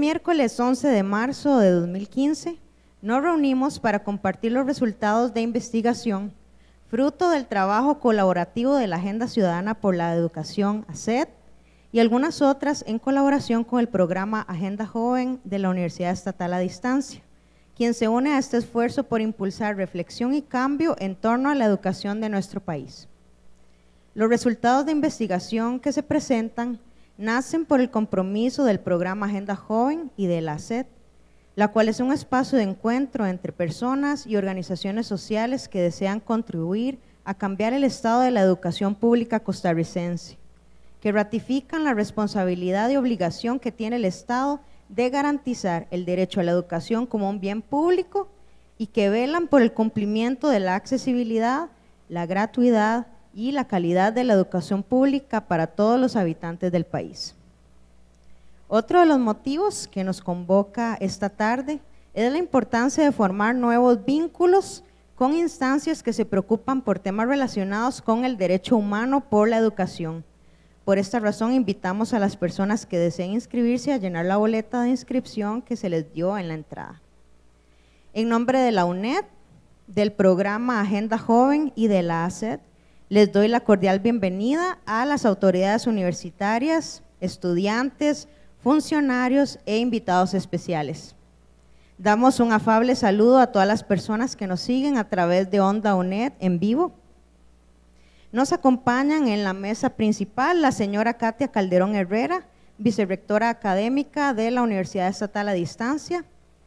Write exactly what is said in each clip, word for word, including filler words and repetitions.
miércoles once de marzo de dos mil quince nos reunimos para compartir los resultados de investigación fruto del trabajo colaborativo de la Agenda Ciudadana por la Educación, A C E D, y algunas otras en colaboración con el programa Agenda Joven de la Universidad Estatal a Distancia, quien se une a este esfuerzo por impulsar reflexión y cambio en torno a la educación de nuestro país. Los resultados de investigación que se presentan nacen por el compromiso del programa Agenda Joven y de la A C E D, la cual es un espacio de encuentro entre personas y organizaciones sociales que desean contribuir a cambiar el estado de la educación pública costarricense, que ratifican la responsabilidad y obligación que tiene el Estado de garantizar el derecho a la educación como un bien público y que velan por el cumplimiento de la accesibilidad, la gratuidad y la calidad de la educación pública para todos los habitantes del país. Otro de los motivos que nos convoca esta tarde es la importancia de formar nuevos vínculos con instancias que se preocupan por temas relacionados con el derecho humano por la educación. Por esta razón invitamos a las personas que deseen inscribirse a llenar la boleta de inscripción que se les dio en la entrada. En nombre de la U N E D, del programa Agenda Joven y de la A C E D, les doy la cordial bienvenida a las autoridades universitarias, estudiantes, funcionarios e invitados especiales. Damos un afable saludo a todas las personas que nos siguen a través de Onda U N E D en vivo. Nos acompañan en la mesa principal la señora Katia Calderón Herrera, vicerrectora académica de la Universidad Estatal a Distancia,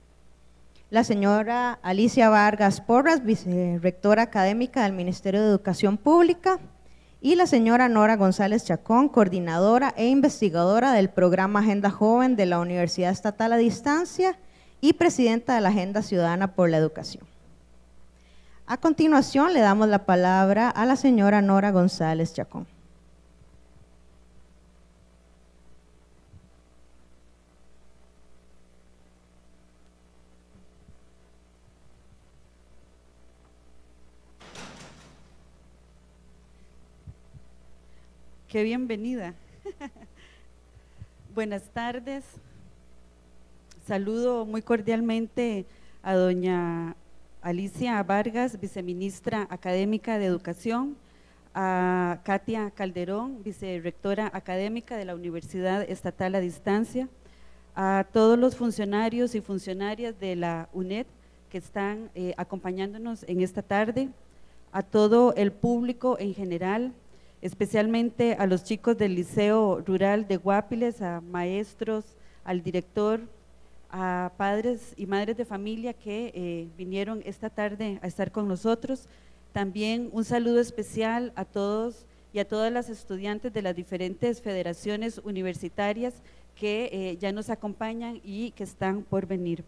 la señora Alicia Vargas Porras, vicerrectora académica del Ministerio de Educación Pública, y la señora Nora González Chacón, coordinadora e investigadora del programa Agenda Joven de la Universidad Estatal a Distancia y presidenta de la Agenda Ciudadana por la Educación. A continuación le damos la palabra a la señora Nora González Chacón. Qué bienvenida. Buenas tardes. Saludo muy cordialmente a doña Alicia Vargas, viceministra académica de Educación, a Katia Calderón, vicerrectora académica de la Universidad Estatal a Distancia, a todos los funcionarios y funcionarias de la U N E D que están eh, acompañándonos en esta tarde, a todo el público en general, especialmente a los chicos del Liceo Rural de Guapiles, a maestros, al director, a padres y madres de familia que eh, vinieron esta tarde a estar con nosotros. También un saludo especial a todos y a todas las estudiantes de las diferentes federaciones universitarias que eh, ya nos acompañan y que están por venir.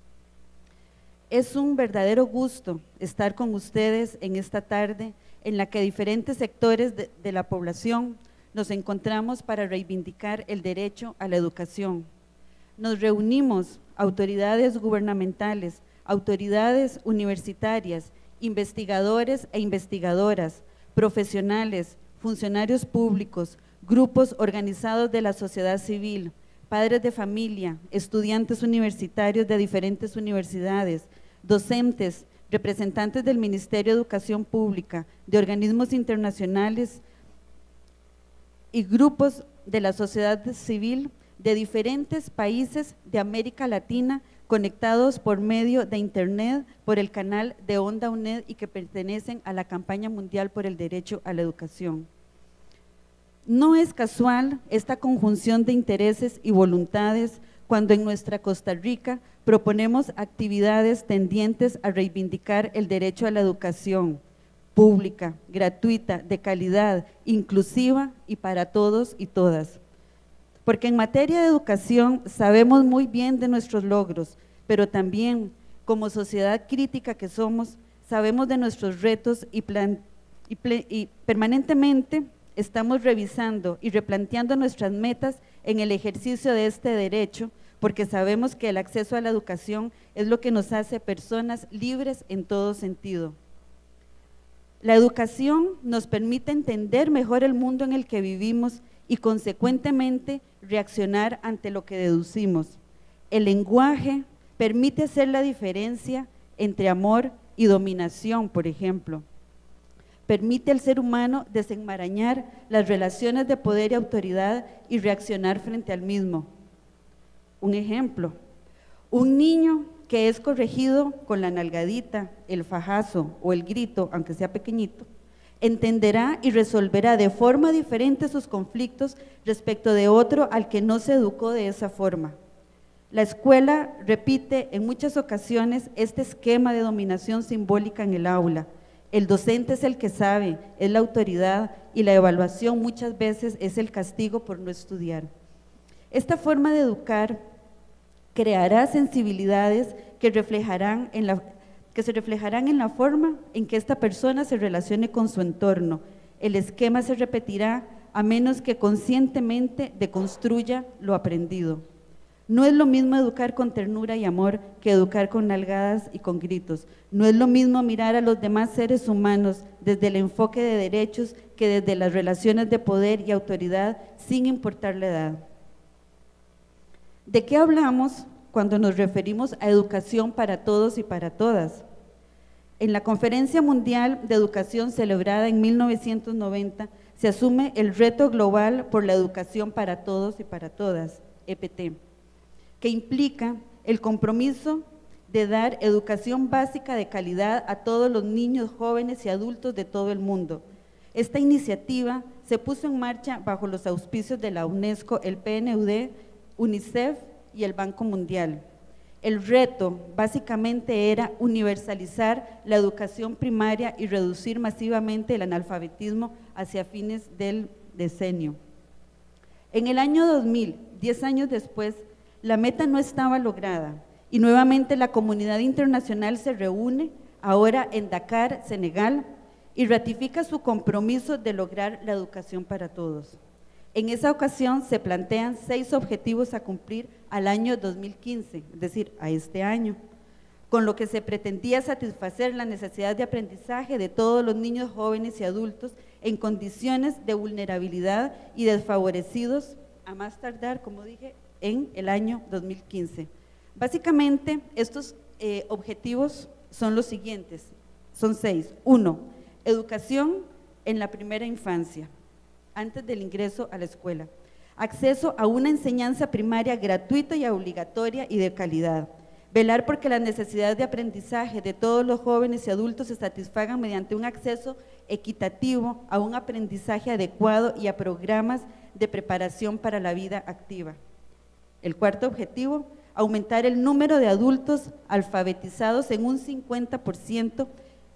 Es un verdadero gusto estar con ustedes en esta tarde en la que diferentes sectores de, de la población nos encontramos para reivindicar el derecho a la educación. Nos reunimos autoridades gubernamentales, autoridades universitarias, investigadores e investigadoras, profesionales, funcionarios públicos, grupos organizados de la sociedad civil, padres de familia, estudiantes universitarios de diferentes universidades, docentes, representantes del Ministerio de Educación Pública, de organismos internacionales y grupos de la sociedad civil de diferentes países de América Latina conectados por medio de internet por el canal de Onda U N E D y que pertenecen a la campaña mundial por el derecho a la educación. No es casual esta conjunción de intereses y voluntades cuando en nuestra Costa Rica proponemos actividades tendientes a reivindicar el derecho a la educación pública, gratuita, de calidad, inclusiva y para todos y todas. Porque en materia de educación sabemos muy bien de nuestros logros, pero también como sociedad crítica que somos, sabemos de nuestros retos y, plan, y, ple, y permanentemente estamos revisando y replanteando nuestras metas en el ejercicio de este derecho, porque sabemos que el acceso a la educación es lo que nos hace personas libres en todo sentido. La educación nos permite entender mejor el mundo en el que vivimos y consecuentemente reaccionar ante lo que deducimos. El lenguaje permite hacer la diferencia entre amor y dominación, por ejemplo. Permite al ser humano desenmarañar las relaciones de poder y autoridad y reaccionar frente al mismo. Un ejemplo, un niño que es corregido con la nalgadita, el fajazo o el grito, aunque sea pequeñito, entenderá y resolverá de forma diferente sus conflictos respecto de otro al que no se educó de esa forma. La escuela repite en muchas ocasiones este esquema de dominación simbólica en el aula. El docente es el que sabe, es la autoridad, y la evaluación muchas veces es el castigo por no estudiar. Esta forma de educar creará sensibilidades que, reflejarán en la, que se reflejarán en la forma en que esta persona se relacione con su entorno. El esquema se repetirá a menos que conscientemente deconstruya lo aprendido. No es lo mismo educar con ternura y amor que educar con nalgadas y con gritos. No es lo mismo mirar a los demás seres humanos desde el enfoque de derechos que desde las relaciones de poder y autoridad, sin importar la edad. ¿De qué hablamos cuando nos referimos a educación para todos y para todas? En la Conferencia Mundial de Educación celebrada en mil novecientos noventa, se asume el reto global por la educación para todos y para todas, E P T, que implica el compromiso de dar educación básica de calidad a todos los niños, jóvenes y adultos de todo el mundo. Esta iniciativa se puso en marcha bajo los auspicios de la UNESCO, el P N U D, UNICEF y el Banco Mundial. El reto básicamente era universalizar la educación primaria y reducir masivamente el analfabetismo hacia fines del decenio. En el año dos mil, diez años después, la meta no estaba lograda y nuevamente la comunidad internacional se reúne, ahora en Dakar, Senegal, y ratifica su compromiso de lograr la educación para todos. En esa ocasión se plantean seis objetivos a cumplir al año dos mil quince, es decir, a este año, con lo que se pretendía satisfacer la necesidad de aprendizaje de todos los niños, jóvenes y adultos en condiciones de vulnerabilidad y desfavorecidos, a más tardar, como dije, en el año dos mil quince. Básicamente, estos eh, objetivos son los siguientes, son seis. Uno, educación en la primera infancia, antes del ingreso a la escuela. Acceso a una enseñanza primaria gratuita y obligatoria y de calidad. Velar porque las necesidades de aprendizaje de todos los jóvenes y adultos se satisfagan mediante un acceso equitativo a un aprendizaje adecuado y a programas de preparación para la vida activa. El cuarto objetivo, aumentar el número de adultos alfabetizados en un cincuenta por ciento,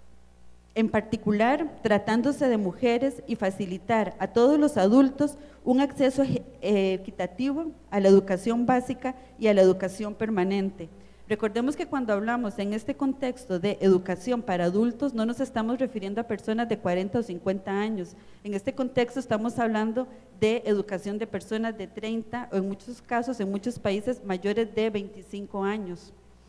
en particular tratándose de mujeres, y facilitar a todos los adultos un acceso equitativo a la educación básica y a la educación permanente. Recordemos que cuando hablamos en este contexto de educación para adultos, no nos estamos refiriendo a personas de cuarenta o cincuenta años. En este contexto estamos hablando de educación de personas de treinta o en muchos casos, en muchos países, mayores de veinticinco años.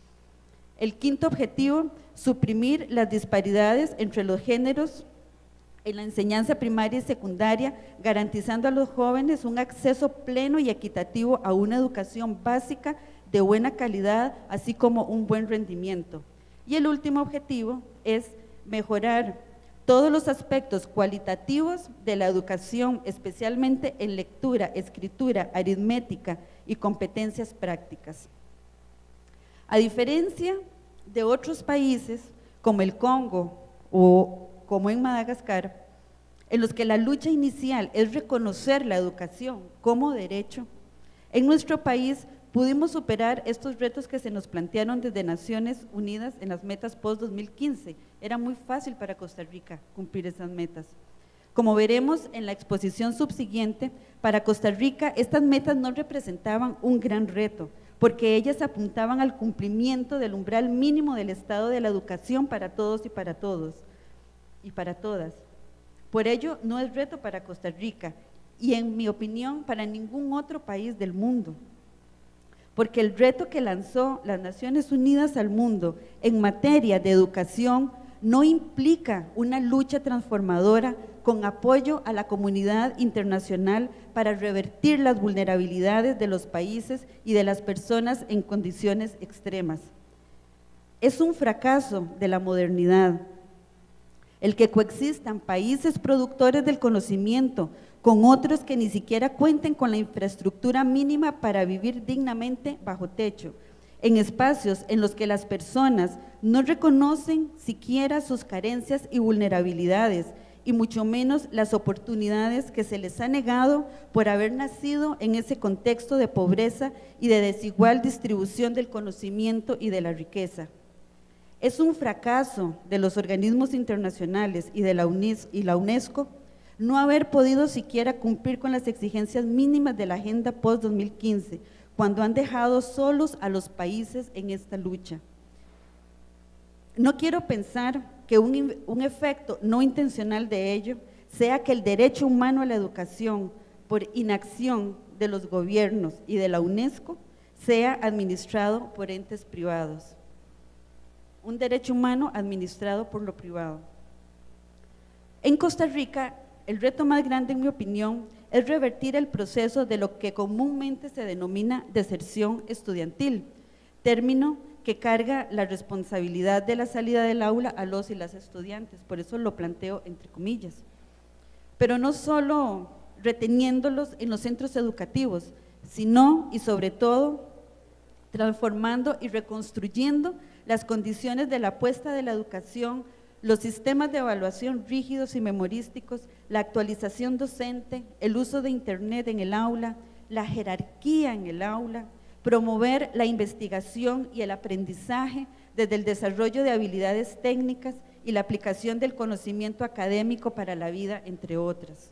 El quinto objetivo, suprimir las disparidades entre los géneros en la enseñanza primaria y secundaria, garantizando a los jóvenes un acceso pleno y equitativo a una educación básica de buena calidad, así como un buen rendimiento. Y el último objetivo es mejorar todos los aspectos cualitativos de la educación, especialmente en lectura, escritura, aritmética y competencias prácticas. A diferencia de otros países como el Congo o como en Madagascar, en los que la lucha inicial es reconocer la educación como derecho, en nuestro país pudimos superar estos retos que se nos plantearon desde Naciones Unidas en las metas post dos mil quince. Era muy fácil para Costa Rica cumplir esas metas. Como veremos en la exposición subsiguiente, para Costa Rica estas metas no representaban un gran reto, porque ellas apuntaban al cumplimiento del umbral mínimo del estado de la educación para todos y para todos y para todas. Por ello, no es reto para Costa Rica y, en mi opinión, para ningún otro país del mundo, porque el reto que lanzó las Naciones Unidas al mundo en materia de educación no implica una lucha transformadora con apoyo a la comunidad internacional para revertir las vulnerabilidades de los países y de las personas en condiciones extremas. Es un fracaso de la modernidad el que coexistan países productores del conocimiento con otros que ni siquiera cuenten con la infraestructura mínima para vivir dignamente bajo techo, en espacios en los que las personas no reconocen siquiera sus carencias y vulnerabilidades, y mucho menos las oportunidades que se les ha negado por haber nacido en ese contexto de pobreza y de desigual distribución del conocimiento y de la riqueza. Es un fracaso de los organismos internacionales y de la UNESCO no haber podido siquiera cumplir con las exigencias mínimas de la Agenda post dos mil quince, cuando han dejado solos a los países en esta lucha. No quiero pensar que un, un efecto no intencional de ello sea que el derecho humano a la educación, por inacción de los gobiernos y de la UNESCO, sea administrado por entes privados. Un derecho humano administrado por lo privado. En Costa Rica, el reto más grande, en mi opinión, es revertir el proceso de lo que comúnmente se denomina deserción estudiantil, término que carga la responsabilidad de la salida del aula a los y las estudiantes, por eso lo planteo entre comillas. Pero no solo reteniéndolos en los centros educativos, sino y sobre todo transformando y reconstruyendo las condiciones de la apuesta de la educación, los sistemas de evaluación rígidos y memorísticos, la actualización docente, el uso de internet en el aula, la jerarquía en el aula, promover la investigación y el aprendizaje desde el desarrollo de habilidades técnicas y la aplicación del conocimiento académico para la vida, entre otras.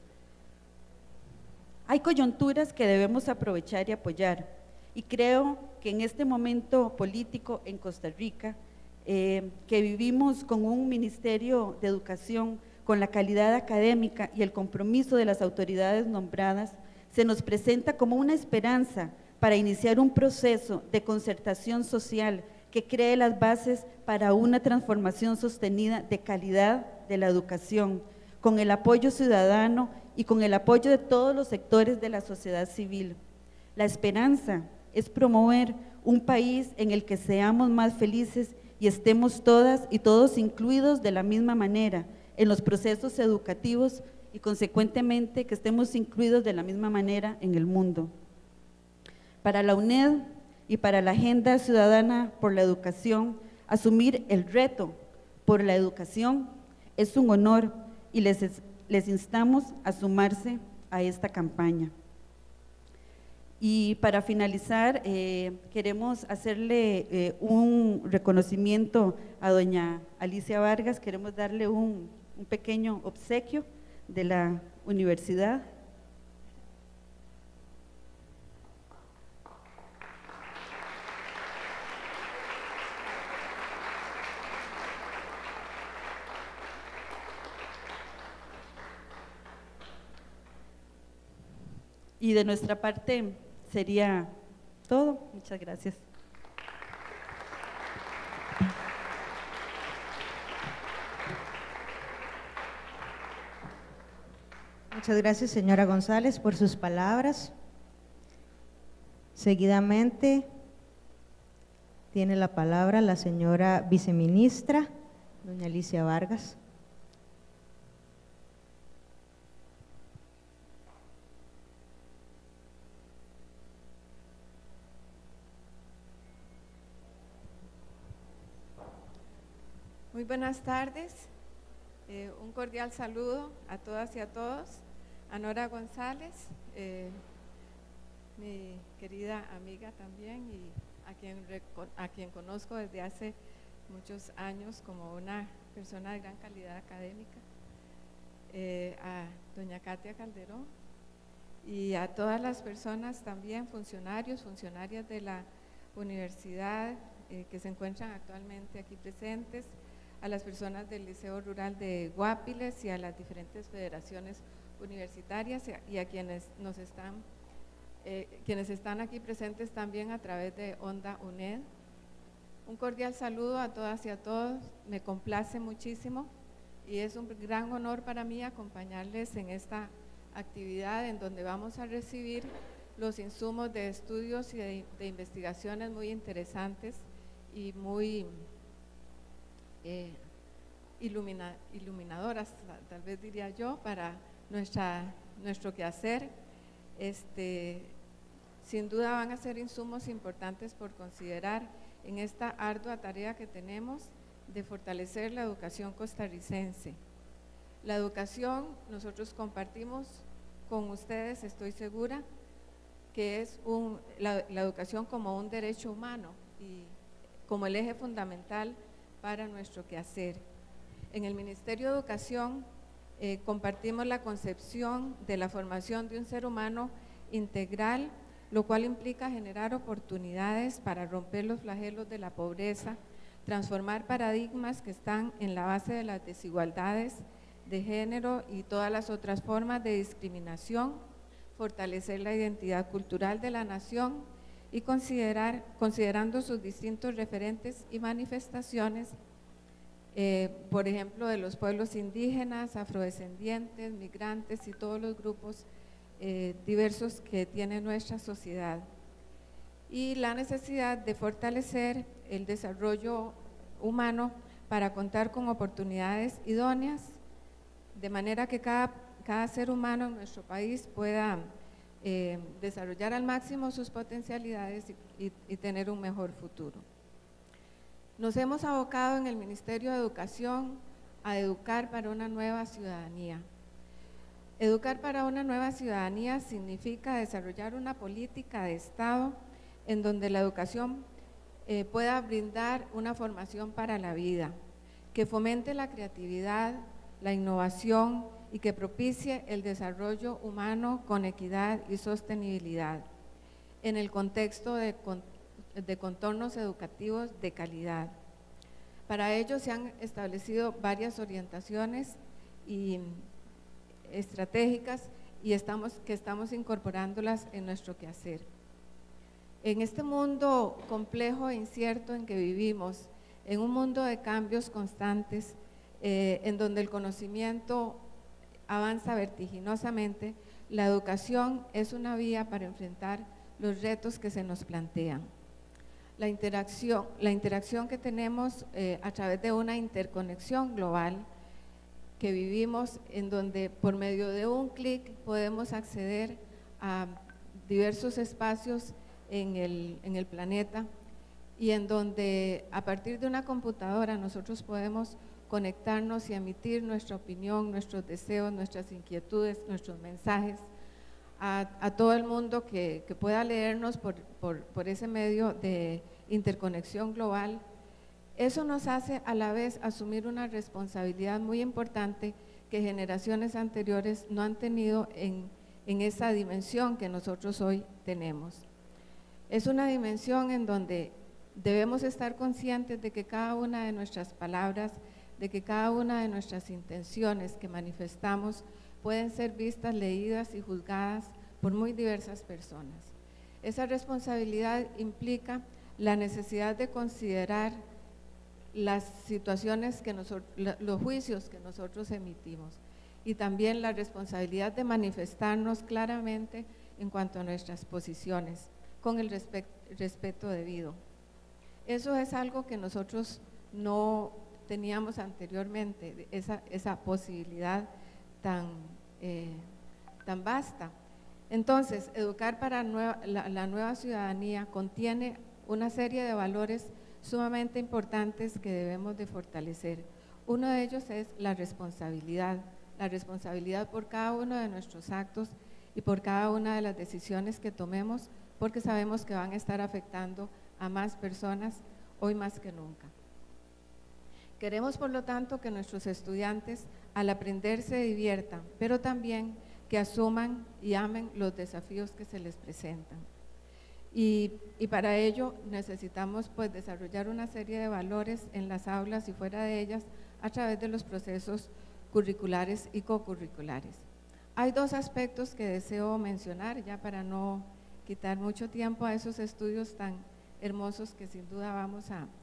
Hay coyunturas que debemos aprovechar y apoyar, y creo que en este momento político en Costa Rica, eh, que vivimos con un Ministerio de Educación con la calidad académica y el compromiso de las autoridades nombradas, se nos presenta como una esperanza para iniciar un proceso de concertación social que cree las bases para una transformación sostenida de calidad de la educación, con el apoyo ciudadano y con el apoyo de todos los sectores de la sociedad civil. La esperanza es promover un país en el que seamos más felices y estemos todas y todos incluidos de la misma manera en los procesos educativos y consecuentemente que estemos incluidos de la misma manera en el mundo. Para la UNED y para la Agenda Ciudadana por la Educación, asumir el reto por la educación es un honor y les, les instamos a sumarse a esta campaña. Y para finalizar, eh, queremos hacerle eh, un reconocimiento a doña Alicia Vargas, queremos darle un, un pequeño obsequio de la universidad. Y de nuestra parte sería todo. Muchas gracias. Muchas gracias, señora González, por sus palabras. Seguidamente tiene la palabra la señora viceministra, doña Alicia Vargas. Muy buenas tardes, eh, un cordial saludo a todas y a todos. A Nora González, eh, mi querida amiga también y a quien, a quien conozco desde hace muchos años como una persona de gran calidad académica, eh, a doña Katia Calderón y a todas las personas también, funcionarios, funcionarias de la universidad eh, que se encuentran actualmente aquí presentes, a las personas del Liceo Rural de Guapiles y a las diferentes federaciones universitarias y a quienes nos están, eh, quienes están aquí presentes también a través de Onda UNED. Un cordial saludo a todas y a todos, me complace muchísimo y es un gran honor para mí acompañarles en esta actividad en donde vamos a recibir los insumos de estudios y de, de investigaciones muy interesantes y muy eh, ilumina, iluminadoras, tal vez diría yo, para nuestra, nuestro quehacer. Este, sin duda van a ser insumos importantes por considerar en esta ardua tarea que tenemos de fortalecer la educación costarricense. La educación, nosotros compartimos con ustedes, estoy segura, que es un, la, la educación como un derecho humano y como el eje fundamental para nuestro quehacer. En el Ministerio de Educación eh, compartimos la concepción de la formación de un ser humano integral, lo cual implica generar oportunidades para romper los flagelos de la pobreza, transformar paradigmas que están en la base de las desigualdades de género y todas las otras formas de discriminación, fortalecer la identidad cultural de la nación y considerar, considerando sus distintos referentes y manifestaciones, eh, por ejemplo, de los pueblos indígenas, afrodescendientes, migrantes y todos los grupos eh, diversos que tiene nuestra sociedad. Y la necesidad de fortalecer el desarrollo humano para contar con oportunidades idóneas, de manera que cada, cada ser humano en nuestro país pueda eh, desarrollar al máximo sus potencialidades y, y, y tener un mejor futuro. Nos hemos abocado en el Ministerio de Educación a educar para una nueva ciudadanía. Educar para una nueva ciudadanía significa desarrollar una política de Estado en donde la educación eh, pueda brindar una formación para la vida, que fomente la creatividad, la innovación y que propicie el desarrollo humano con equidad y sostenibilidad en el contexto de, de contornos educativos de calidad. Para ello se han establecido varias orientaciones y estratégicas y estamos, que estamos incorporándolas en nuestro quehacer. En este mundo complejo e incierto en que vivimos, en un mundo de cambios constantes, eh, en donde el conocimiento avanza vertiginosamente, la educación es una vía para enfrentar los retos que se nos plantean. La interacción, la interacción que tenemos eh, a través de una interconexión global que vivimos, en donde por medio de un clic podemos acceder a diversos espacios en el, en el planeta y en donde a partir de una computadora nosotros podemos conectarnos y emitir nuestra opinión, nuestros deseos, nuestras inquietudes, nuestros mensajes a, a todo el mundo que, que pueda leernos por, por, por ese medio de interconexión global. Eso nos hace a la vez asumir una responsabilidad muy importante que generaciones anteriores no han tenido en, en esa dimensión que nosotros hoy tenemos. Es una dimensión en donde debemos estar conscientes de que cada una de nuestras palabras, de que cada una de nuestras intenciones que manifestamos pueden ser vistas, leídas y juzgadas por muy diversas personas. Esa responsabilidad implica la necesidad de considerar las situaciones que nosotros, los juicios que nosotros emitimos y también la responsabilidad de manifestarnos claramente en cuanto a nuestras posiciones, con el respeto, respeto debido. Eso es algo que nosotros no teníamos anteriormente, esa, esa posibilidad tan, eh, tan vasta. Entonces, educar para nueva, la, la nueva ciudadanía contiene una serie de valores sumamente importantes que debemos de fortalecer. Uno de ellos es la responsabilidad, la responsabilidad por cada uno de nuestros actos y por cada una de las decisiones que tomemos, porque sabemos que van a estar afectando a más personas hoy más que nunca. Queremos, por lo tanto, que nuestros estudiantes al aprender se diviertan, pero también que asuman y amen los desafíos que se les presentan. Y, y para ello necesitamos pues desarrollar una serie de valores en las aulas y fuera de ellas a través de los procesos curriculares y cocurriculares. Hay dos aspectos que deseo mencionar ya para no quitar mucho tiempo a esos estudios tan hermosos que sin duda vamos a,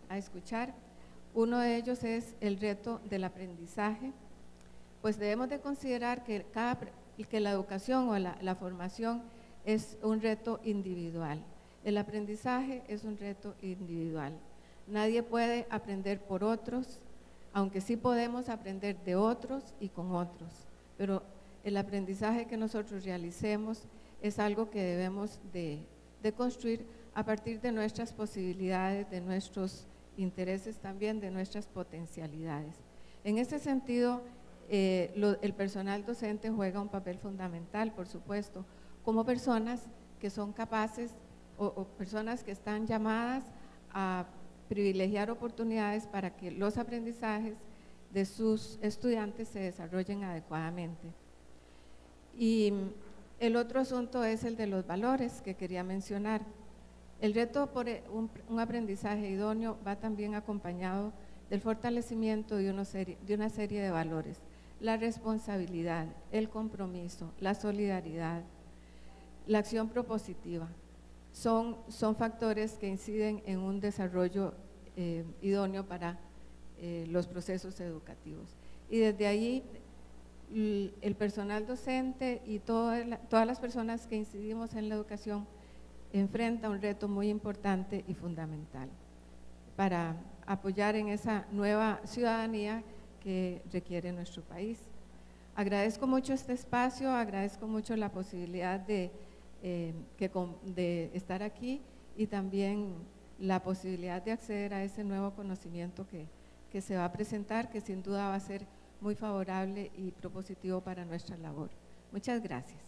a escuchar. Uno de ellos es el reto del aprendizaje, pues debemos de considerar que, cada, que la educación o la, la formación es un reto individual. El aprendizaje es un reto individual. Nadie puede aprender por otros, aunque sí podemos aprender de otros y con otros, pero el aprendizaje que nosotros realicemos es algo que debemos de, de construir a partir de nuestras posibilidades, de nuestros intereses también, de nuestras potencialidades. En ese sentido, eh, lo, el personal docente juega un papel fundamental, por supuesto, como personas que son capaces o, o personas que están llamadas a privilegiar oportunidades para que los aprendizajes de sus estudiantes se desarrollen adecuadamente. Y el otro asunto es el de los valores que quería mencionar. El reto por un, un aprendizaje idóneo va también acompañado del fortalecimiento de una, serie, de una serie de valores: la responsabilidad, el compromiso, la solidaridad, la acción propositiva. Son, son factores que inciden en un desarrollo eh, idóneo para eh, los procesos educativos. Y desde ahí el personal docente y toda la, todas las personas que incidimos en la educación enfrenta un reto muy importante y fundamental para apoyar en esa nueva ciudadanía que requiere nuestro país. Agradezco mucho este espacio, agradezco mucho la posibilidad de, eh, que, de estar aquí y también la posibilidad de acceder a ese nuevo conocimiento que, que se va a presentar, que sin duda va a ser muy favorable y propositivo para nuestra labor. Muchas gracias.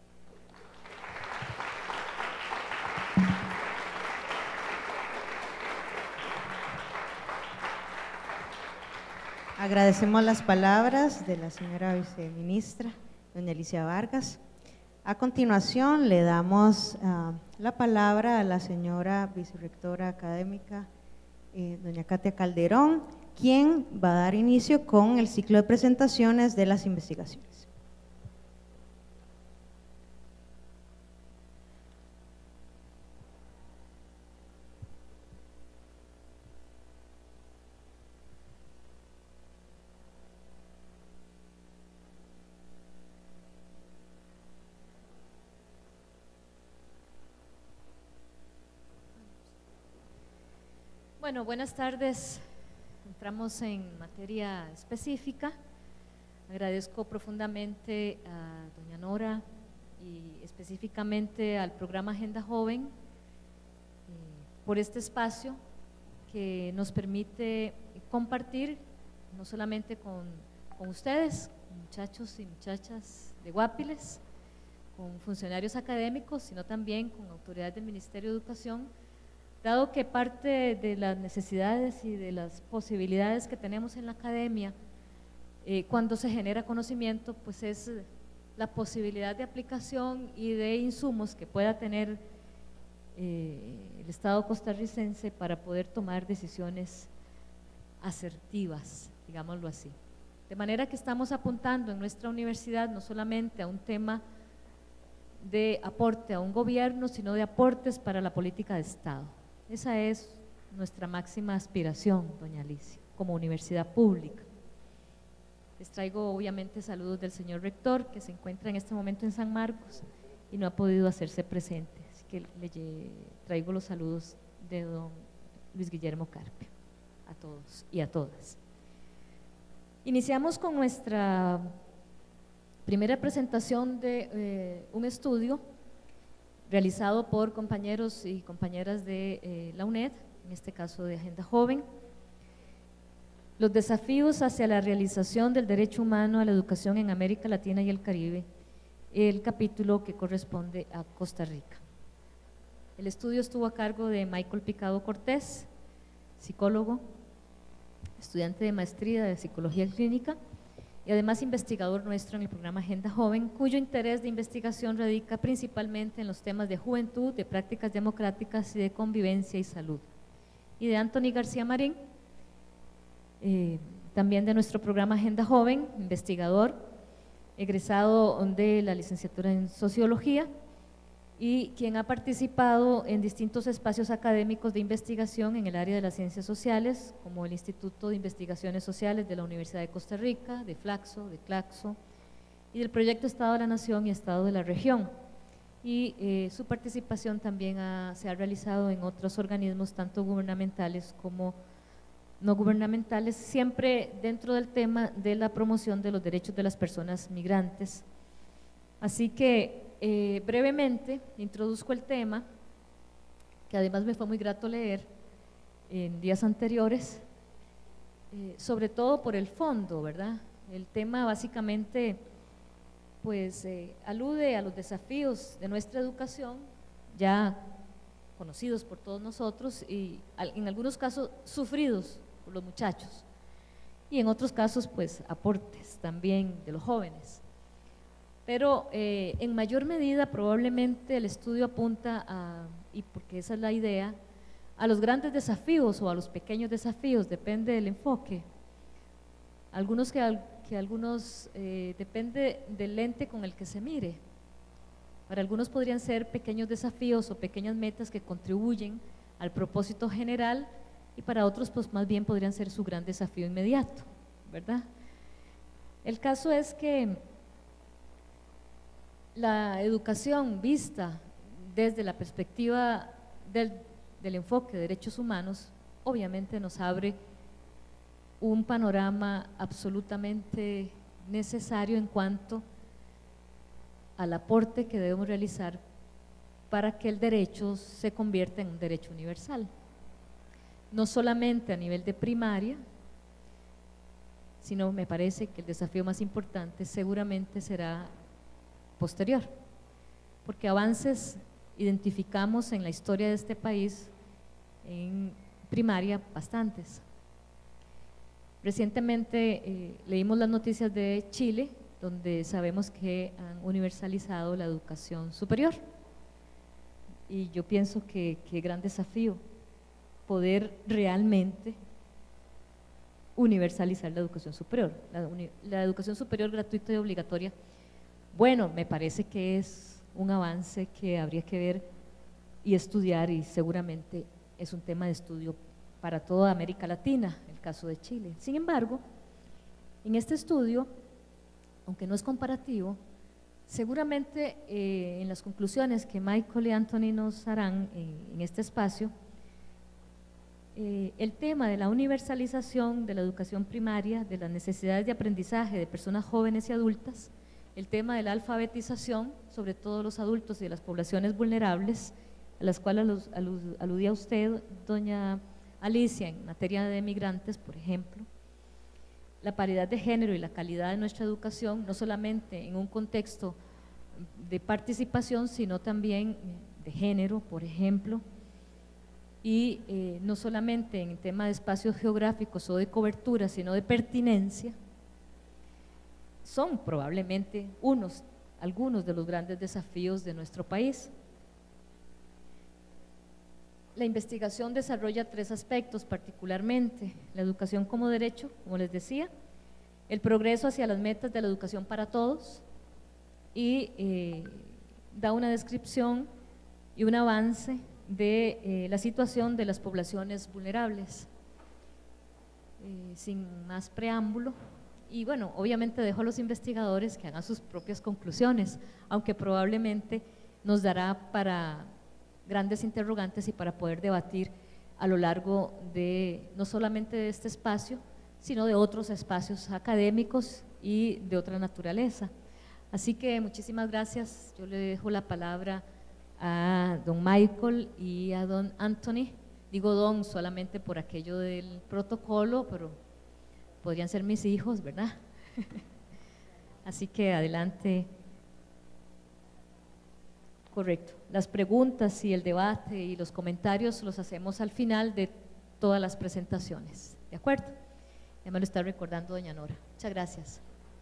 Agradecemos las palabras de la señora viceministra, doña Alicia Vargas. A continuación le damos uh, la palabra a la señora vicerrectora académica, eh, doña Katia Calderón, quien va a dar inicio con el ciclo de presentaciones de las investigaciones. Bueno, buenas tardes. Entramos en materia específica. Agradezco profundamente a doña Nora y específicamente al programa Agenda Joven eh, por este espacio que nos permite compartir no solamente con, con ustedes, muchachos y muchachas de Guapiles, con funcionarios académicos, sino también con autoridades del Ministerio de Educación, dado que parte de las necesidades y de las posibilidades que tenemos en la academia eh, cuando se genera conocimiento, pues es la posibilidad de aplicación y de insumos que pueda tener eh, el Estado costarricense para poder tomar decisiones asertivas, digámoslo así. De manera que estamos apuntando en nuestra universidad no solamente a un tema de aporte a un gobierno, sino de aportes para la política de Estado. Esa es nuestra máxima aspiración, doña Alicia, como universidad pública. Les traigo obviamente saludos del señor rector, que se encuentra en este momento en San Marcos y no ha podido hacerse presente, así que le traigo los saludos de don Luis Guillermo Carpio, a todos y a todas. Iniciamos con nuestra primera presentación de eh, un estudio realizado por compañeros y compañeras de eh, la UNED, en este caso de Agenda Joven, los desafíos hacia la realización del derecho humano a la educación en América Latina y el Caribe, el capítulo que corresponde a Costa Rica. El estudio estuvo a cargo de Michael Picado Cortés, psicólogo, estudiante de maestría de Psicología Clínica, y además investigador nuestro en el programa Agenda Joven, cuyo interés de investigación radica principalmente en los temas de juventud, de prácticas democráticas y de convivencia y salud. Y de Anthony García Marín, eh, también de nuestro programa Agenda Joven, investigador, egresado de la licenciatura en Sociología y quien ha participado en distintos espacios académicos de investigación en el área de las ciencias sociales, como el Instituto de Investigaciones Sociales de la Universidad de Costa Rica, de Flaxo, de Claxo, y del Proyecto Estado de la Nación y Estado de la Región. Y eh, su participación también ha, se ha realizado en otros organismos, tanto gubernamentales como no gubernamentales, siempre dentro del tema de la promoción de los derechos de las personas migrantes. Así que, eh, brevemente, introduzco el tema, que además me fue muy grato leer en días anteriores, eh, sobre todo por el fondo, ¿verdad? El tema básicamente, pues, eh, alude a los desafíos de nuestra educación, ya conocidos por todos nosotros y en algunos casos sufridos por los muchachos, y en otros casos, pues, aportes también de los jóvenes. Pero eh, en mayor medida probablemente el estudio apunta a, y porque esa es la idea, a los grandes desafíos o a los pequeños desafíos, depende del enfoque. Algunos que, que algunos eh, depende del lente con el que se mire. Para algunos podrían ser pequeños desafíos o pequeñas metas que contribuyen al propósito general, y para otros pues más bien podrían ser su gran desafío inmediato, ¿verdad? El caso es que la educación vista desde la perspectiva del, del enfoque de derechos humanos obviamente nos abre un panorama absolutamente necesario en cuanto al aporte que debemos realizar para que el derecho se convierta en un derecho universal, no solamente a nivel de primaria, sino me parece que el desafío más importante seguramente será posterior, porque avances identificamos en la historia de este país en primaria bastantes. Recientemente eh, leímos las noticias de Chile, donde sabemos que han universalizado la educación superior, y yo pienso que qué gran desafío poder realmente universalizar la educación superior, la, uni, la educación superior gratuita y obligatoria. Bueno, me parece que es un avance que habría que ver y estudiar, y seguramente es un tema de estudio para toda América Latina, el caso de Chile. Sin embargo, en este estudio, aunque no es comparativo, seguramente eh, en las conclusiones que Michael y Anthony nos harán en, en este espacio, eh, el tema de la universalización de la educación primaria, de las necesidades de aprendizaje de personas jóvenes y adultas, el tema de la alfabetización, sobre todo los adultos y de las poblaciones vulnerables, a las cuales aludía usted, doña Alicia, en materia de migrantes, por ejemplo, la paridad de género y la calidad de nuestra educación, no solamente en un contexto de participación, sino también de género, por ejemplo, y eh, no solamente en el tema de espacios geográficos o de cobertura, sino de pertinencia, son probablemente unos, algunos de los grandes desafíos de nuestro país. La investigación desarrolla tres aspectos particularmente: la educación como derecho, como les decía, el progreso hacia las metas de la educación para todos, y eh, da una descripción y un avance de eh, la situación de las poblaciones vulnerables. Eh, sin más preámbulo, y bueno, obviamente dejo a los investigadores que hagan sus propias conclusiones, aunque probablemente nos dará para grandes interrogantes y para poder debatir a lo largo de, no solamente de este espacio, sino de otros espacios académicos y de otra naturaleza. Así que muchísimas gracias. Yo le dejo la palabra a don Michael y a don Anthony. Digo don solamente por aquello del protocolo, pero podrían ser mis hijos, ¿verdad? Así que adelante. Correcto. Las preguntas y el debate y los comentarios los hacemos al final de todas las presentaciones. ¿De acuerdo? Ya me lo está recordando doña Nora. Muchas gracias.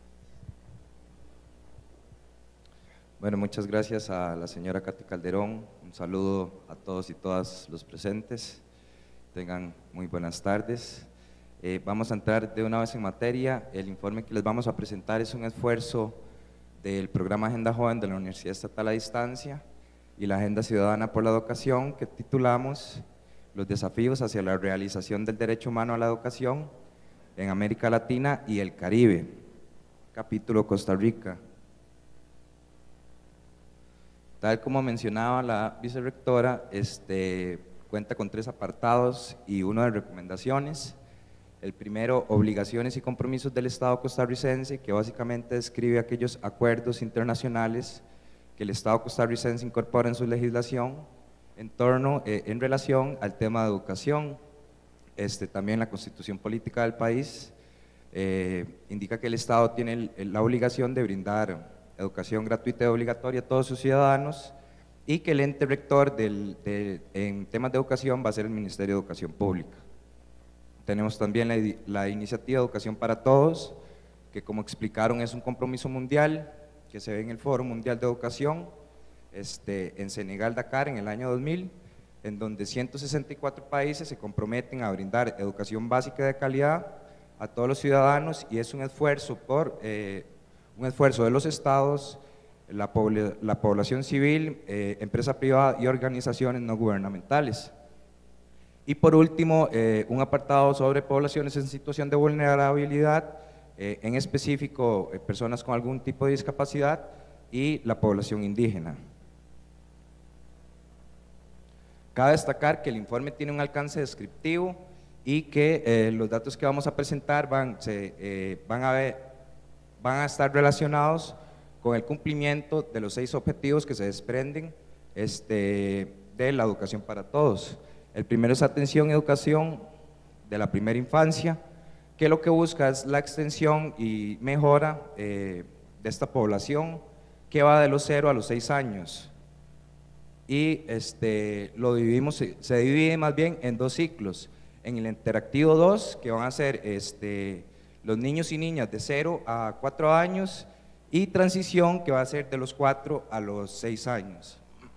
Bueno, muchas gracias a la señora Katia Calderón. Un saludo a todos y todas los presentes. Tengan muy buenas tardes. Eh, vamos a entrar de una vez en materia. El informe que les vamos a presentar es un esfuerzo del programa Agenda Joven de la Universidad Estatal a Distancia. y la Agenda Ciudadana por la Educación, que titulamos Los desafíos hacia la realización del derecho humano a la educación en América Latina y el Caribe, capítulo Costa Rica. Tal como mencionaba la vicerrectora, este, cuenta con tres apartados y uno de recomendaciones. El primero, obligaciones y compromisos del Estado costarricense, que básicamente describe aquellos acuerdos internacionales que el Estado costarricense incorpora en su legislación en torno, eh, en relación al tema de educación. Este, también la Constitución Política del país eh, indica que el Estado tiene el, el, la obligación de brindar educación gratuita y obligatoria a todos sus ciudadanos, y que el ente rector del, de, en temas de educación va a ser el Ministerio de Educación Pública. Tenemos también la, la iniciativa Educación para Todos, que como explicaron es un compromiso mundial que se ve en el Foro Mundial de Educación este, en Senegal, Dakar, en el año dos mil, en donde ciento sesenta y cuatro países se comprometen a brindar educación básica de calidad a todos los ciudadanos, y es un esfuerzo, por, eh, un esfuerzo de los estados, la, pobl la población civil, eh, empresa privada y organizaciones no gubernamentales. Y por último, eh, un apartado sobre poblaciones en situación de vulnerabilidad, eh, en específico eh, personas con algún tipo de discapacidad y la población indígena. Cabe destacar que el informe tiene un alcance descriptivo y que eh, los datos que vamos a presentar van, se, eh, van, a ver, van a estar relacionados con el cumplimiento de los seis objetivos que se desprenden este, de la educación para todos. El primero es atención y educación de la primera infancia, que lo que busca es la extensión y mejora eh, de esta población, que va de los cero a los seis años. Y este, lo dividimos, se divide más bien en dos ciclos. En el interactivo dos, que van a ser este, los niños y niñas de cero a cuatro años, y transición, que va a ser de los cuatro a los seis años.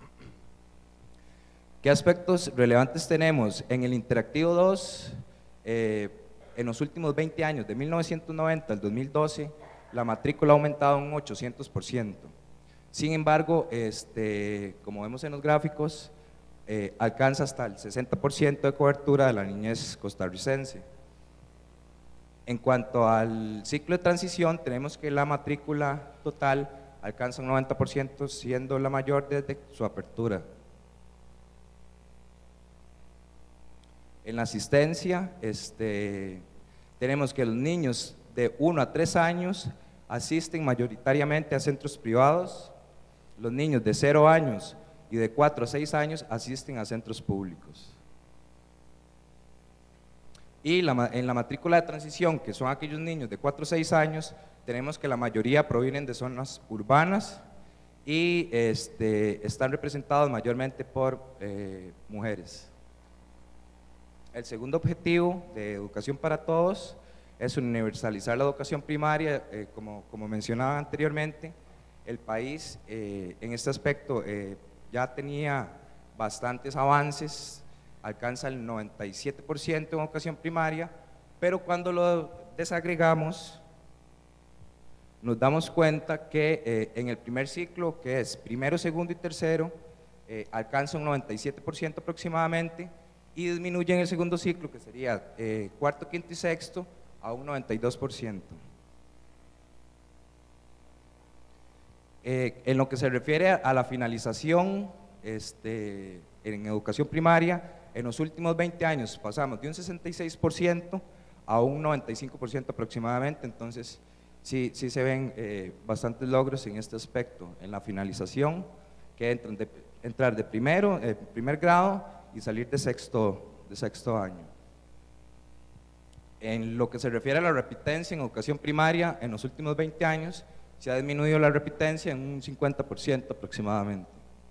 ¿Qué aspectos relevantes tenemos? En el interactivo dos, eh, en los últimos veinte años, de mil novecientos noventa al dos mil doce, la matrícula ha aumentado un ochocientos por ciento. Sin embargo, este, como vemos en los gráficos, eh, alcanza hasta el sesenta por ciento de cobertura de la niñez costarricense. En cuanto al ciclo de transición, tenemos que la matrícula total alcanza un noventa por ciento, siendo la mayor desde su apertura. En la asistencia, este, tenemos que los niños de uno a tres años asisten mayoritariamente a centros privados, los niños de cero años y de cuatro a seis años asisten a centros públicos. Y la, en la matrícula de transición, que son aquellos niños de cuatro a seis años, tenemos que la mayoría provienen de zonas urbanas y este, están representados mayormente por eh, mujeres. El segundo objetivo de Educación para Todos es universalizar la educación primaria, eh, como, como mencionaba anteriormente. El país eh, en este aspecto eh, ya tenía bastantes avances, alcanza el noventa y siete por ciento en educación primaria, pero cuando lo desagregamos nos damos cuenta que eh, en el primer ciclo, que es primero, segundo y tercero, eh, alcanza un noventa y siete por ciento aproximadamente, y disminuye en el segundo ciclo, que sería eh, cuarto, quinto y sexto, a un noventa y dos por ciento. Eh, en lo que se refiere a la finalización este, en educación primaria, en los últimos veinte años pasamos de un sesenta y seis por ciento a un noventa y cinco por ciento aproximadamente, entonces sí, sí se ven eh, bastantes logros en este aspecto, en la finalización, que entran de, entrar de primero, eh, primer grado y salir de sexto, de sexto año. En lo que se refiere a la repitencia en educación primaria, en los últimos veinte años se ha disminuido la repitencia en un cincuenta por ciento aproximadamente.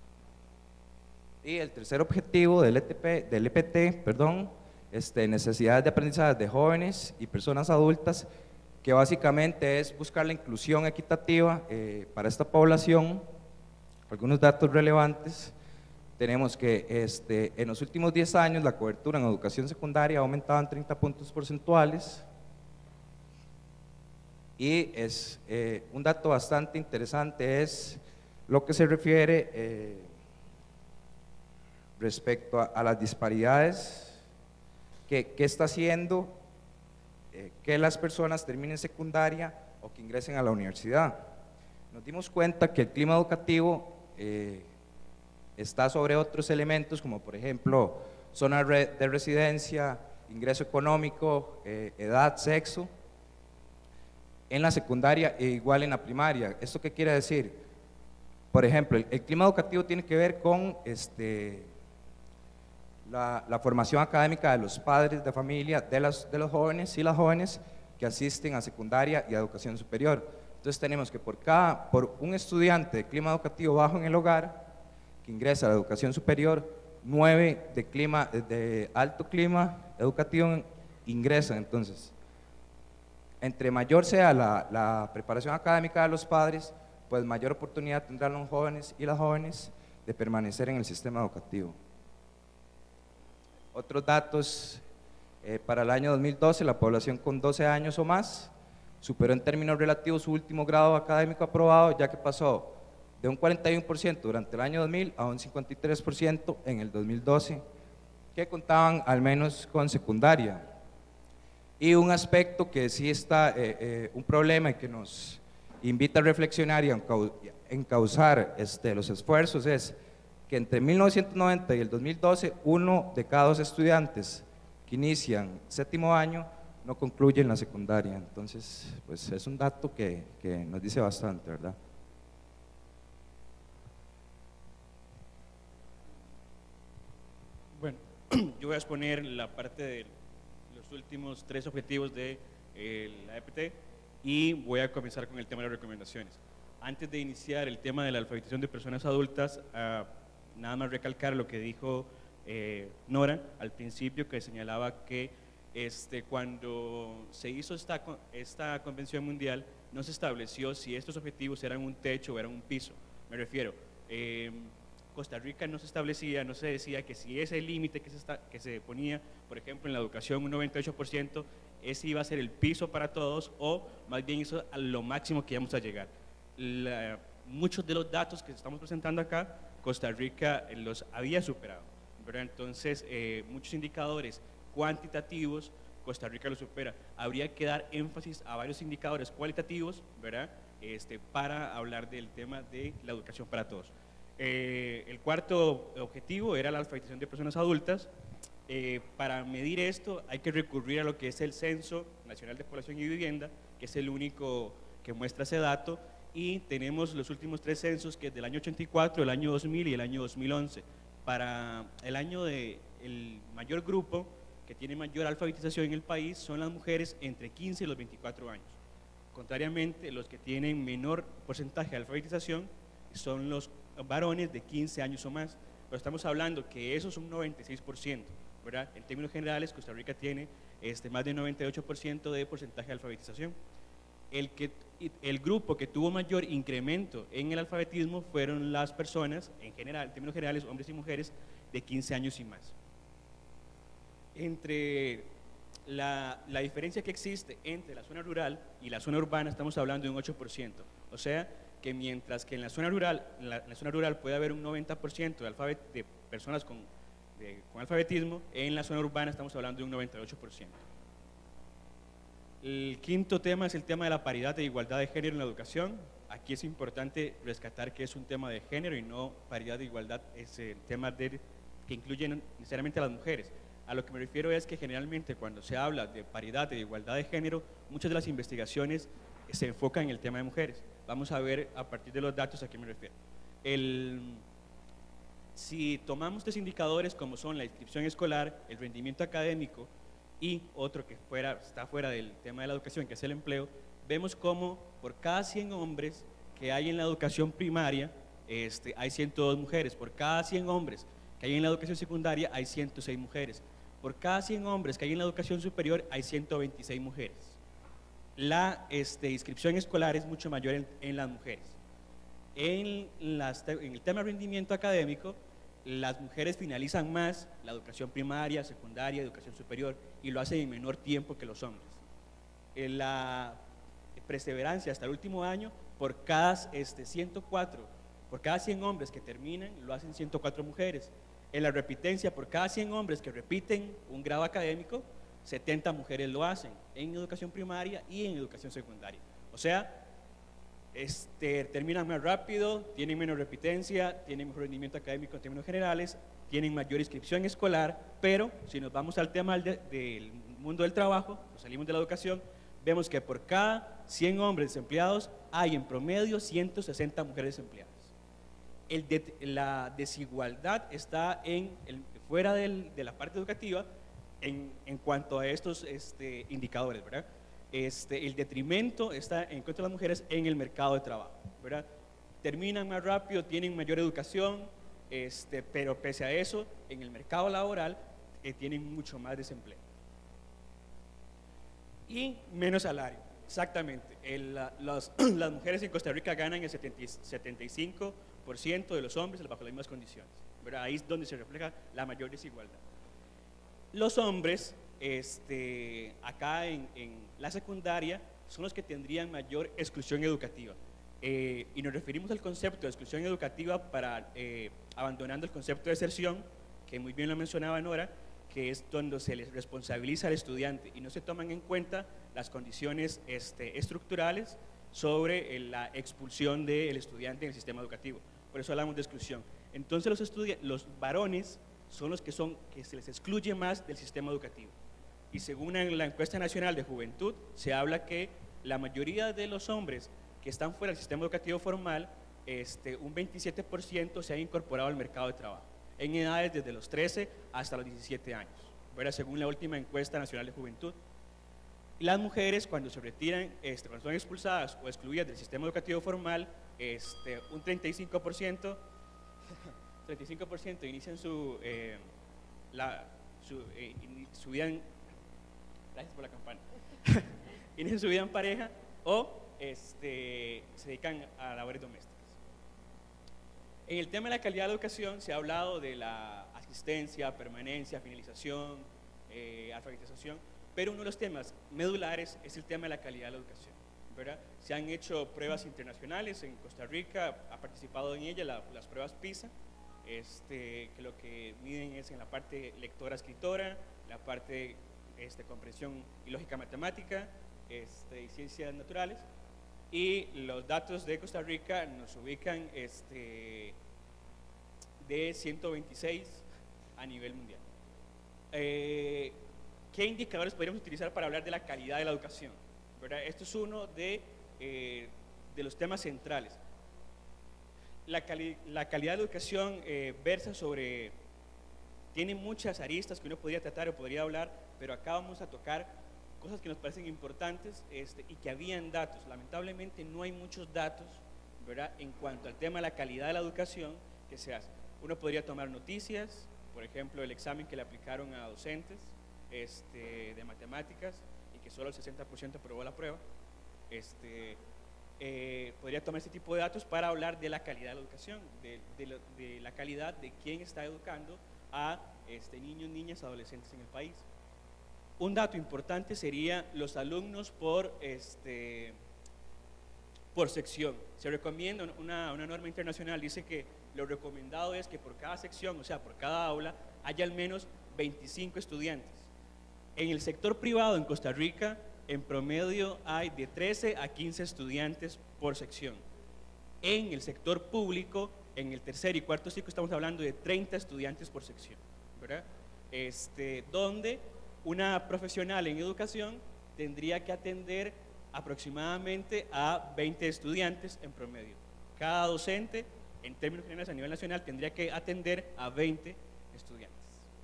Y el tercer objetivo del, E T P, del E P T, perdón, este, necesidades de aprendizaje de jóvenes y personas adultas, que básicamente es buscar la inclusión equitativa eh, para esta población. Algunos datos relevantes: tenemos que este, en los últimos diez años la cobertura en educación secundaria ha aumentado en treinta puntos porcentuales, y es eh, un dato bastante interesante es lo que se refiere eh, respecto a, a las disparidades que, que está haciendo eh, que las personas terminen secundaria o que ingresen a la universidad. Nos dimos cuenta que el clima educativo eh, está sobre otros elementos, como por ejemplo zona de residencia, ingreso económico, eh, edad, sexo, en la secundaria e igual en la primaria. ¿Esto qué quiere decir? Por ejemplo, el, el clima educativo tiene que ver con este, la, la formación académica de los padres de familia, de, las, de los jóvenes y las jóvenes que asisten a secundaria y a educación superior. Entonces tenemos que por, cada, por un estudiante de clima educativo bajo en el hogar que ingresa a la educación superior, nueve de, clima, de alto clima educativo ingresan. Entonces, entre mayor sea la, la preparación académica de los padres, pues mayor oportunidad tendrán los jóvenes y las jóvenes de permanecer en el sistema educativo. Otros datos, eh, para el año dos mil doce, la población con doce años o más superó en términos relativos su último grado académico aprobado, ya que pasó de un cuarenta y uno por ciento durante el año dos mil a un cincuenta y tres por ciento en el dos mil doce, que contaban al menos con secundaria. Y un aspecto que sí está eh, eh, un problema y que nos invita a reflexionar y a encauzar este, los esfuerzos es que entre mil novecientos noventa y el dos mil doce, uno de cada dos estudiantes que inician séptimo año no concluyen la secundaria. Entonces, pues es un dato que, que nos dice bastante, ¿verdad? Bueno, yo voy a exponer la parte de los últimos tres objetivos de eh, la E P T y voy a comenzar con el tema de las recomendaciones. Antes de iniciar el tema de la alfabetización de personas adultas, uh, nada más recalcar lo que dijo eh, Nora al principio, que señalaba que este, cuando se hizo esta, esta convención mundial no se estableció si estos objetivos eran un techo o eran un piso. Me refiero, eh, Costa Rica no se establecía, no se decía que si ese límite que, que se ponía, por ejemplo en la educación un noventa y ocho por ciento, ese iba a ser el piso para todos o más bien eso a lo máximo que íbamos a llegar. La, muchos de los datos que estamos presentando acá, Costa Rica los había superado, ¿verdad? Entonces eh, muchos indicadores cuantitativos, Costa Rica lo supera. Habría que dar énfasis a varios indicadores cualitativos, ¿verdad? Este, para hablar del tema de la educación para todos. Eh, el cuarto objetivo era la alfabetización de personas adultas. Eh, para medir esto hay que recurrir a lo que es el Censo Nacional de Población y Vivienda, que es el único que muestra ese dato, y tenemos los últimos tres censos, que es del año ochenta y cuatro, el año dos mil y el año dos mil once. Para el año de el mayor grupo que tiene mayor alfabetización en el país son las mujeres entre quince y los veinticuatro años. Contrariamente, los que tienen menor porcentaje de alfabetización son los varones de quince años o más, pero estamos hablando que eso es un noventa y seis por ciento, ¿verdad? En términos generales, Costa Rica tiene este, más del noventa y ocho por ciento de porcentaje de alfabetización. El, que, el grupo que tuvo mayor incremento en el alfabetismo fueron las personas, en general, en términos generales, hombres y mujeres de quince años y más. Entre la, la diferencia que existe entre la zona rural y la zona urbana, estamos hablando de un ocho por ciento, o sea, que mientras que en la zona rural, en la, en la zona rural puede haber un noventa por ciento de, alfabet, de personas con, de, con alfabetismo, en la zona urbana estamos hablando de un noventa y ocho por ciento. El quinto tema es el tema de la paridad de igualdad de género en la educación. Aquí es importante rescatar que es un tema de género y no paridad de igualdad, es el tema de, que incluye necesariamente a las mujeres. A lo que me refiero es que generalmente cuando se habla de paridad de igualdad de género, muchas de las investigaciones se enfocan en el tema de mujeres. Vamos a ver a partir de los datos a qué me refiero. El, si tomamos tres indicadores como son la inscripción escolar, el rendimiento académico y otro que fuera, está fuera del tema de la educación, que es el empleo, vemos como por cada cien hombres que hay en la educación primaria, este, hay ciento dos mujeres. Por cada cien hombres que hay en la educación secundaria, hay ciento seis mujeres. Por cada cien hombres que hay en la educación superior, hay ciento veintiséis mujeres. La este, inscripción escolar es mucho mayor en, en las mujeres. En, las, en el tema de rendimiento académico, las mujeres finalizan más la educación primaria, secundaria, educación superior, y lo hacen en menor tiempo que los hombres. En la perseverancia hasta el último año, por cada este, ciento cuatro, por cada cien hombres que terminan, lo hacen ciento cuatro mujeres. en la repitencia, por cada cien hombres que repiten un grado académico, setenta mujeres lo hacen en educación primaria y en educación secundaria. O sea, este, terminan más rápido, tienen menos repitencia, tienen mejor rendimiento académico en términos generales, tienen mayor inscripción escolar, pero si nos vamos al tema del, del mundo del trabajo, nos salimos de la educación, vemos que por cada cien hombres desempleados hay en promedio ciento sesenta mujeres desempleadas. El de, la desigualdad está en el, fuera del, de la parte educativa en, en cuanto a estos este, indicadores, ¿verdad? Este, el detrimento está en contra de las mujeres en el mercado de trabajo, ¿verdad? Terminan más rápido, tienen mayor educación, este, pero pese a eso, en el mercado laboral eh, tienen mucho más desempleo. Y menos salario, exactamente. El, la, los, las mujeres en Costa Rica ganan el setenta y cinco por ciento de los hombres bajo las mismas condiciones, ¿verdad? Ahí es donde se refleja la mayor desigualdad. Los hombres, este, acá en, en la secundaria, son los que tendrían mayor exclusión educativa. Eh, y nos referimos al concepto de exclusión educativa para, eh, abandonando el concepto de deserción, que muy bien lo mencionaba Nora, que es donde se les responsabiliza al estudiante y no se toman en cuenta las condiciones este, estructurales sobre la expulsión del estudiante en el sistema educativo. Por eso hablamos de exclusión. Entonces los, los varones son los que, son, que se les excluye más del sistema educativo. Y según la encuesta nacional de juventud, se habla que la mayoría de los hombres que están fuera del sistema educativo formal, este, un veintisiete por ciento se han incorporado al mercado de trabajo, en edades desde los trece hasta los diecisiete años, ¿verdad? Según la última encuesta nacional de juventud. Y las mujeres, cuando se retiran, este, cuando son expulsadas o excluidas del sistema educativo formal, este, un treinta y cinco por ciento, treinta y cinco por ciento inician su, eh, la, su, eh, in, su vida en, gracias por la campana, inician su vida en pareja o este, se dedican a labores domésticas. En el tema de la calidad de la educación se ha hablado de la asistencia, permanencia, finalización, eh, alfabetización, pero uno de los temas medulares es el tema de la calidad de la educación, ¿verdad? Se han hecho pruebas internacionales en Costa Rica, ha participado en ellas la, las pruebas PISA, este, que lo que miden es en la parte lectora-escritora, la parte este, comprensión y lógica matemática este, y ciencias naturales. Y los datos de Costa Rica nos ubican este, de ciento veintiséis a nivel mundial. Eh, ¿Qué indicadores podríamos utilizar para hablar de la calidad de la educación? ¿Verdad? Esto es uno de, eh, de los temas centrales. La, cali la calidad de la educación eh, versa sobre, tiene muchas aristas que uno podría tratar o podría hablar, pero acá vamos a tocar cosas que nos parecen importantes este, y que habían datos. Lamentablemente no hay muchos datos, ¿verdad?, en cuanto al tema de la calidad de la educación que se hace. Uno podría tomar noticias, por ejemplo, el examen que le aplicaron a docentes este, de matemáticas y que solo el sesenta por ciento aprobó la prueba. Este, eh, podría tomar ese tipo de datos para hablar de la calidad de la educación, de, de, lo, de la calidad de quién está educando a este, niños, niñas, adolescentes en el país. Un dato importante sería los alumnos por, este, por sección. Se recomienda una, una norma internacional, dice que lo recomendado es que por cada sección, o sea, por cada aula, haya al menos veinticinco estudiantes. En el sector privado en Costa Rica, en promedio hay de trece a quince estudiantes por sección. En el sector público, en el tercer y cuarto ciclo, estamos hablando de treinta estudiantes por sección, ¿verdad? Este, donde una profesional en educación tendría que atender aproximadamente a veinte estudiantes en promedio. Cada docente, en términos generales a nivel nacional, tendría que atender a veinte estudiantes.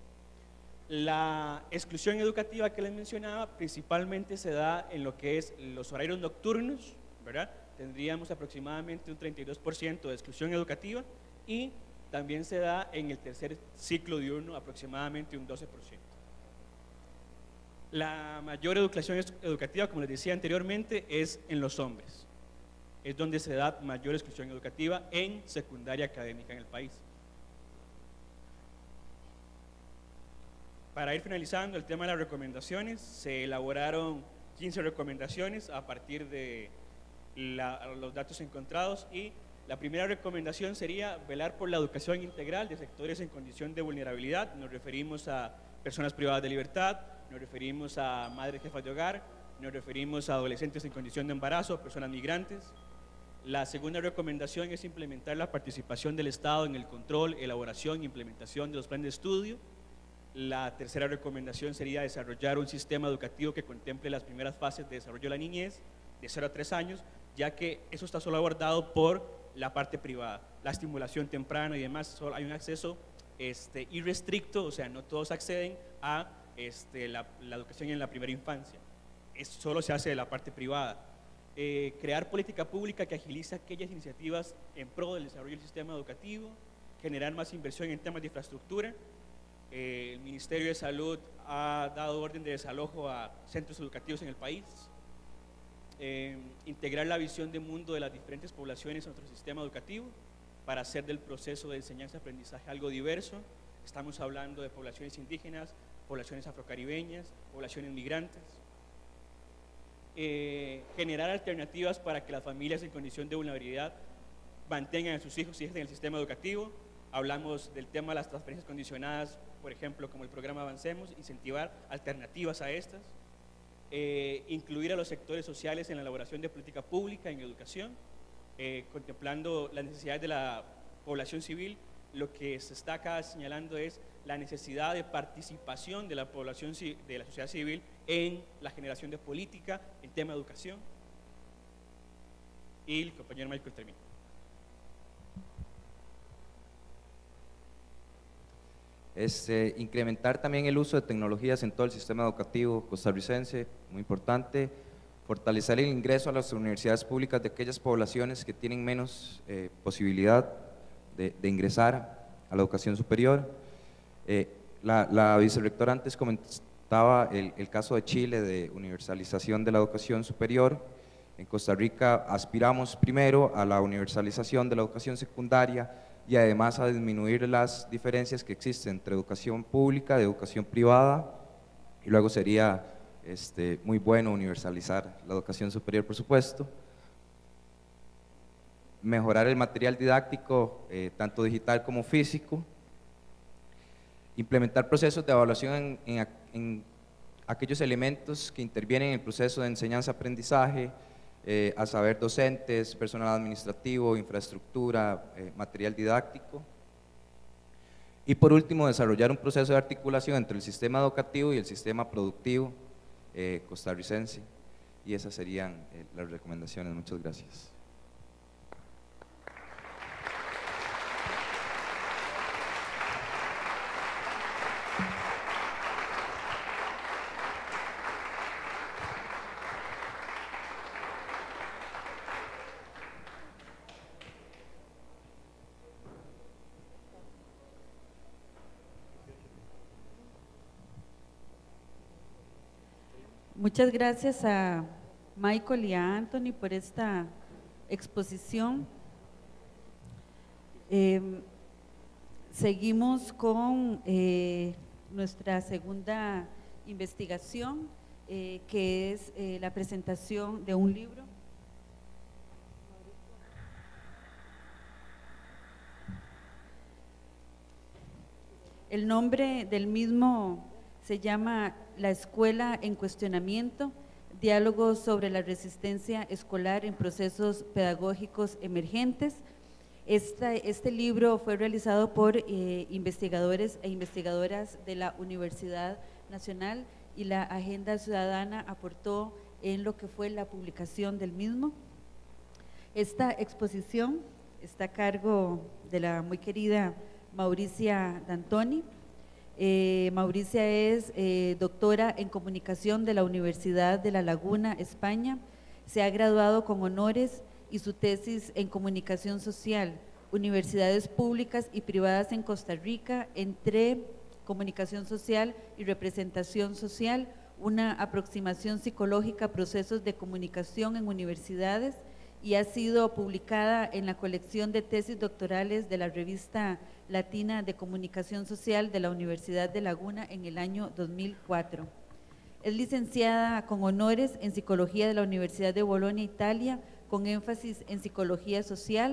La exclusión educativa que les mencionaba principalmente se da en lo que es los horarios nocturnos, ¿verdad? Tendríamos aproximadamente un treinta y dos por ciento de exclusión educativa y también se da en el tercer ciclo diurno aproximadamente un doce por ciento. La mayor educación educativa, como les decía anteriormente, es en los hombres. Es donde se da mayor exclusión educativa en secundaria académica en el país. Para ir finalizando el tema de las recomendaciones, se elaboraron quince recomendaciones a partir de la, los datos encontrados y La primera recomendación sería velar por la educación integral de sectores en condición de vulnerabilidad. Nos referimos a personas privadas de libertad, nos referimos a madres jefas de hogar, nos referimos a adolescentes en condición de embarazo, personas migrantes. La segunda recomendación es implementar la participación del Estado en el control, elaboración e implementación de los planes de estudio. La tercera recomendación sería desarrollar un sistema educativo que contemple las primeras fases de desarrollo de la niñez, de cero a tres años, ya que eso está solo abordado por la parte privada, la estimulación temprana y demás. Solo hay un acceso este, irrestricto, o sea, no todos acceden a este, la, la educación en la primera infancia. Eso solo se hace de la parte privada. Eh, crear política pública que agilice aquellas iniciativas en pro del desarrollo del sistema educativo, generar más inversión en temas de infraestructura. Eh, el Ministerio de Salud ha dado orden de desalojo a centros educativos en el país. Eh, integrar la visión de mundo de las diferentes poblaciones en nuestro sistema educativo para hacer del proceso de enseñanza-aprendizaje algo diverso. Estamos hablando de poblaciones indígenas, poblaciones afrocaribeñas, poblaciones migrantes. Eh, generar alternativas para que las familias en condición de vulnerabilidad mantengan a sus hijos y hijas en el sistema educativo. Hablamos del tema de las transferencias condicionadas, por ejemplo, como el programa Avancemos, incentivar alternativas a estas. Eh, incluir a los sectores sociales en la elaboración de política pública en educación, eh, contemplando las necesidades de la población civil. Lo que se está acá señalando es la necesidad de participación de la población, de la sociedad civil en la generación de política en tema de educación. Y el compañero Michael termina. Este, incrementar también el uso de tecnologías en todo el sistema educativo costarricense, muy importante. Fortalecer el ingreso a las universidades públicas de aquellas poblaciones que tienen menos eh, posibilidad de, de ingresar a la educación superior. Eh, la, la vicerrectora antes comentaba el, el caso de Chile de universalización de la educación superior. En Costa Rica aspiramos primero a la universalización de la educación secundaria y además a disminuir las diferencias que existen entre educación pública y educación privada, y luego sería este, muy bueno universalizar la educación superior, por supuesto. Mejorar el material didáctico, eh, tanto digital como físico. Implementar procesos de evaluación en, en, en aquellos elementos que intervienen en el proceso de enseñanza-aprendizaje, Eh, a saber, docentes, personal administrativo, infraestructura, eh, material didáctico. Y por último, desarrollar un proceso de articulación entre el sistema educativo y el sistema productivo eh, costarricense. Y esas serían eh, las recomendaciones. Muchas gracias. Muchas gracias a Michael y a Anthony por esta exposición. Eh, seguimos con eh, nuestra segunda investigación, eh, que es eh, la presentación de un libro. El nombre del mismo se llama La Escuela en Cuestionamiento, diálogos sobre la resistencia escolar en procesos pedagógicos emergentes. Esta, este libro fue realizado por eh, investigadores e investigadoras de la Universidad Nacional y la Agenda Ciudadana aportó en lo que fue la publicación del mismo. Esta exposición está a cargo de la muy querida Mauricia D'Antoni. Eh, Mauricia es eh, doctora en comunicación de la Universidad de La Laguna, España. Se ha graduado con honores y su tesis en comunicación social, universidades públicas y privadas en Costa Rica, entre comunicación social y representación social, una aproximación psicológica a procesos de comunicación en universidades, y ha sido publicada en la colección de tesis doctorales de la revista Latina de Comunicación Social de la Universidad de Laguna en el año dos mil cuatro. Es licenciada con honores en Psicología de la Universidad de Bolonia, Italia, con énfasis en Psicología Social,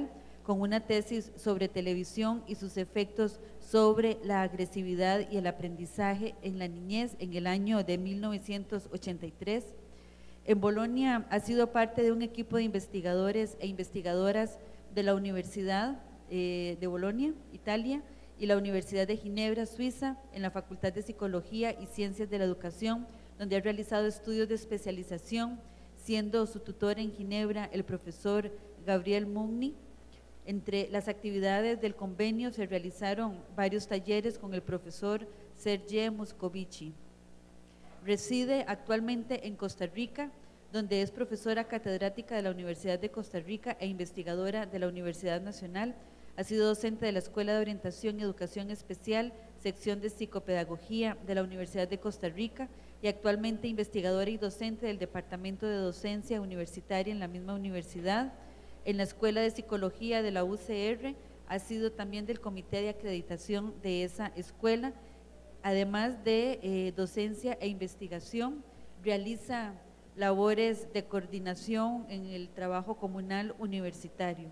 con una tesis sobre televisión y sus efectos sobre la agresividad y el aprendizaje en la niñez en el año de mil novecientos ochenta y tres. En Bolonia ha sido parte de un equipo de investigadores e investigadoras de la Universidad eh, de Bolonia, Italia, y la Universidad de Ginebra, Suiza, en la Facultad de Psicología y Ciencias de la Educación, donde ha realizado estudios de especialización, siendo su tutor en Ginebra el profesor Gabriel Mugni. Entre las actividades del convenio se realizaron varios talleres con el profesor Sergei Moscovici. Reside actualmente en Costa Rica, donde es profesora catedrática de la Universidad de Costa Rica e investigadora de la Universidad Nacional. Ha sido docente de la Escuela de Orientación y Educación Especial, sección de Psicopedagogía de la Universidad de Costa Rica, y actualmente investigadora y docente del Departamento de Docencia Universitaria en la misma universidad. En la Escuela de Psicología de la U C R, ha sido también del Comité de Acreditación de esa escuela, además de eh, docencia e investigación. Realiza labores de coordinación en el trabajo comunal universitario.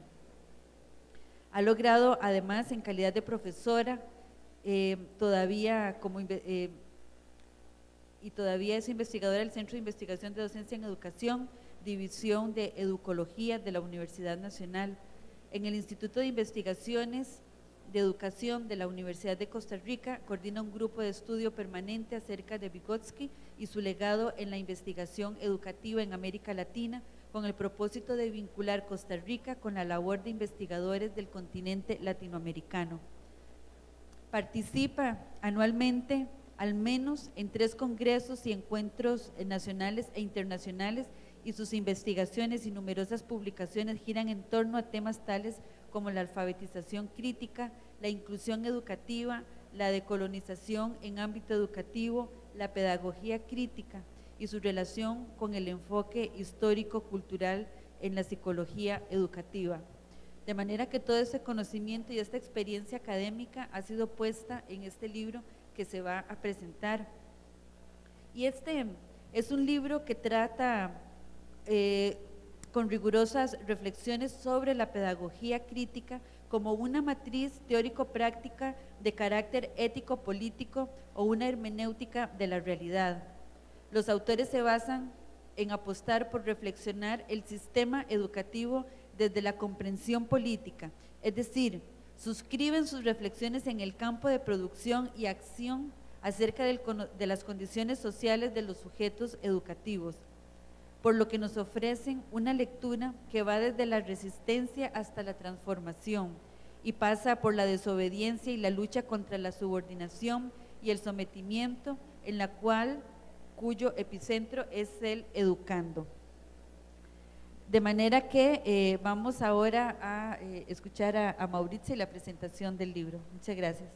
Ha logrado además en calidad de profesora, eh, todavía como eh, y todavía es investigadora del Centro de Investigación de Docencia en Educación, División de Educología de la Universidad Nacional. En el Instituto de Investigaciones de Educación de la Universidad de Costa Rica, coordina un grupo de estudio permanente acerca de Vygotsky y su legado en la investigación educativa en América Latina, con el propósito de vincular Costa Rica con la labor de investigadores del continente latinoamericano. Participa anualmente al menos en tres congresos y encuentros nacionales e internacionales, y sus investigaciones y numerosas publicaciones giran en torno a temas tales como la alfabetización crítica, la inclusión educativa, la decolonización en ámbito educativo, la pedagogía crítica y su relación con el enfoque histórico-cultural en la psicología educativa. De manera que todo ese conocimiento y esta experiencia académica ha sido puesta en este libro que se va a presentar. Y este es un libro que trata eh, con rigurosas reflexiones sobre la pedagogía crítica como una matriz teórico-práctica de carácter ético-político o una hermenéutica de la realidad. Los autores se basan en apostar por reflexionar el sistema educativo desde la comprensión política, es decir, suscriben sus reflexiones en el campo de producción y acción acerca del, de las condiciones sociales de los sujetos educativos, por lo que nos ofrecen una lectura que va desde la resistencia hasta la transformación y pasa por la desobediencia y la lucha contra la subordinación y el sometimiento, en la cual, cuyo epicentro es el educando. De manera que eh, vamos ahora a eh, escuchar a, a Mauricio y la presentación del libro. Muchas gracias.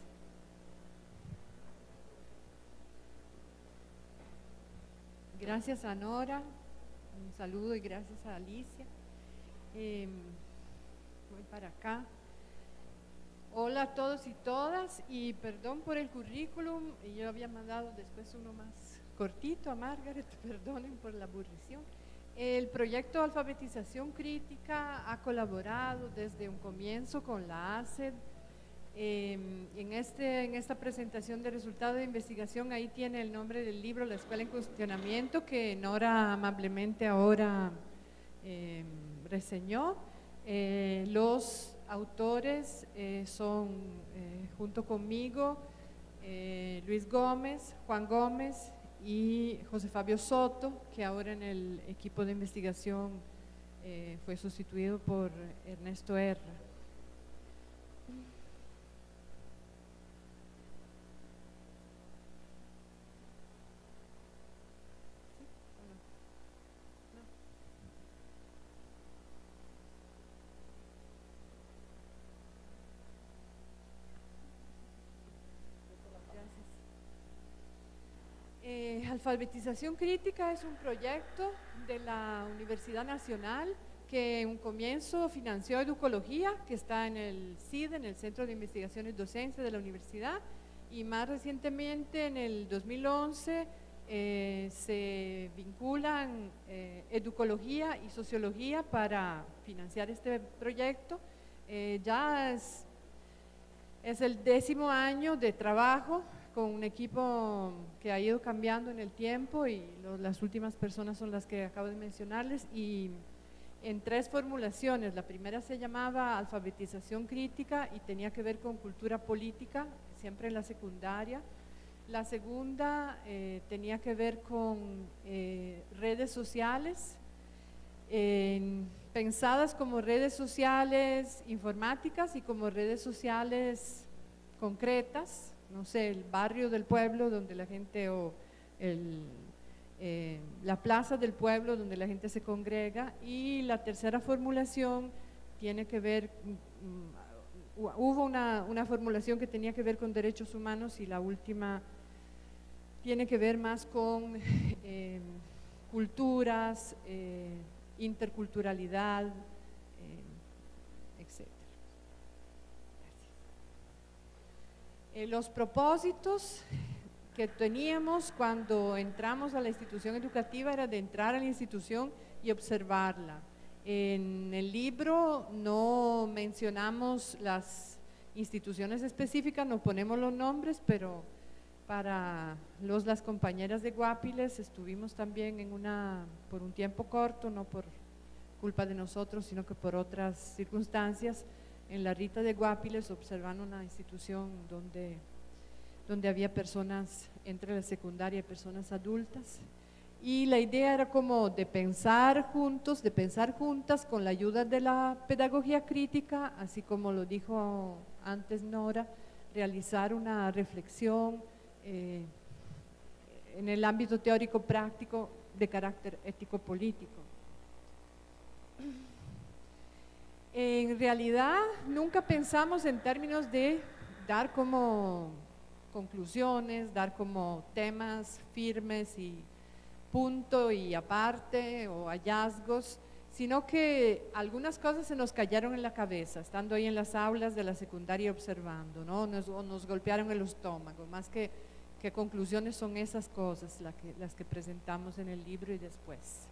Gracias a Nora, un saludo y gracias a Alicia. Eh, voy para acá. Hola a todos y todas, y perdón por el currículum, yo había mandado después uno más cortito a Margaret, perdonen por la aburrición. El proyecto de alfabetización crítica ha colaborado desde un comienzo con la A C E D. Eh, en, este, en esta presentación de resultados de investigación, ahí tiene el nombre del libro, La Escuela en Cuestionamiento, que Nora amablemente ahora eh, reseñó. Eh, los autores eh, son, eh, junto conmigo, eh, Luis Gómez, Juan Gómez y José Fabio Soto, que ahora en el equipo de investigación eh, fue sustituido por Ernesto Erra. Eh, Alfabetización Crítica es un proyecto de la Universidad Nacional que en un comienzo financió Educología, que está en el C I D, en el Centro de Investigaciones Docencia de la Universidad, y más recientemente en el dos mil once eh, se vinculan eh, Educología y Sociología para financiar este proyecto. Eh, ya es, es el décimo año de trabajo con un equipo que ha ido cambiando en el tiempo y lo, las últimas personas son las que acabo de mencionarles, y en tres formulaciones. La primera se llamaba alfabetización crítica y tenía que ver con cultura política, siempre en la secundaria. La segunda eh, tenía que ver con eh, redes sociales, eh, pensadas como redes sociales informáticas y como redes sociales concretas, no sé, el barrio del pueblo donde la gente, o el, eh, la plaza del pueblo donde la gente se congrega. Y la tercera formulación tiene que ver, um, hubo una, una formulación que tenía que ver con derechos humanos, y la última tiene que ver más con eh, culturas, eh, interculturalidad, eh, etcétera. Eh, los propósitos que teníamos cuando entramos a la institución educativa era de entrar a la institución y observarla. En el libro no mencionamos las instituciones específicas, no ponemos los nombres, pero para los, las compañeras de Guapiles estuvimos también en una, por un tiempo corto, no por culpa de nosotros, sino que por otras circunstancias, en la Rita de Guapiles, observando una institución donde, donde había personas entre la secundaria y personas adultas. Y la idea era como de pensar juntos, de pensar juntas con la ayuda de la pedagogía crítica, así como lo dijo antes Nora, realizar una reflexión eh, en el ámbito teórico práctico de carácter ético-político. En realidad nunca pensamos en términos de dar como conclusiones, dar como temas firmes y punto y aparte o hallazgos, sino que algunas cosas se nos cayeron en la cabeza, estando ahí en las aulas de la secundaria observando, ¿no? Nos, o nos golpearon el estómago, más que, que conclusiones son esas cosas las que, las que presentamos en el libro y después.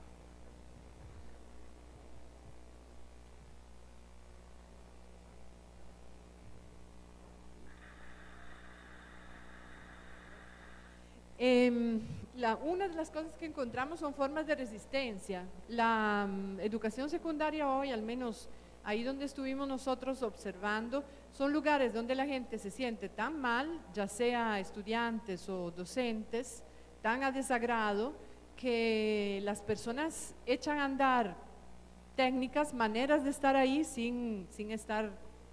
Eh, la, una de las cosas que encontramos son formas de resistencia. La um, educación secundaria hoy, al menos ahí donde estuvimos nosotros observando, son lugares donde la gente se siente tan mal, ya sea estudiantes o docentes, tan a desagrado, que las personas echan a andar técnicas, maneras de estar ahí sin, sin estar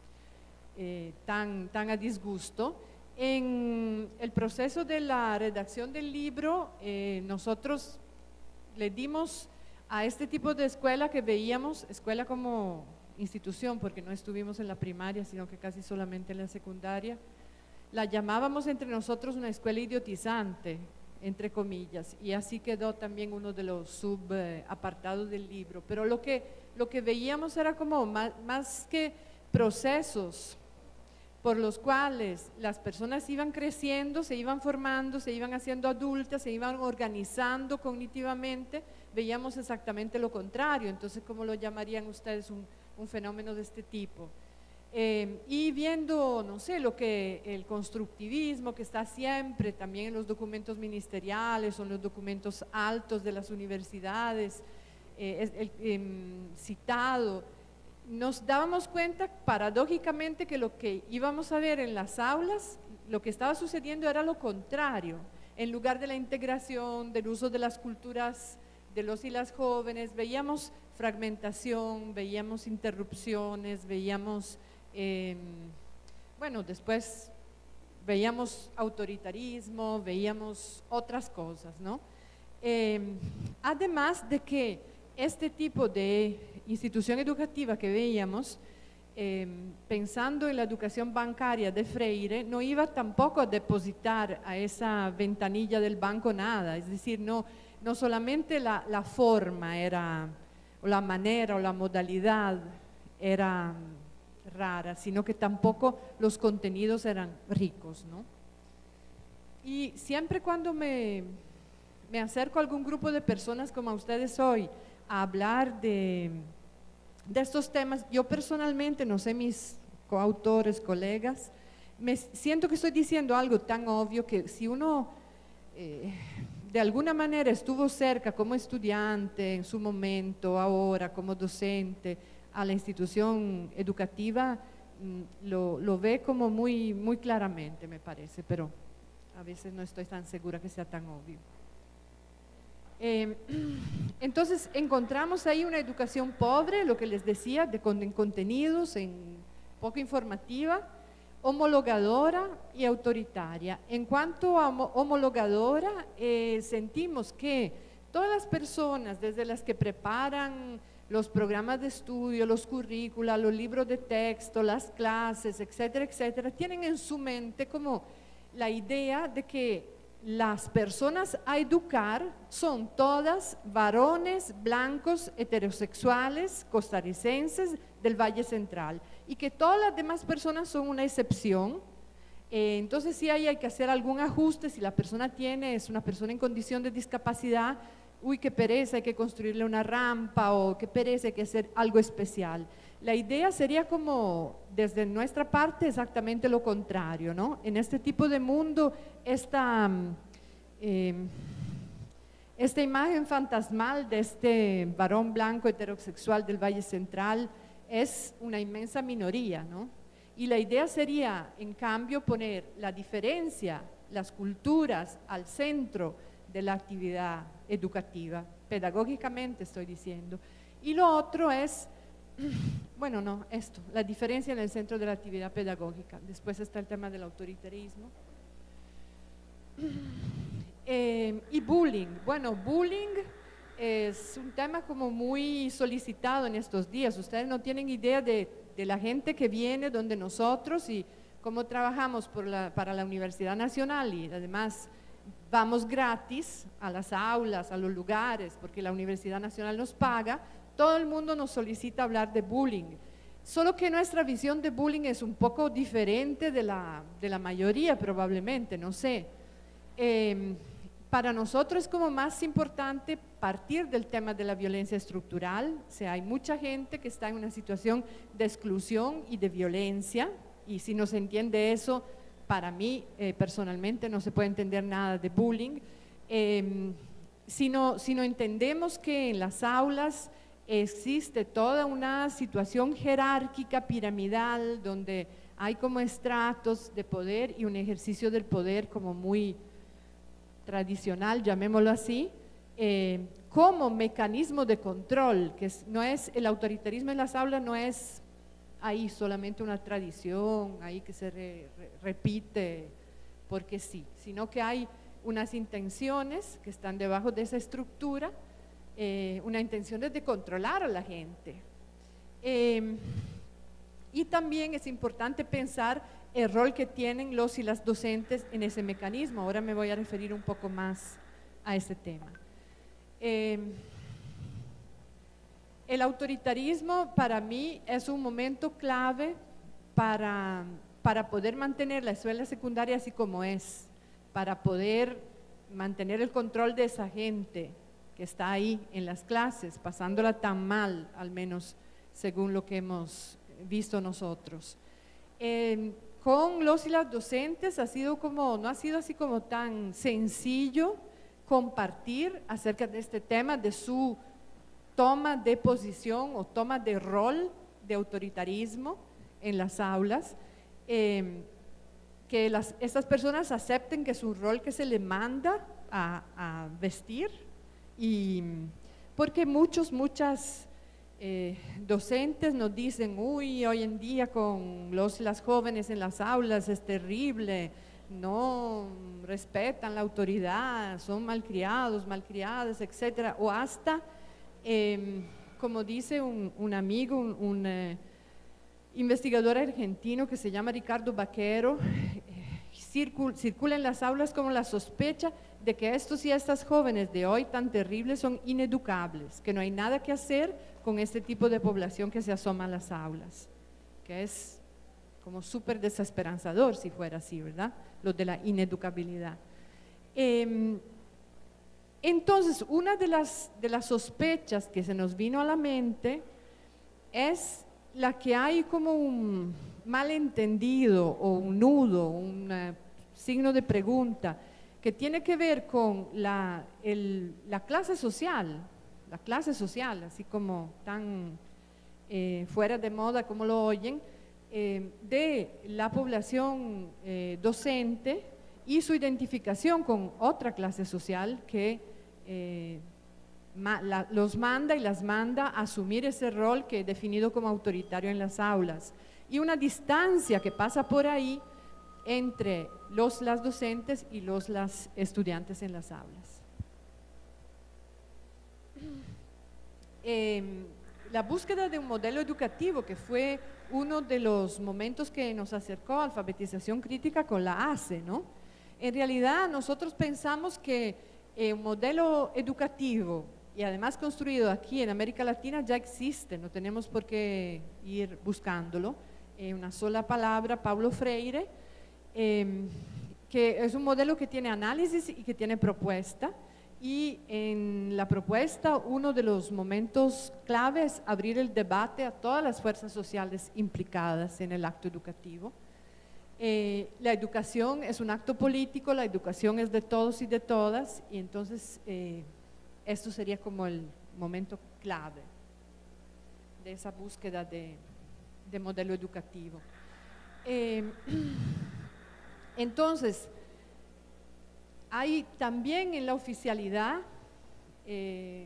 eh, tan, tan a disgusto. En el proceso de la redacción del libro, eh, nosotros le dimos a este tipo de escuela que veíamos, escuela como institución, porque no estuvimos en la primaria, sino que casi solamente en la secundaria, la llamábamos entre nosotros una escuela idiotizante, entre comillas, y así quedó también uno de los subapartados del libro. Pero lo que, lo que veíamos era como más, más que procesos por los cuales las personas iban creciendo, se iban formando, se iban haciendo adultas, se iban organizando cognitivamente, veíamos exactamente lo contrario. Entonces, ¿cómo lo llamarían ustedes un, un fenómeno de este tipo? Eh, y viendo, no sé, lo que el constructivismo que está siempre también en los documentos ministeriales o en los documentos altos de las universidades, eh, es, el, eh, citado, nos dábamos cuenta paradójicamente que lo que íbamos a ver en las aulas, lo que estaba sucediendo era lo contrario. En lugar de la integración, del uso de las culturas de los y las jóvenes, veíamos fragmentación, veíamos interrupciones, veíamos, eh, bueno, después veíamos autoritarismo, veíamos otras cosas, ¿no? Eh, además de que este tipo de institución educativa que veíamos, eh, pensando en la educación bancaria de Freire, no iba tampoco a depositar a esa ventanilla del banco nada, es decir, no, no solamente la, la forma era, o la manera o la modalidad era rara, sino que tampoco los contenidos eran ricos, ¿no? Y siempre cuando me, me acerco a algún grupo de personas como a ustedes hoy, a hablar de, de estos temas. Yo personalmente, no sé mis coautores, colegas, me siento que estoy diciendo algo tan obvio que si uno eh, de alguna manera estuvo cerca como estudiante en su momento, ahora como docente a la institución educativa, lo, lo ve como muy, muy claramente, me parece, pero a veces no estoy tan segura que sea tan obvio. Eh, entonces encontramos ahí una educación pobre, lo que les decía, de, con, en contenidos, en poco informativa, homologadora y autoritaria. En cuanto a homologadora, eh, sentimos que todas las personas, desde las que preparan los programas de estudio, los currícula, los libros de texto, las clases, etcétera, etcétera, tienen en su mente como la idea de que las personas a educar son todas varones blancos, heterosexuales, costarricenses del Valle Central y que todas las demás personas son una excepción. Eh, entonces sí ahí hay que hacer algún ajuste. Si la persona tiene, es una persona en condición de discapacidad, uy, qué pereza, hay que construirle una rampa, o qué pereza, hay que hacer algo especial. La idea sería como, desde nuestra parte, exactamente lo contrario, ¿no? En este tipo de mundo, esta, eh, esta imagen fantasmal de este varón blanco heterosexual del Valle Central es una inmensa minoría, ¿no? Y la idea sería, en cambio, poner la diferencia, las culturas al centro de la actividad educativa, pedagógicamente estoy diciendo. Y lo otro es, bueno, no, esto, la diferencia en el centro de la actividad pedagógica. Después está el tema del autoritarismo. Eh, y bullying. Bueno, bullying es un tema como muy solicitado en estos días. Ustedes no tienen idea de, de la gente que viene donde nosotros y cómo trabajamos por la, para la Universidad Nacional, y además vamos gratis a las aulas, a los lugares, porque la Universidad Nacional nos paga. Todo el mundo nos solicita hablar de bullying, solo que nuestra visión de bullying es un poco diferente de la, de la mayoría, probablemente, no sé. Eh, para nosotros es como más importante partir del tema de la violencia estructural. O sea, hay mucha gente que está en una situación de exclusión y de violencia, y si no se entiende eso, para mí eh, personalmente no se puede entender nada de bullying. Eh, si no, si no entendemos que en las aulas existe toda una situación jerárquica, piramidal, donde hay como estratos de poder y un ejercicio del poder como muy tradicional, llamémoslo así, eh, como mecanismo de control, que es, no es el autoritarismo en las aulas, no es ahí solamente una tradición, ahí que se re, re, repite porque sí, sino que hay unas intenciones que están debajo de esa estructura. Eh, una intención es de controlar a la gente. Eh, y también es importante pensar el rol que tienen los y las docentes en ese mecanismo. Ahora me voy a referir un poco más a ese tema. Eh, el autoritarismo para mí es un momento clave para, para poder mantener la escuela secundaria así como es, para poder mantener el control de esa gente que está ahí en las clases, pasándola tan mal, al menos según lo que hemos visto nosotros. Eh, con los y las docentes ha sido como, no ha sido así como tan sencillo compartir acerca de este tema, de su toma de posición o toma de rol de autoritarismo en las aulas, eh, que las, estas personas acepten que es un rol que se le manda a, a vestir. Y porque muchos, muchas eh, docentes nos dicen, uy, hoy en día con los las jóvenes en las aulas es terrible, no respetan la autoridad, son malcriados, malcriadas, etcétera. O hasta, eh, como dice un, un amigo, un, un eh, investigador argentino que se llama Ricardo Baquero, circula, circula en las aulas como la sospecha de que estos y estas jóvenes de hoy tan terribles son ineducables, que no hay nada que hacer con este tipo de población que se asoma a las aulas, que es como súper desesperanzador si fuera así, ¿verdad? Lo de la ineducabilidad. Eh, entonces, una de las, de las sospechas que se nos vino a la mente es la que hay como un malentendido o un nudo, un uh, signo de pregunta, que tiene que ver con la, el, la clase social, la clase social, así como tan eh, fuera de moda como lo oyen, eh, de la población eh, docente y su identificación con otra clase social que eh, ma, la, los manda y las manda a asumir ese rol que he definido como autoritario en las aulas, y una distancia que pasa por ahí entre los, las docentes y los, las estudiantes en las aulas. Eh, la búsqueda de un modelo educativo, que fue uno de los momentos que nos acercó a alfabetización crítica con la A C E, ¿no? En realidad nosotros pensamos que eh, un modelo educativo, y además construido aquí en América Latina, ya existe, no tenemos por qué ir buscándolo. Eh, una sola palabra, Paulo Freire, eh, que es un modelo que tiene análisis y que tiene propuesta, y en la propuesta uno de los momentos clave es abrir el debate a todas las fuerzas sociales implicadas en el acto educativo. Eh, la educación es un acto político, la educación es de todos y de todas, y entonces eh, esto sería como el momento clave de esa búsqueda de, de modelo educativo. Eh, entonces, hay también en la oficialidad eh,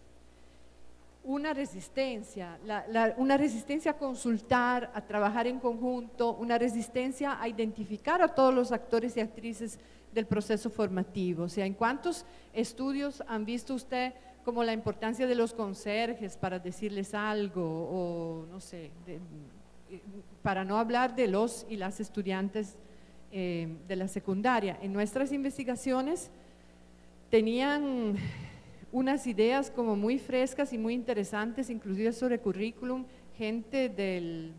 una resistencia, la, la, una resistencia a consultar, a trabajar en conjunto, una resistencia a identificar a todos los actores y actrices del proceso formativo. O sea, ¿en cuántos estudios han visto usted como la importancia de los conserjes para decirles algo, o no sé, de, para no hablar de los y las estudiantes eh, de la secundaria? En nuestras investigaciones tenían unas ideas como muy frescas y muy interesantes, inclusive sobre currículum, gente del,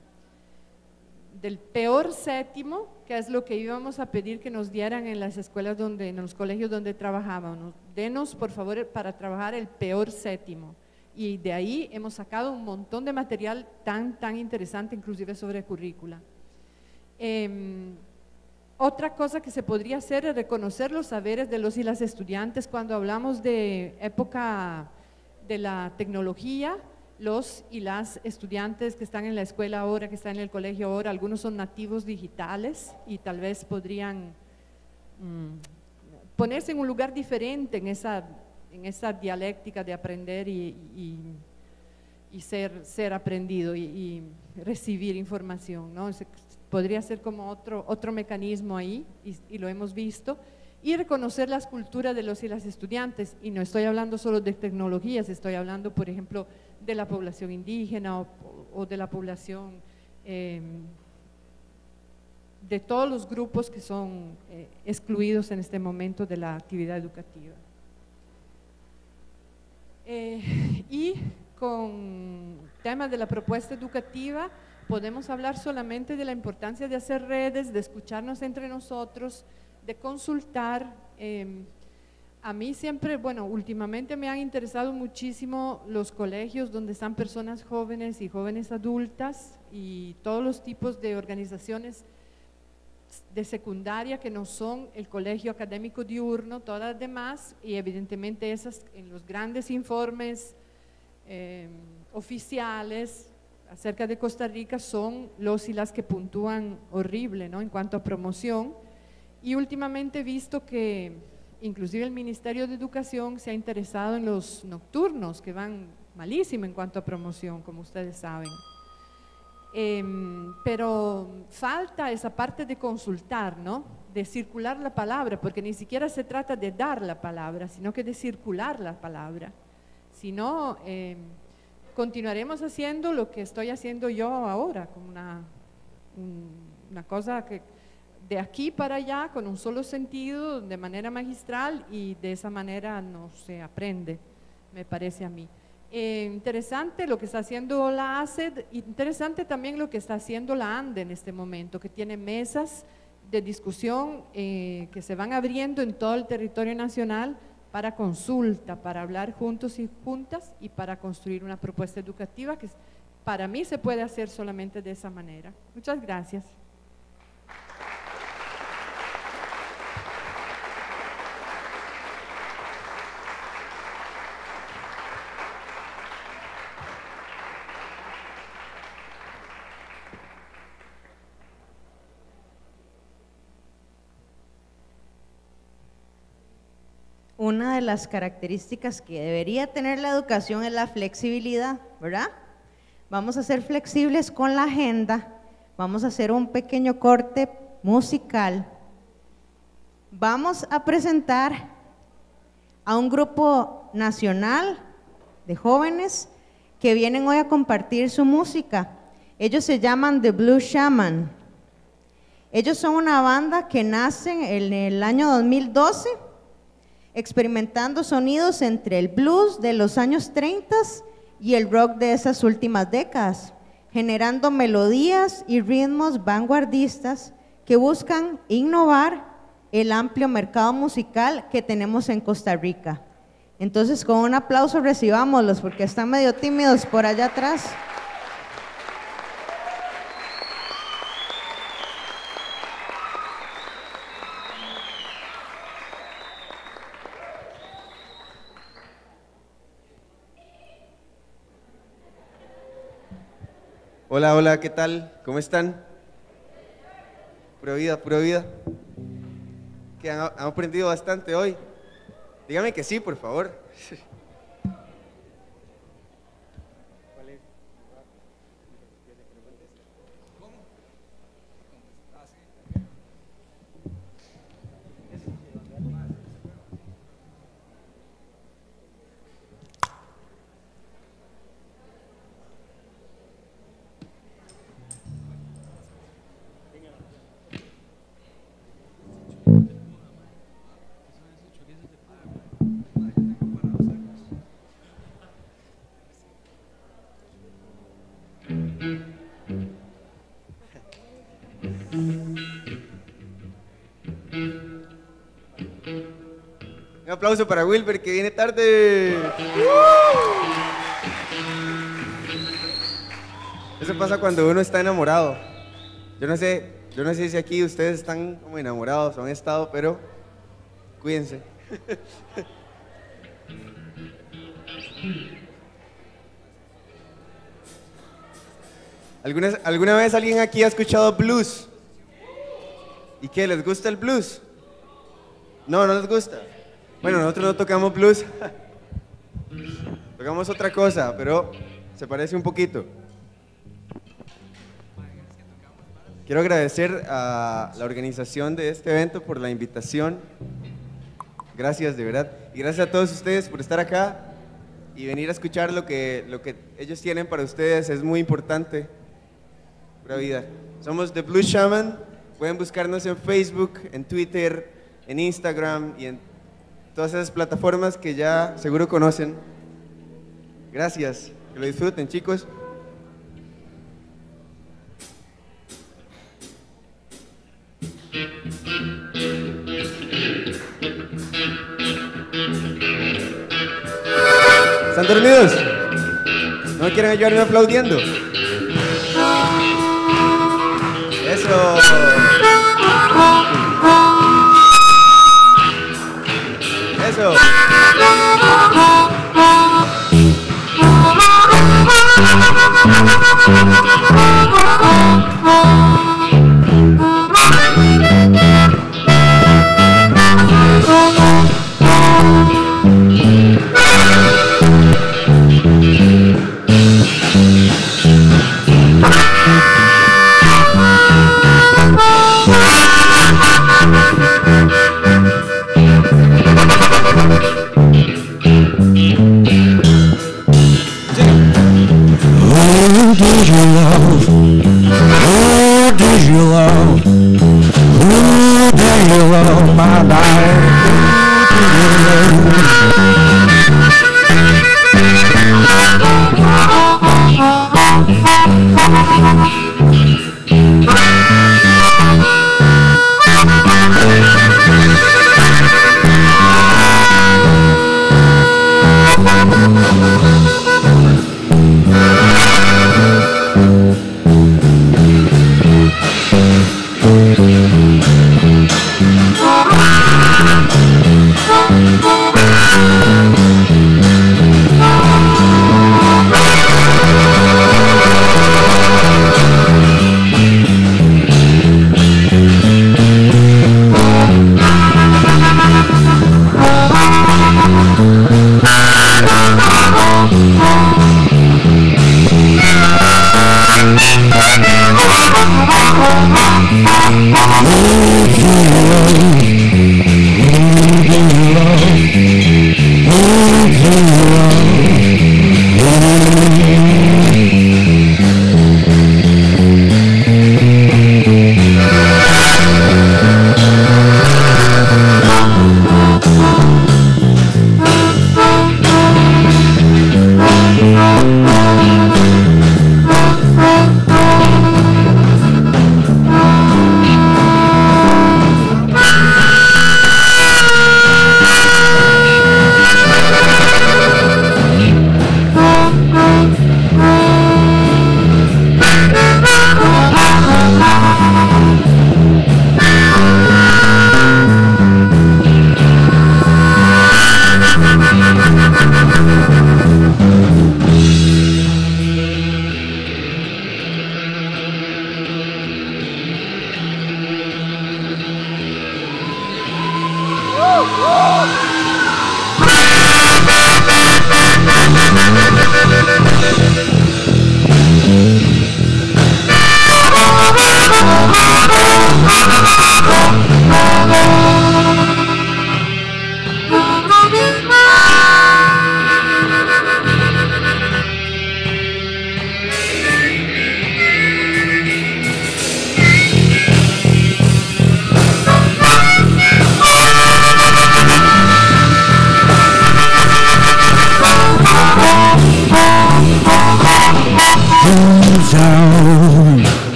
del peor séptimo, que es lo que íbamos a pedir que nos dieran en las escuelas donde, en los colegios donde trabajábamos. Denos por favor para trabajar el peor séptimo, y de ahí hemos sacado un montón de material tan, tan interesante, inclusive sobre currícula. Eh, Otra cosa que se podría hacer es reconocer los saberes de los y las estudiantes. Cuando hablamos de época de la tecnología, los y las estudiantes que están en la escuela ahora, que están en el colegio ahora, algunos son nativos digitales y tal vez podrían mmm, ponerse en un lugar diferente en esa, en esa dialéctica de aprender y, y, y ser, ser aprendido y, y recibir información, ¿no? Podría ser como otro, otro mecanismo ahí, y, y lo hemos visto, y reconocer las culturas de los y las estudiantes. Y no estoy hablando solo de tecnologías, estoy hablando, por ejemplo, de la población indígena o, o de la población, eh, de todos los grupos que son eh, excluidos en este momento de la actividad educativa. Eh, y con temas de la propuesta educativa, podemos hablar solamente de la importancia de hacer redes, de escucharnos entre nosotros, de consultar. Eh, a mí siempre, bueno, últimamente me han interesado muchísimo los colegios donde están personas jóvenes y jóvenes adultas, y todos los tipos de organizaciones de secundaria que no son el colegio académico diurno, todas las demás, y evidentemente esas en los grandes informes eh, oficiales acerca de Costa Rica son los y las que puntúan horrible, ¿no?, en cuanto a promoción. Y últimamente he visto que inclusive el Ministerio de Educación se ha interesado en los nocturnos, que van malísimo en cuanto a promoción, como ustedes saben. Eh, pero falta esa parte de consultar, ¿no?, de circular la palabra, porque ni siquiera se trata de dar la palabra, sino que de circular la palabra. Si no, eh, continuaremos haciendo lo que estoy haciendo yo ahora, como una, un, una cosa que de aquí para allá, con un solo sentido, de manera magistral, y de esa manera no se aprende, me parece a mí. Eh, interesante lo que está haciendo la A C E D, interesante también lo que está haciendo la ANDE en este momento, que tiene mesas de discusión eh, que se van abriendo en todo el territorio nacional para consulta, para hablar juntos y juntas y para construir una propuesta educativa que para mí se puede hacer solamente de esa manera. Muchas gracias. Una de las características que debería tener la educación es la flexibilidad, ¿verdad? Vamos a ser flexibles con la agenda, vamos a hacer un pequeño corte musical. Vamos a presentar a un grupo nacional de jóvenes que vienen hoy a compartir su música. Ellos se llaman The Blues Shaman. Ellos son una banda que nace en el año dos mil doce, experimentando sonidos entre el blues de los años treinta y el rock de esas últimas décadas, generando melodías y ritmos vanguardistas que buscan innovar el amplio mercado musical que tenemos en Costa Rica. Entonces, con un aplauso recibámoslos porque están medio tímidos por allá atrás. Hola, hola, ¿qué tal? ¿Cómo están? Pura vida, pura vida. ¿Que han, han aprendido bastante hoy? Dígame que sí, por favor. Un aplauso para Wilber, que viene tarde. Eso pasa cuando uno está enamorado. Yo no sé, yo no sé si aquí ustedes están como enamorados o han estado, pero cuídense. ¿Alguna, ¿Alguna vez alguien aquí ha escuchado blues? ¿Y qué? ¿Les gusta el blues? No, no les gusta. Bueno, nosotros no tocamos blues. Tocamos otra cosa, pero se parece un poquito. Quiero agradecer a la organización de este evento por la invitación. Gracias, de verdad. Y gracias a todos ustedes por estar acá y venir a escuchar lo que, lo que ellos tienen para ustedes. Es muy importante. Pura vida. Somos The Blues Shaman. Pueden buscarnos en Facebook, en Twitter, en Instagram y en todas esas plataformas que ya seguro conocen. Gracias. Que lo disfruten, chicos. ¿Están dormidos? ¿No quieren ayudarme aplaudiendo? Eso. Eso. Thank you.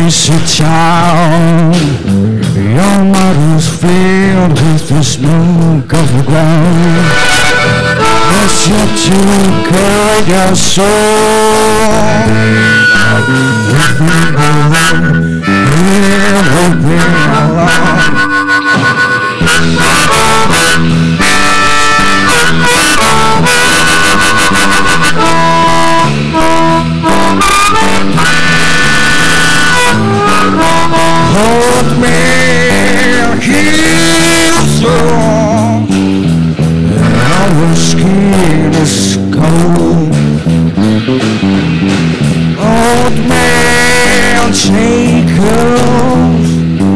crazy town. Your mother's filled with the smoke of the ground. As you took out your soul, we've been alone, yeah, we've been alone. Hold me, heal so, and our skin is cold. Hold me, take us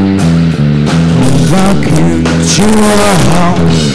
back into our house.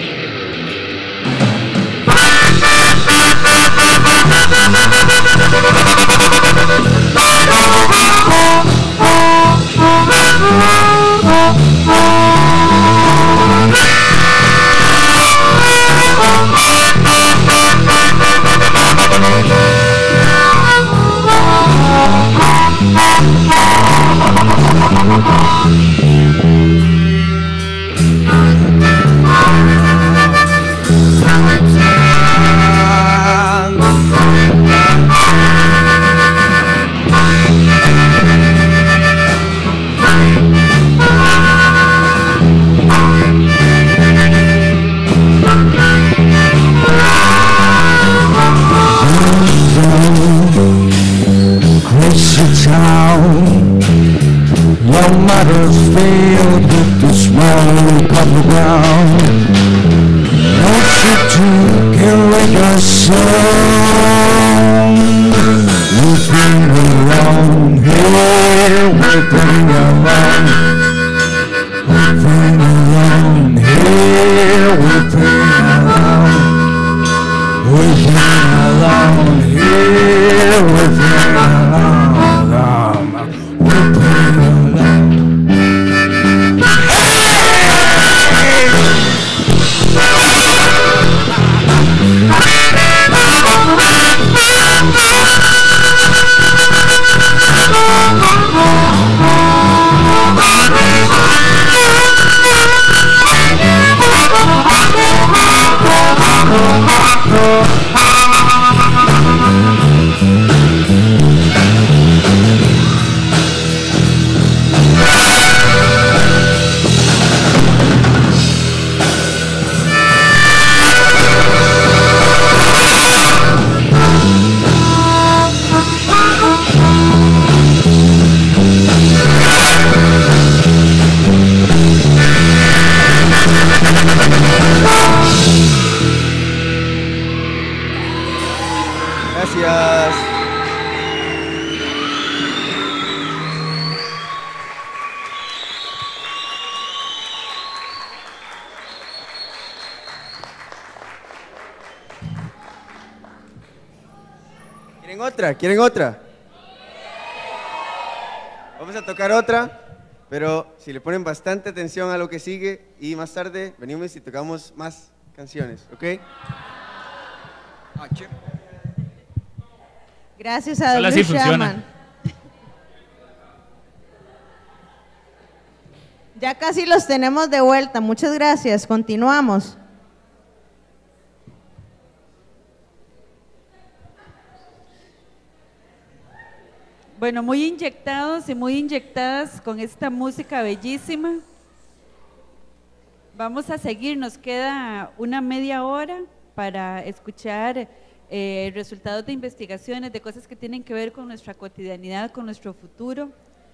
Your mother's filled with the smoke of the ground. No shit to carry your soul. We've been alone here, we've been alone. We've been alone here, we've been alone. We've been alone here, we've been alone. We've been alone. Gracias. ¿Quieren otra? ¿Quieren otra? Vamos a tocar otra, pero si le ponen bastante atención a lo que sigue y más tarde venimos y tocamos más canciones, ¿ok? Gracias a Solo W. así funciona. Shaman. Ya casi los tenemos de vuelta. Muchas gracias. Continuamos. Bueno, muy inyectados y muy inyectadas con esta música bellísima. Vamos a seguir, nos queda una media hora para escuchar eh, resultados de investigaciones, de cosas que tienen que ver con nuestra cotidianidad, con nuestro futuro.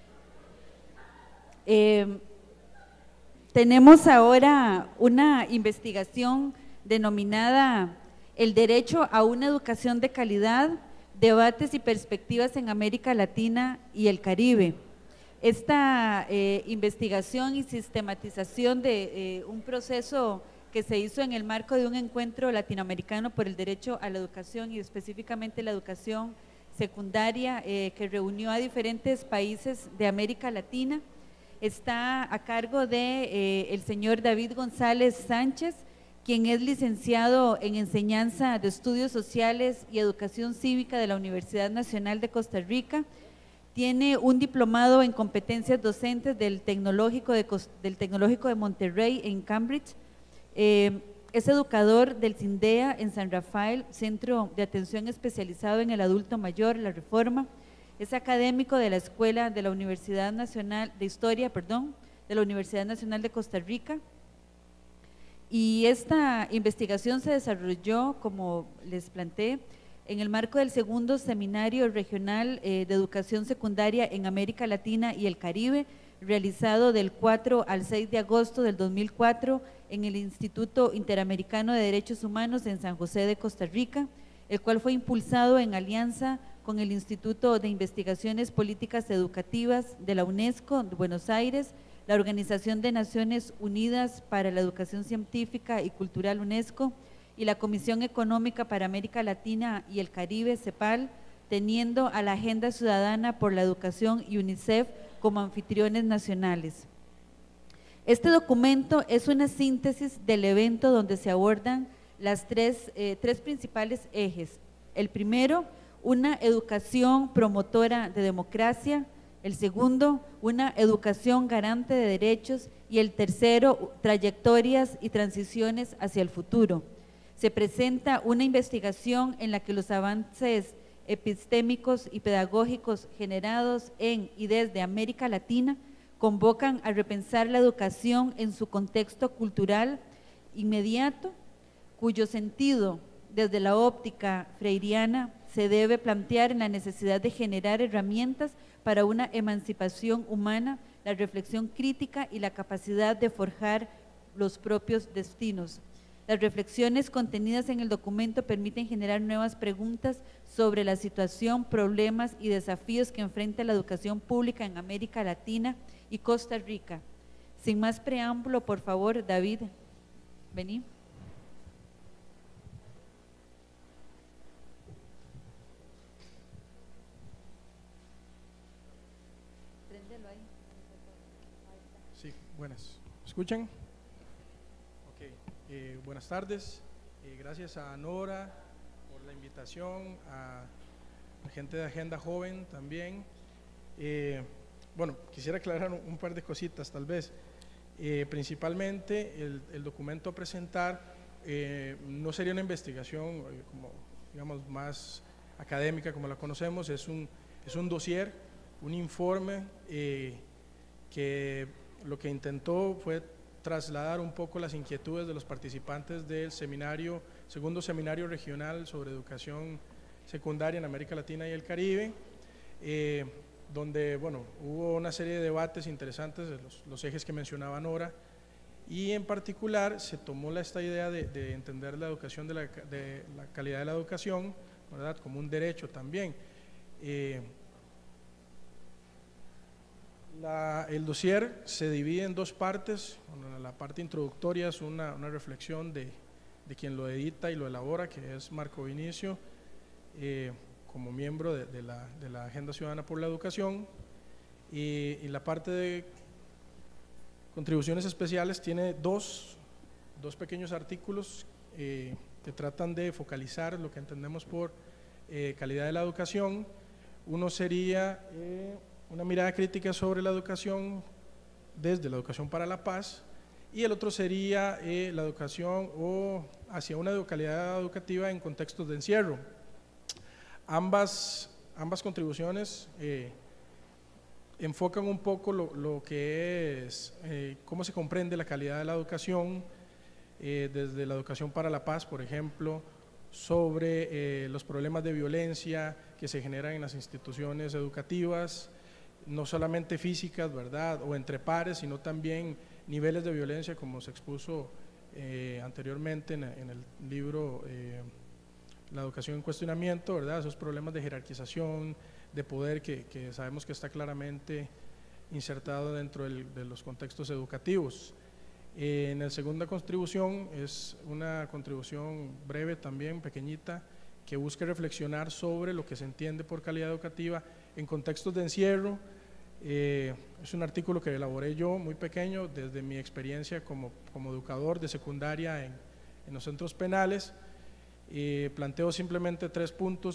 Eh, tenemos ahora una investigación denominada El derecho a una educación de calidad, debates y perspectivas en América Latina y el Caribe. Esta eh, investigación y sistematización de eh, un proceso que se hizo en el marco de un encuentro latinoamericano por el derecho a la educación y específicamente la educación secundaria eh, que reunió a diferentes países de América Latina, está a cargo de eh, el señor David González Sánchez, quien es licenciado en Enseñanza de Estudios Sociales y Educación Cívica de la Universidad Nacional de Costa Rica, Tiene un diplomado en competencias docentes del Tecnológico de, del Tecnológico de Monterrey en Cambridge. Eh, es educador del CINDEA en San Rafael, Centro de Atención Especializado en el Adulto Mayor, La Reforma. Es académico de la Escuela de la Universidad Nacional de Historia, perdón, de la Universidad Nacional de Costa Rica. Y esta investigación se desarrolló, como les planteé, en el marco del segundo Seminario Regional eh, de Educación Secundaria en América Latina y el Caribe, realizado del cuatro al seis de agosto del dos mil cuatro en el Instituto Interamericano de Derechos Humanos en San José de Costa Rica, el cual fue impulsado en alianza con el Instituto de Investigaciones Políticas Educativas de la UNESCO de Buenos Aires, la Organización de Naciones Unidas para la Educación Científica y Cultural UNESCO y la Comisión Económica para América Latina y el Caribe, CEPAL, teniendo a la Agenda Ciudadana por la Educación y UNICEF como anfitriones nacionales. Este documento es una síntesis del evento donde se abordan las tres, eh, tres principales ejes. El primero, una educación promotora de democracia; el segundo, una educación garante de derechos; y el tercero, trayectorias y transiciones hacia el futuro. Se presenta una investigación en la que los avances epistémicos y pedagógicos generados en y desde América Latina convocan a repensar la educación en su contexto cultural inmediato, cuyo sentido desde la óptica freiriana se debe plantear en la necesidad de generar herramientas para una emancipación humana, la reflexión crítica y la capacidad de forjar los propios destinos. Las reflexiones contenidas en el documento permiten generar nuevas preguntas sobre la situación, problemas y desafíos que enfrenta la educación pública en América Latina y Costa Rica. Sin más preámbulo, por favor, David, vení. Préndelo ahí. Sí, buenas. ¿Me escuchan? Ok, eh, buenas tardes. Eh, gracias a Nora por la invitación, a la gente de Agenda Joven también. Eh, bueno, quisiera aclarar un, un par de cositas tal vez. Eh, principalmente el, el documento a presentar eh, no sería una investigación eh, como digamos más académica como la conocemos, es un, es un dossier, un informe eh, que lo que intentó fue trasladar un poco las inquietudes de los participantes del seminario, segundo seminario regional sobre educación secundaria en América Latina y el Caribe, eh, donde bueno, hubo una serie de debates interesantes de los, los ejes que mencionaba Nora, y en particular se tomó la, esta idea de, de entender la educación, de la, de la calidad de la educación, ¿verdad?, como un derecho también. Eh, la, el dossier se divide en dos partes. Bueno, la parte introductoria es una, una reflexión de, de quien lo edita y lo elabora, que es Marco Vinicio, eh, como miembro de, de, la, de la Agenda Ciudadana por la Educación, y, y la parte de contribuciones especiales tiene dos, dos pequeños artículos eh, que tratan de focalizar lo que entendemos por eh, calidad de la educación. Uno sería eh, una mirada crítica sobre la educación desde la educación para la paz, y el otro sería eh, la educación o hacia una calidad educativa en contextos de encierro. Ambas, ambas contribuciones eh, enfocan un poco lo, lo que es, eh, cómo se comprende la calidad de la educación, eh, desde la educación para la paz, por ejemplo, sobre eh, los problemas de violencia que se generan en las instituciones educativas, no solamente físicas, ¿verdad?, o entre pares, sino también niveles de violencia, como se expuso eh, anteriormente en, en el libro eh, La educación en cuestionamiento, ¿verdad?, esos problemas de jerarquización, de poder que, que sabemos que está claramente insertado dentro del, de los contextos educativos. Eh, en la segunda contribución es una contribución breve también, pequeñita, que busca reflexionar sobre lo que se entiende por calidad educativa en contextos de encierro. Eh, es un artículo que elaboré yo, muy pequeño, desde mi experiencia como, como educador de secundaria en, en los centros penales. Eh, planteo simplemente tres puntos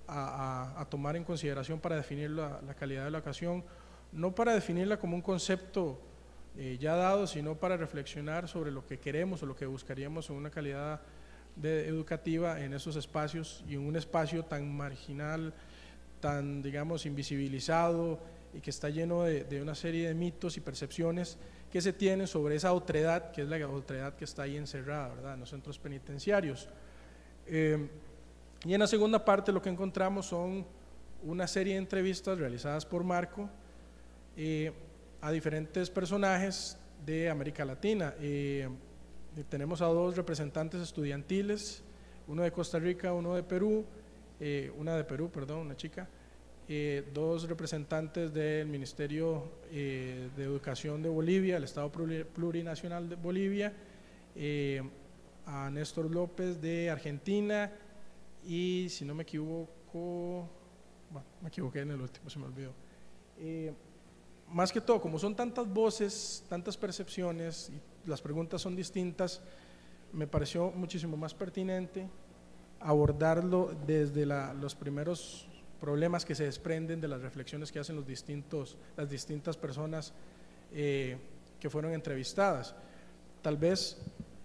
a, a, a tomar en consideración para definir la, la calidad de la educación, no para definirla como un concepto eh, ya dado, sino para reflexionar sobre lo que queremos o lo que buscaríamos en una calidad de, educativa en esos espacios y en un espacio tan marginal, tan, digamos, invisibilizado y que está lleno de, de una serie de mitos y percepciones que se tienen sobre esa otredad, que es la otredad que está ahí encerrada, ¿verdad?, en los centros penitenciarios. Eh, y en la segunda parte lo que encontramos son una serie de entrevistas realizadas por Marco eh, a diferentes personajes de América Latina. Eh, tenemos a dos representantes estudiantiles, uno de Costa Rica, uno de Perú, eh, una de Perú, perdón, una chica, eh, dos representantes del Ministerio eh, de Educación de Bolivia, el Estado Plurinacional de Bolivia, eh, a Néstor López de Argentina y, si no me equivoco, bueno, me equivoqué en el último, se me olvidó. Eh, más que todo, como son tantas voces, tantas percepciones y las preguntas son distintas, me pareció muchísimo más pertinente abordarlo desde la, los primeros problemas que se desprenden de las reflexiones que hacen los distintos, las distintas personas eh, que fueron entrevistadas. Tal vez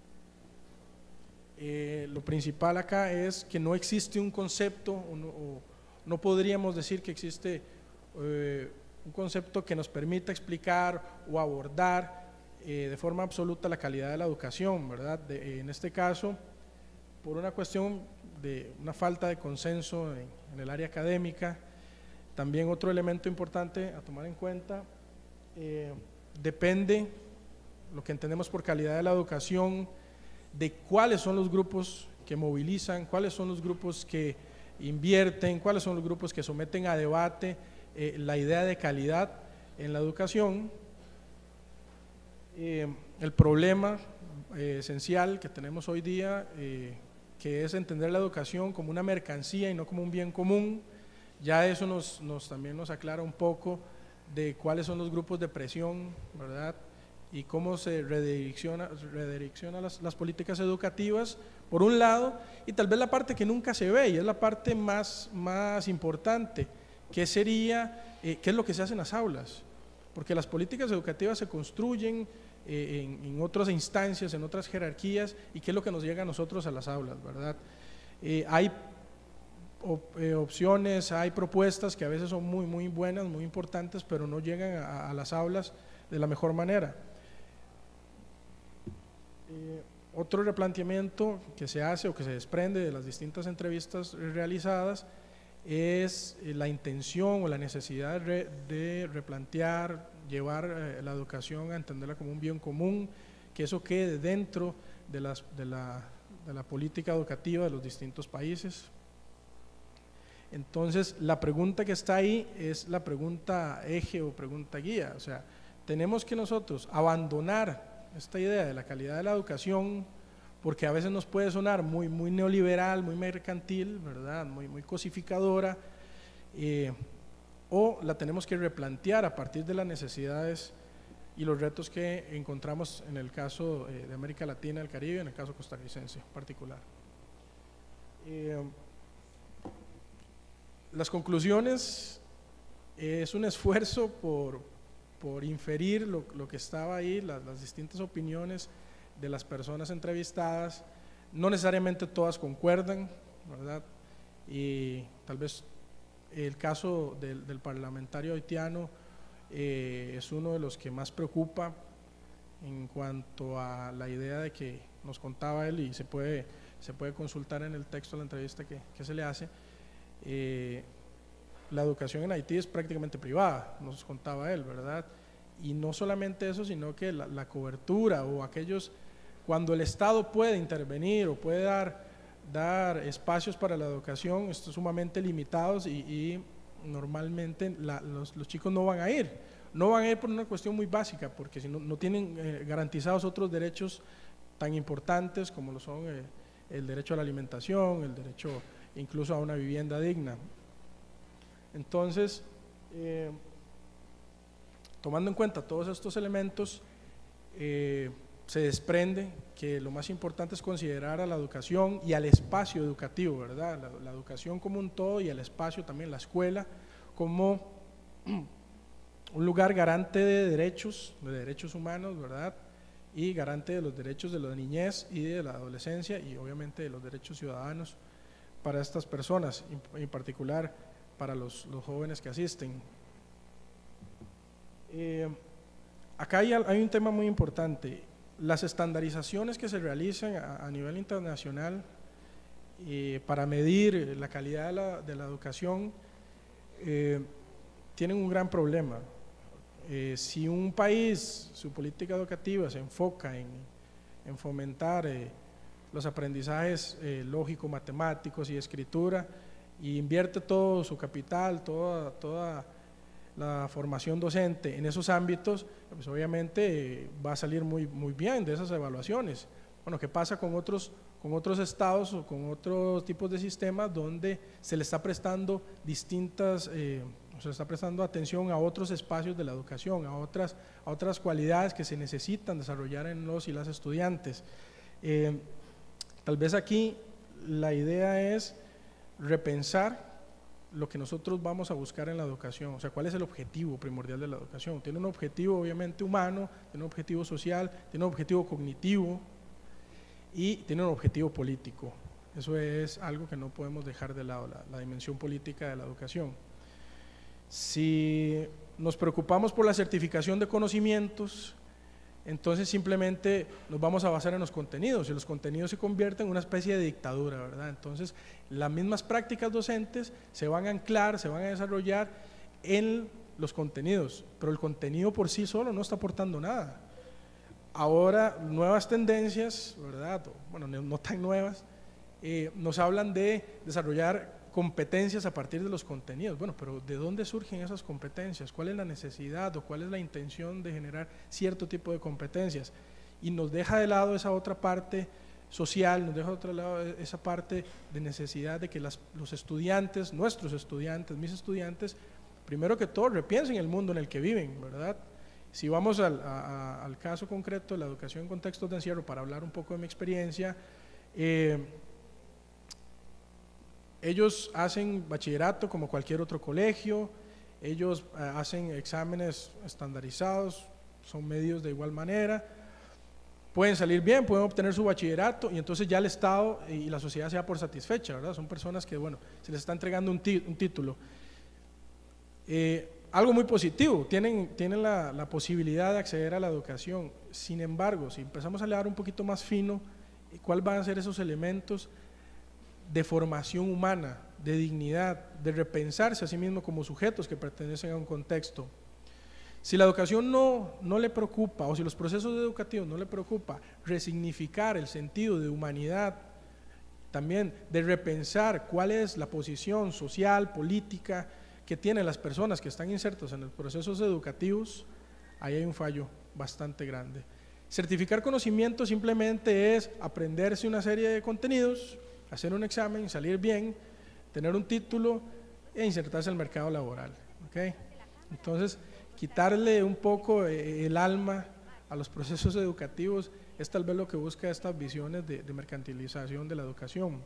eh, lo principal acá es que no existe un concepto, o no, o no podríamos decir que existe eh, un concepto que nos permita explicar o abordar eh, de forma absoluta la calidad de la educación, ¿verdad? De, en este caso, por una cuestión de una falta de consenso en, en el área académica. También otro elemento importante a tomar en cuenta, eh, depende lo que entendemos por calidad de la educación, de cuáles son los grupos que movilizan, cuáles son los grupos que invierten, cuáles son los grupos que someten a debate eh, la idea de calidad en la educación. Eh, el problema eh, esencial que tenemos hoy día, eh, que es entender la educación como una mercancía y no como un bien común, ya eso nos, nos también nos aclara un poco de cuáles son los grupos de presión, ¿verdad?, y cómo se redirecciona, redirecciona las, las políticas educativas, por un lado, y tal vez la parte que nunca se ve, y es la parte más, más importante, que sería, eh, qué es lo que se hace en las aulas, porque las políticas educativas se construyen eh, en, en otras instancias, en otras jerarquías, y qué es lo que nos llega a nosotros a las aulas, ¿verdad? Eh, hay op, eh, opciones, hay propuestas que a veces son muy, muy buenas, muy importantes, pero no llegan a, a las aulas de la mejor manera. Eh, otro replanteamiento que se hace o que se desprende de las distintas entrevistas realizadas es eh, la intención o la necesidad de, re, de replantear, llevar eh, la educación a entenderla como un bien común, que eso quede dentro de, las, de, la, de la política educativa de los distintos países. Entonces, la pregunta que está ahí es la pregunta eje o pregunta guía, o sea, tenemos que nosotros abandonar esta idea de la calidad de la educación, porque a veces nos puede sonar muy, muy neoliberal, muy mercantil, ¿verdad?, muy, muy cosificadora, eh, o la tenemos que replantear a partir de las necesidades y los retos que encontramos en el caso eh, de América Latina, el Caribe, en el caso costarricense en particular. Eh, las conclusiones eh, es un esfuerzo por por inferir lo, lo que estaba ahí, las, las distintas opiniones de las personas entrevistadas. No necesariamente todas concuerdan, ¿verdad? Y tal vez el caso del, del parlamentario haitiano eh, es uno de los que más preocupa en cuanto a la idea de que nos contaba él, y se puede, se puede consultar en el texto de la entrevista que, que se le hace. Eh, La educación en Haití es prácticamente privada, nos contaba él, ¿verdad? Y no solamente eso, sino que la, la cobertura o aquellos, cuando el Estado puede intervenir o puede dar, dar espacios para la educación, están sumamente limitados y, y normalmente la, los, los chicos no van a ir, no van a ir por una cuestión muy básica, porque si no, no tienen eh, garantizados otros derechos tan importantes como lo son eh, el derecho a la alimentación, el derecho incluso a una vivienda digna. Entonces, eh, tomando en cuenta todos estos elementos, eh, se desprende que lo más importante es considerar a la educación y al espacio educativo, ¿verdad? La, la educación como un todo y el espacio también, la escuela, como un lugar garante de derechos, de derechos humanos, ¿verdad? Y garante de los derechos de la niñez y de la adolescencia y obviamente de los derechos ciudadanos para estas personas, en particular para los, los jóvenes que asisten. Eh, acá hay, hay un tema muy importante. Las estandarizaciones que se realizan a, a nivel internacional eh, para medir la calidad de la, de la educación eh, tienen un gran problema. Eh, si un país, su política educativa se enfoca en, en fomentar eh, los aprendizajes eh, lógico-matemáticos y escritura y invierte todo su capital, toda, toda la formación docente en esos ámbitos, pues obviamente eh, va a salir muy, muy bien de esas evaluaciones. Bueno, ¿qué pasa con otros, con otros estados o con otros tipos de sistemas donde se le está prestando distintas, eh, se está prestando atención a otros espacios de la educación, a otras, a otras cualidades que se necesitan desarrollar en los y las estudiantes? Eh, tal vez aquí la idea es repensar lo que nosotros vamos a buscar en la educación, o sea, cuál es el objetivo primordial de la educación. Tiene un objetivo obviamente humano, tiene un objetivo social, tiene un objetivo cognitivo y tiene un objetivo político. Eso es algo que no podemos dejar de lado, la, la dimensión política de la educación. Si nos preocupamos por la certificación de conocimientos, entonces simplemente nos vamos a basar en los contenidos y los contenidos se convierten en una especie de dictadura, ¿verdad? Entonces las mismas prácticas docentes se van a anclar, se van a desarrollar en los contenidos, pero el contenido por sí solo no está aportando nada. Ahora nuevas tendencias, ¿verdad? Bueno, no tan nuevas, eh, nos hablan de desarrollar competencias a partir de los contenidos. Bueno, pero ¿de dónde surgen esas competencias? ¿Cuál es la necesidad o cuál es la intención de generar cierto tipo de competencias? Y nos deja de lado esa otra parte social, nos deja de otro lado esa parte de necesidad de que las, los estudiantes, nuestros estudiantes, mis estudiantes, primero que todo repiensen el mundo en el que viven, ¿verdad? Si vamos al, a, al caso concreto de la educación en contextos de encierro, para hablar un poco de mi experiencia, eh, ellos hacen bachillerato como cualquier otro colegio, ellos eh, hacen exámenes estandarizados, son medios de igual manera, pueden salir bien, pueden obtener su bachillerato y entonces ya el Estado y la sociedad se da por satisfecha, ¿verdad? Son personas que, bueno, se les está entregando un, tí un título. Eh, algo muy positivo, tienen, tienen la, la posibilidad de acceder a la educación. Sin embargo, si empezamos a leer un poquito más fino, ¿cuáles van a ser esos elementos de formación humana, de dignidad, de repensarse a sí mismo como sujetos que pertenecen a un contexto? Si la educación no, no le preocupa, o si los procesos educativos no le preocupa resignificar el sentido de humanidad, también de repensar cuál es la posición social, política que tienen las personas que están insertas en los procesos educativos, ahí hay un fallo bastante grande. Certificar conocimiento simplemente es aprenderse una serie de contenidos, hacer un examen, salir bien, tener un título e insertarse al mercado laboral, ¿okay? Entonces, quitarle un poco el alma a los procesos educativos es tal vez lo que busca estas visiones de, de mercantilización de la educación.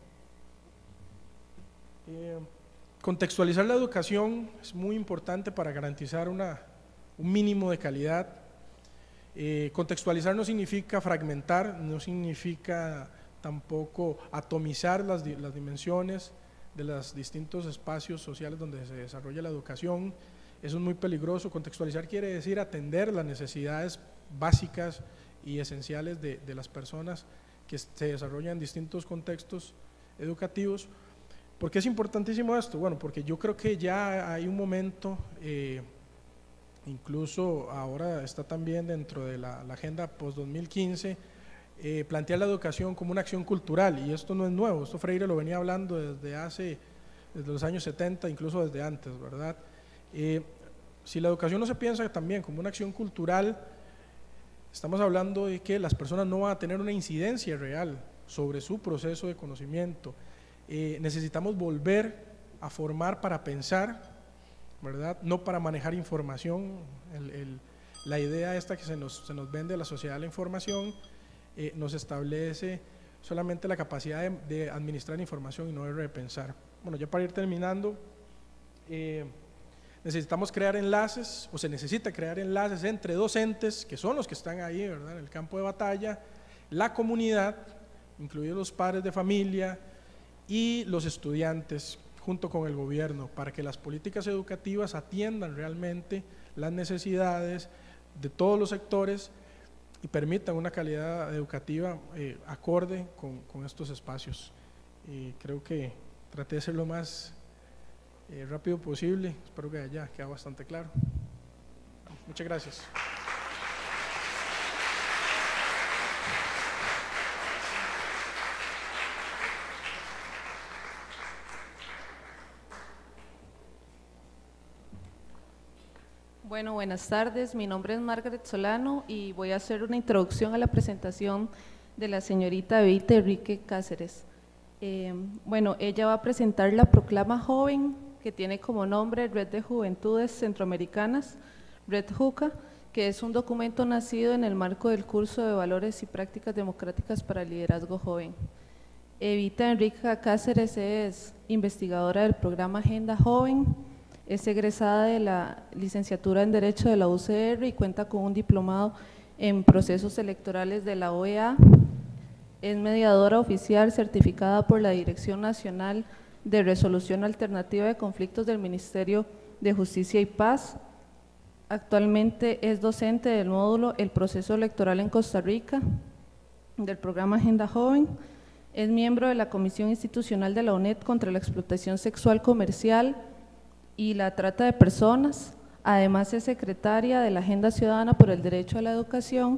Eh, contextualizar la educación es muy importante para garantizar una, un mínimo de calidad. Eh, contextualizar no significa fragmentar, no significa tampoco atomizar las, las dimensiones de los distintos espacios sociales donde se desarrolla la educación. Eso es muy peligroso. Contextualizar quiere decir atender las necesidades básicas y esenciales de, de las personas que se desarrollan en distintos contextos educativos. ¿Por qué es importantísimo esto? Bueno, porque yo creo que ya hay un momento, eh, incluso ahora está también dentro de la, la agenda post dos mil quince, eh, plantear la educación como una acción cultural, y esto no es nuevo, esto Freire lo venía hablando desde hace, desde los años setenta, incluso desde antes, ¿verdad? Eh, si la educación no se piensa también como una acción cultural, estamos hablando de que las personas no van a tener una incidencia real sobre su proceso de conocimiento. Eh, necesitamos volver a formar para pensar, ¿verdad? No para manejar información. El, el, la idea esta que se nos, se nos vende a la sociedad de la información eh, nos establece solamente la capacidad de, de administrar información y no de repensar. Bueno, ya para ir terminando, eh, necesitamos crear enlaces, o se necesita crear enlaces entre docentes, que son los que están ahí, ¿verdad?, en el campo de batalla, la comunidad, incluidos los padres de familia y los estudiantes, junto con el gobierno, para que las políticas educativas atiendan realmente las necesidades de todos los sectores y permitan una calidad educativa eh, acorde con, con estos espacios. Y creo que traté de ser lo más eh, rápido posible, espero que haya quedado bastante claro. Muchas gracias. Bueno, buenas tardes, mi nombre es Margaret Solano y voy a hacer una introducción a la presentación de la señorita Evita Enrique Cáceres. Eh, bueno, ella va a presentar la proclama joven, que tiene como nombre Red de Juventudes Centroamericanas, Red JUCA, que es un documento nacido en el marco del curso de Valores y Prácticas Democráticas para el Liderazgo Joven. Evita Enrique Cáceres es investigadora del programa Agenda Joven, es egresada de la licenciatura en Derecho de la U C R y cuenta con un diplomado en procesos electorales de la O E A. Es mediadora oficial certificada por la Dirección Nacional de Resolución Alternativa de Conflictos del Ministerio de Justicia y Paz. Actualmente es docente del módulo El Proceso Electoral en Costa Rica, del programa Agenda Joven. Es miembro de la Comisión Institucional de la U N E D contra la Explotación Sexual Comercial y la Trata de Personas. Además es secretaria de la Agenda Ciudadana por el Derecho a la Educación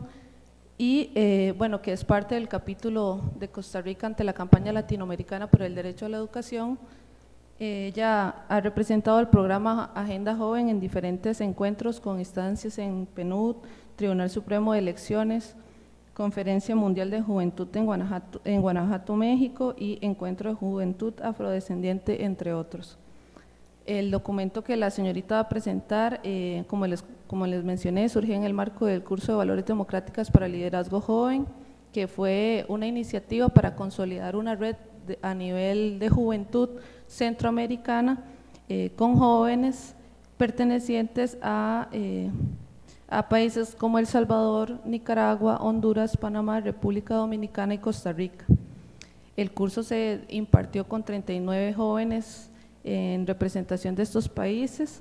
y eh, bueno, que es parte del capítulo de Costa Rica ante la campaña latinoamericana por el derecho a la educación. Eh, ella ha representado el programa Agenda Joven en diferentes encuentros con instancias en P N U D, Tribunal Supremo de Elecciones, Conferencia Mundial de Juventud en Guanajuato, en Guanajuato, México y Encuentro de Juventud Afrodescendiente, entre otros. El documento que la señorita va a presentar, eh, como, les, como les mencioné, surge en el marco del curso de Valores Democráticas para el Liderazgo Joven, que fue una iniciativa para consolidar una red de, a nivel de juventud centroamericana eh, con jóvenes pertenecientes a, eh, a países como El Salvador, Nicaragua, Honduras, Panamá, República Dominicana y Costa Rica. El curso se impartió con treinta y nueve jóvenes en representación de estos países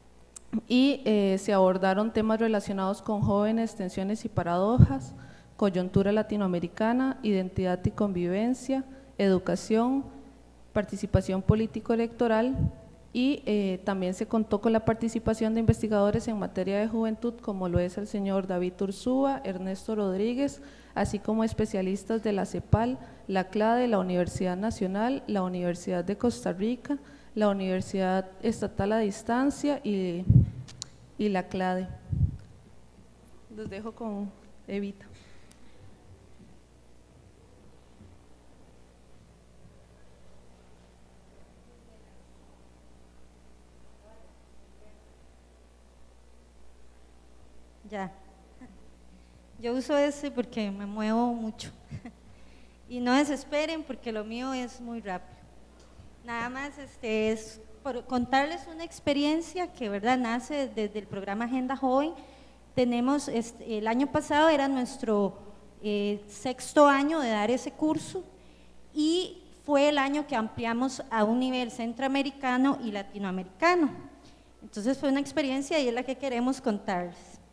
y eh, se abordaron temas relacionados con jóvenes, tensiones y paradojas, coyuntura latinoamericana, identidad y convivencia, educación, participación político-electoral y eh, también se contó con la participación de investigadores en materia de juventud como lo es el señor David Ursúa, Ernesto Rodríguez, así como especialistas de la CEPAL, la CLADE, la Universidad Nacional, la Universidad de Costa Rica, la Universidad Estatal a Distancia y, y la CLADE. Los dejo con Evita. Ya, yo uso ese porque me muevo mucho y no desesperen porque lo mío es muy rápido. Nada más este, es por contarles una experiencia que verdad nace desde el programa Agenda Joven. Tenemos, este, el año pasado era nuestro eh, sexto año de dar ese curso y fue el año que ampliamos a un nivel centroamericano y latinoamericano. Entonces fue una experiencia y es la que queremos contarles.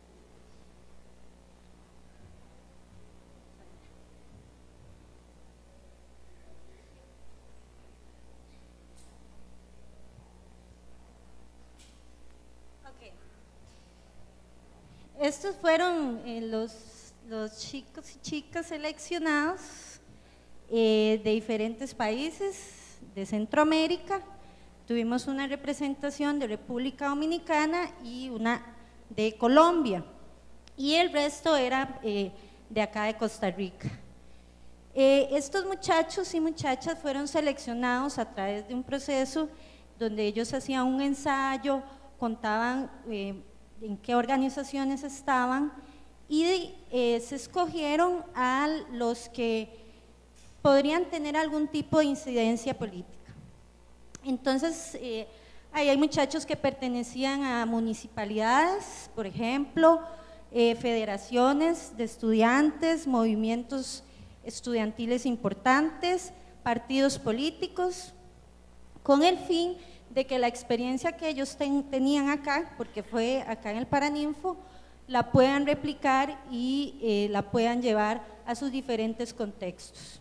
Estos fueron eh, los, los chicos y chicas seleccionados eh, de diferentes países de Centroamérica. Tuvimos una representación de República Dominicana y una de Colombia, y el resto era eh, de acá de Costa Rica. Eh, estos muchachos y muchachas fueron seleccionados a través de un proceso donde ellos hacían un ensayo, contaban eh, en qué organizaciones estaban y eh, se escogieron a los que podrían tener algún tipo de incidencia política. Entonces, eh, ahí hay muchachos que pertenecían a municipalidades, por ejemplo, eh, federaciones de estudiantes, movimientos estudiantiles importantes, partidos políticos, con el fin de que la experiencia que ellos ten, tenían acá, porque fue acá en el Paraninfo, la puedan replicar y eh, la puedan llevar a sus diferentes contextos.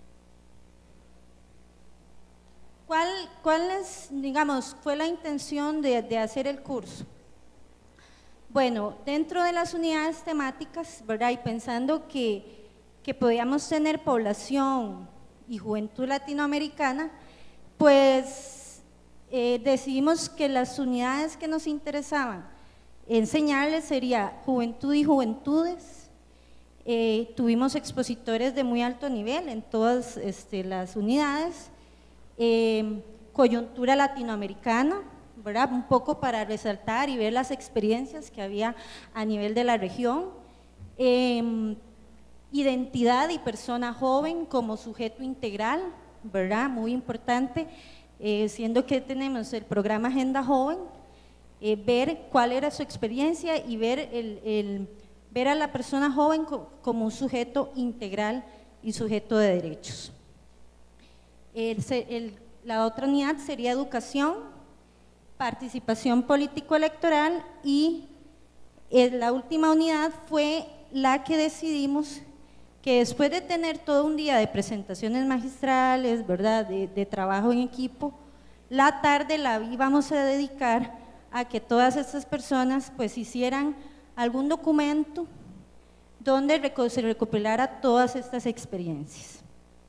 ¿Cuál, cuál es, digamos, fue la intención de, de hacer el curso? Bueno, dentro de las unidades temáticas, ¿verdad? Y pensando que, que podíamos tener población y juventud latinoamericana, pues eh, decidimos que las unidades que nos interesaban enseñarles sería juventud y juventudes. Eh, tuvimos expositores de muy alto nivel en todas este, las unidades. Eh, coyuntura latinoamericana, ¿verdad? Un poco para resaltar y ver las experiencias que había a nivel de la región. Eh, identidad y persona joven como sujeto integral, ¿verdad? Muy importante, eh, siendo que tenemos el programa Agenda Joven, eh, ver cuál era su experiencia y ver, el, el, ver a la persona joven co como un sujeto integral y sujeto de derechos. El, el, la otra unidad sería educación, participación político-electoral y el, la última unidad fue la que decidimos que después de tener todo un día de presentaciones magistrales, ¿verdad? De, de trabajo en equipo, la tarde la íbamos a dedicar a que todas estas personas pues hicieran algún documento donde se recopilara todas estas experiencias.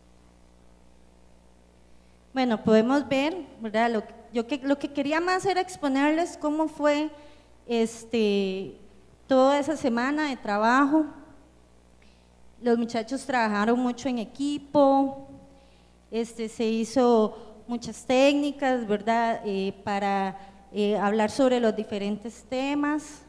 Bueno, podemos ver, ¿verdad? Lo, yo que, lo que quería más era exponerles cómo fue este, toda esa semana de trabajo. Los muchachos trabajaron mucho en equipo, este, se hizo muchas técnicas, ¿verdad? Eh, para eh, hablar sobre los diferentes temas.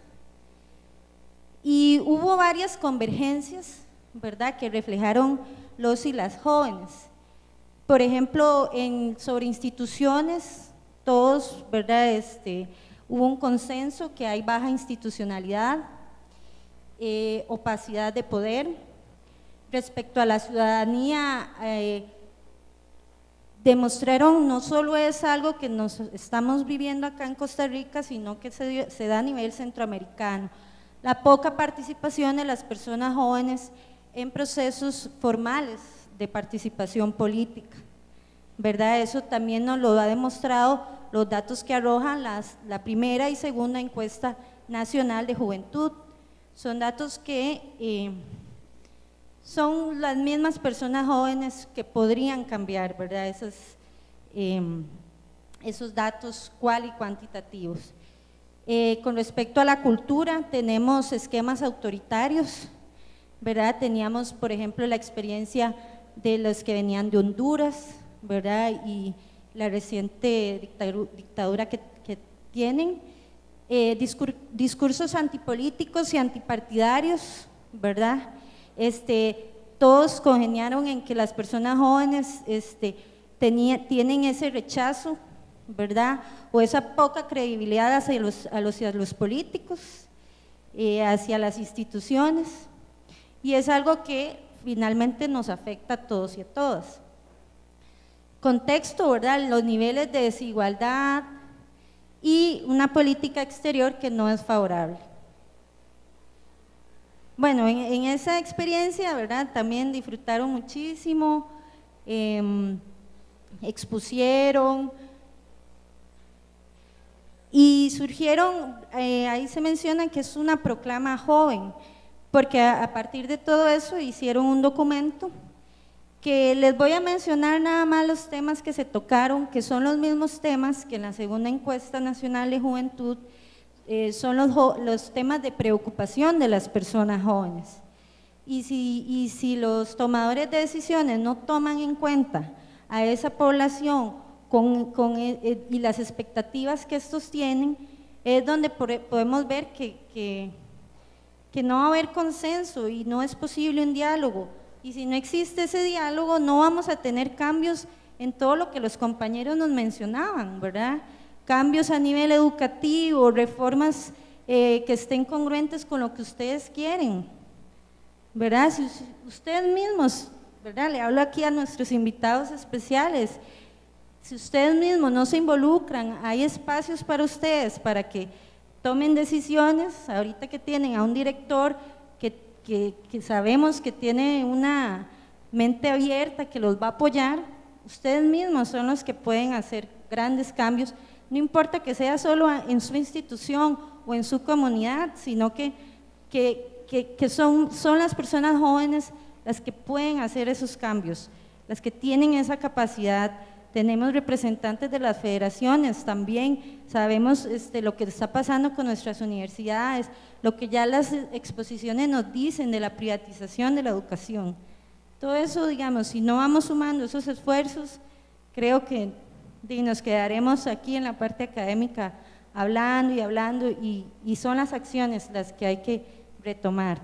Y hubo varias convergencias, ¿verdad? Que reflejaron los y las jóvenes. Por ejemplo, en, sobre instituciones, todos, ¿verdad? Este, hubo un consenso que hay baja institucionalidad, eh, opacidad de poder. Respecto a la ciudadanía, eh, demostraron no solo es algo que nos estamos viviendo acá en Costa Rica, sino que se, dio, se da a nivel centroamericano. La poca participación de las personas jóvenes en procesos formales de participación política, ¿verdad? Eso también nos lo ha demostrado los datos que arrojan las, la primera y segunda encuesta nacional de juventud. Son datos que eh, son las mismas personas jóvenes que podrían cambiar, ¿verdad? Esos, eh, esos datos cual y cuantitativos. Eh, con respecto a la cultura, tenemos esquemas autoritarios, ¿verdad? Teníamos, por ejemplo, la experiencia de los que venían de Honduras, ¿verdad? Y la reciente dictadura, dictadura que, que tienen, eh, discur, discursos antipolíticos y antipartidarios, ¿verdad? Este, todos congeniaron en que las personas jóvenes este, tenía, tienen ese rechazo, ¿verdad? O esa poca credibilidad hacia los, a los, a los políticos, eh, hacia las instituciones, y es algo que finalmente nos afecta a todos y a todas. Contexto, ¿verdad? Los niveles de desigualdad y una política exterior que no es favorable. Bueno, en, en esa experiencia, ¿verdad? También disfrutaron muchísimo, eh, expusieron y surgieron, eh, ahí se menciona que es una proclama joven, porque a, a partir de todo eso hicieron un documento que les voy a mencionar nada más los temas que se tocaron, que son los mismos temas que en la segunda encuesta nacional de juventud eh, son los, los temas de preocupación de las personas jóvenes. Y si, y si los tomadores de decisiones no toman en cuenta a esa población con, con, eh, y las expectativas que estos tienen, es donde podemos ver que, que que no va a haber consenso y no es posible un diálogo. Y si no existe ese diálogo, no vamos a tener cambios en todo lo que los compañeros nos mencionaban, ¿verdad? Cambios a nivel educativo, reformas eh, que estén congruentes con lo que ustedes quieren, ¿verdad? Si ustedes mismos, ¿verdad? Le hablo aquí a nuestros invitados especiales. Si ustedes mismos no se involucran, hay espacios para ustedes para que tomen decisiones. Ahorita que tienen a un director que, que, que sabemos que tiene una mente abierta, que los va a apoyar, ustedes mismos son los que pueden hacer grandes cambios, no importa que sea solo en su institución o en su comunidad, sino que, que, que, que son, son las personas jóvenes las que pueden hacer esos cambios, las que tienen esa capacidad. Tenemos representantes de las federaciones también, sabemos este, lo que está pasando con nuestras universidades, lo que ya las exposiciones nos dicen de la privatización de la educación. Todo eso, digamos, si no vamos sumando esos esfuerzos, creo que y nos quedaremos aquí en la parte académica hablando y hablando y, y son las acciones las que hay que retomar.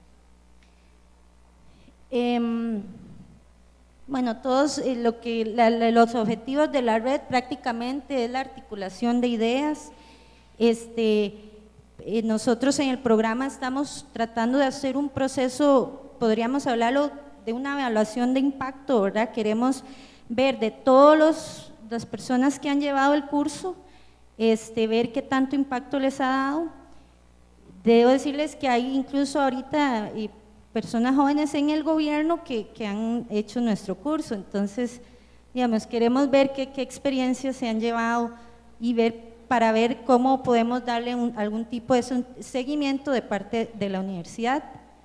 Eh, bueno, todos eh, lo que, la, la, los objetivos de la red prácticamente es la articulación de ideas. Este, eh, nosotros en el programa estamos tratando de hacer un proceso, podríamos hablarlo de una evaluación de impacto, ¿verdad? Queremos ver de todos los las personas que han llevado el curso, este, ver qué tanto impacto les ha dado. Debo decirles que hay incluso ahorita eh, personas jóvenes en el gobierno que, que han hecho nuestro curso, entonces, digamos, queremos ver qué, qué experiencias se han llevado y ver para ver cómo podemos darle un, algún tipo de seguimiento de parte de la universidad.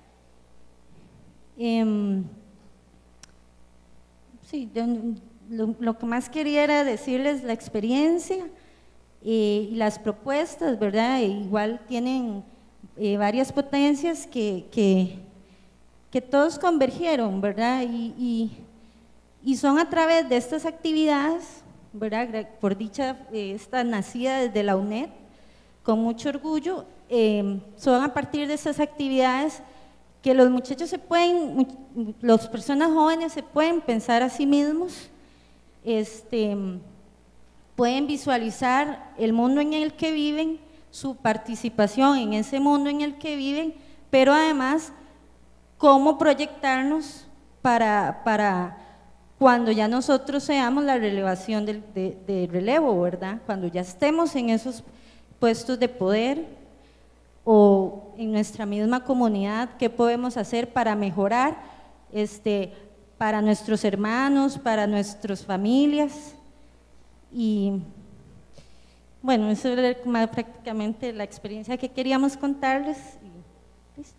Eh, sí, de, Lo, lo que más quería era decirles la experiencia eh, y las propuestas, ¿verdad? E igual tienen eh, varias potencias que, que, que todos convergieron, ¿verdad? Y, y, y son a través de estas actividades, ¿verdad? Por dicha, eh, esta nacida desde la U N E D, con mucho orgullo, eh, son a partir de estas actividades que los muchachos se pueden, las personas jóvenes se pueden pensar a sí mismos, Este, pueden visualizar el mundo en el que viven, su participación en ese mundo en el que viven, pero además cómo proyectarnos para, para cuando ya nosotros seamos la relevación del de, de relevo, ¿verdad? Cuando ya estemos en esos puestos de poder o en nuestra misma comunidad, ¿qué podemos hacer para mejorar este, para nuestros hermanos, para nuestras familias? Y bueno, eso era más prácticamente la experiencia que queríamos contarles. Y listo.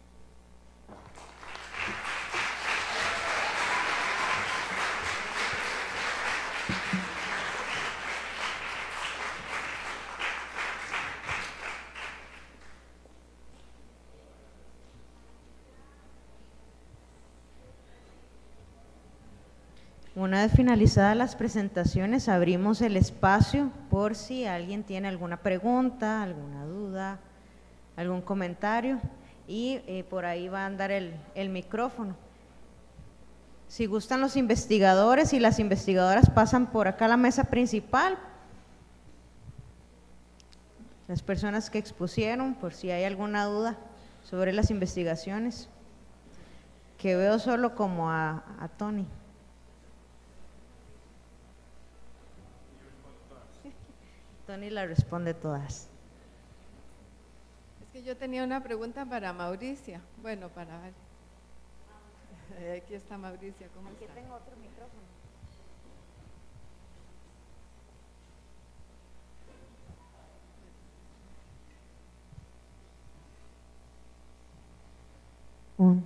Una vez finalizadas las presentaciones, abrimos el espacio por si alguien tiene alguna pregunta, alguna duda, algún comentario, y eh, por ahí va a andar el, el micrófono. Si gustan los investigadores y las investigadoras pasan por acá a la mesa principal, las personas que expusieron, por si hay alguna duda sobre las investigaciones, que veo solo como a, a Tony. Tony la responde todas. Es que yo tenía una pregunta para Mauricia. Bueno, para ver. Aquí está Mauricia, ¿cómo está? Aquí tengo otro micrófono. Un.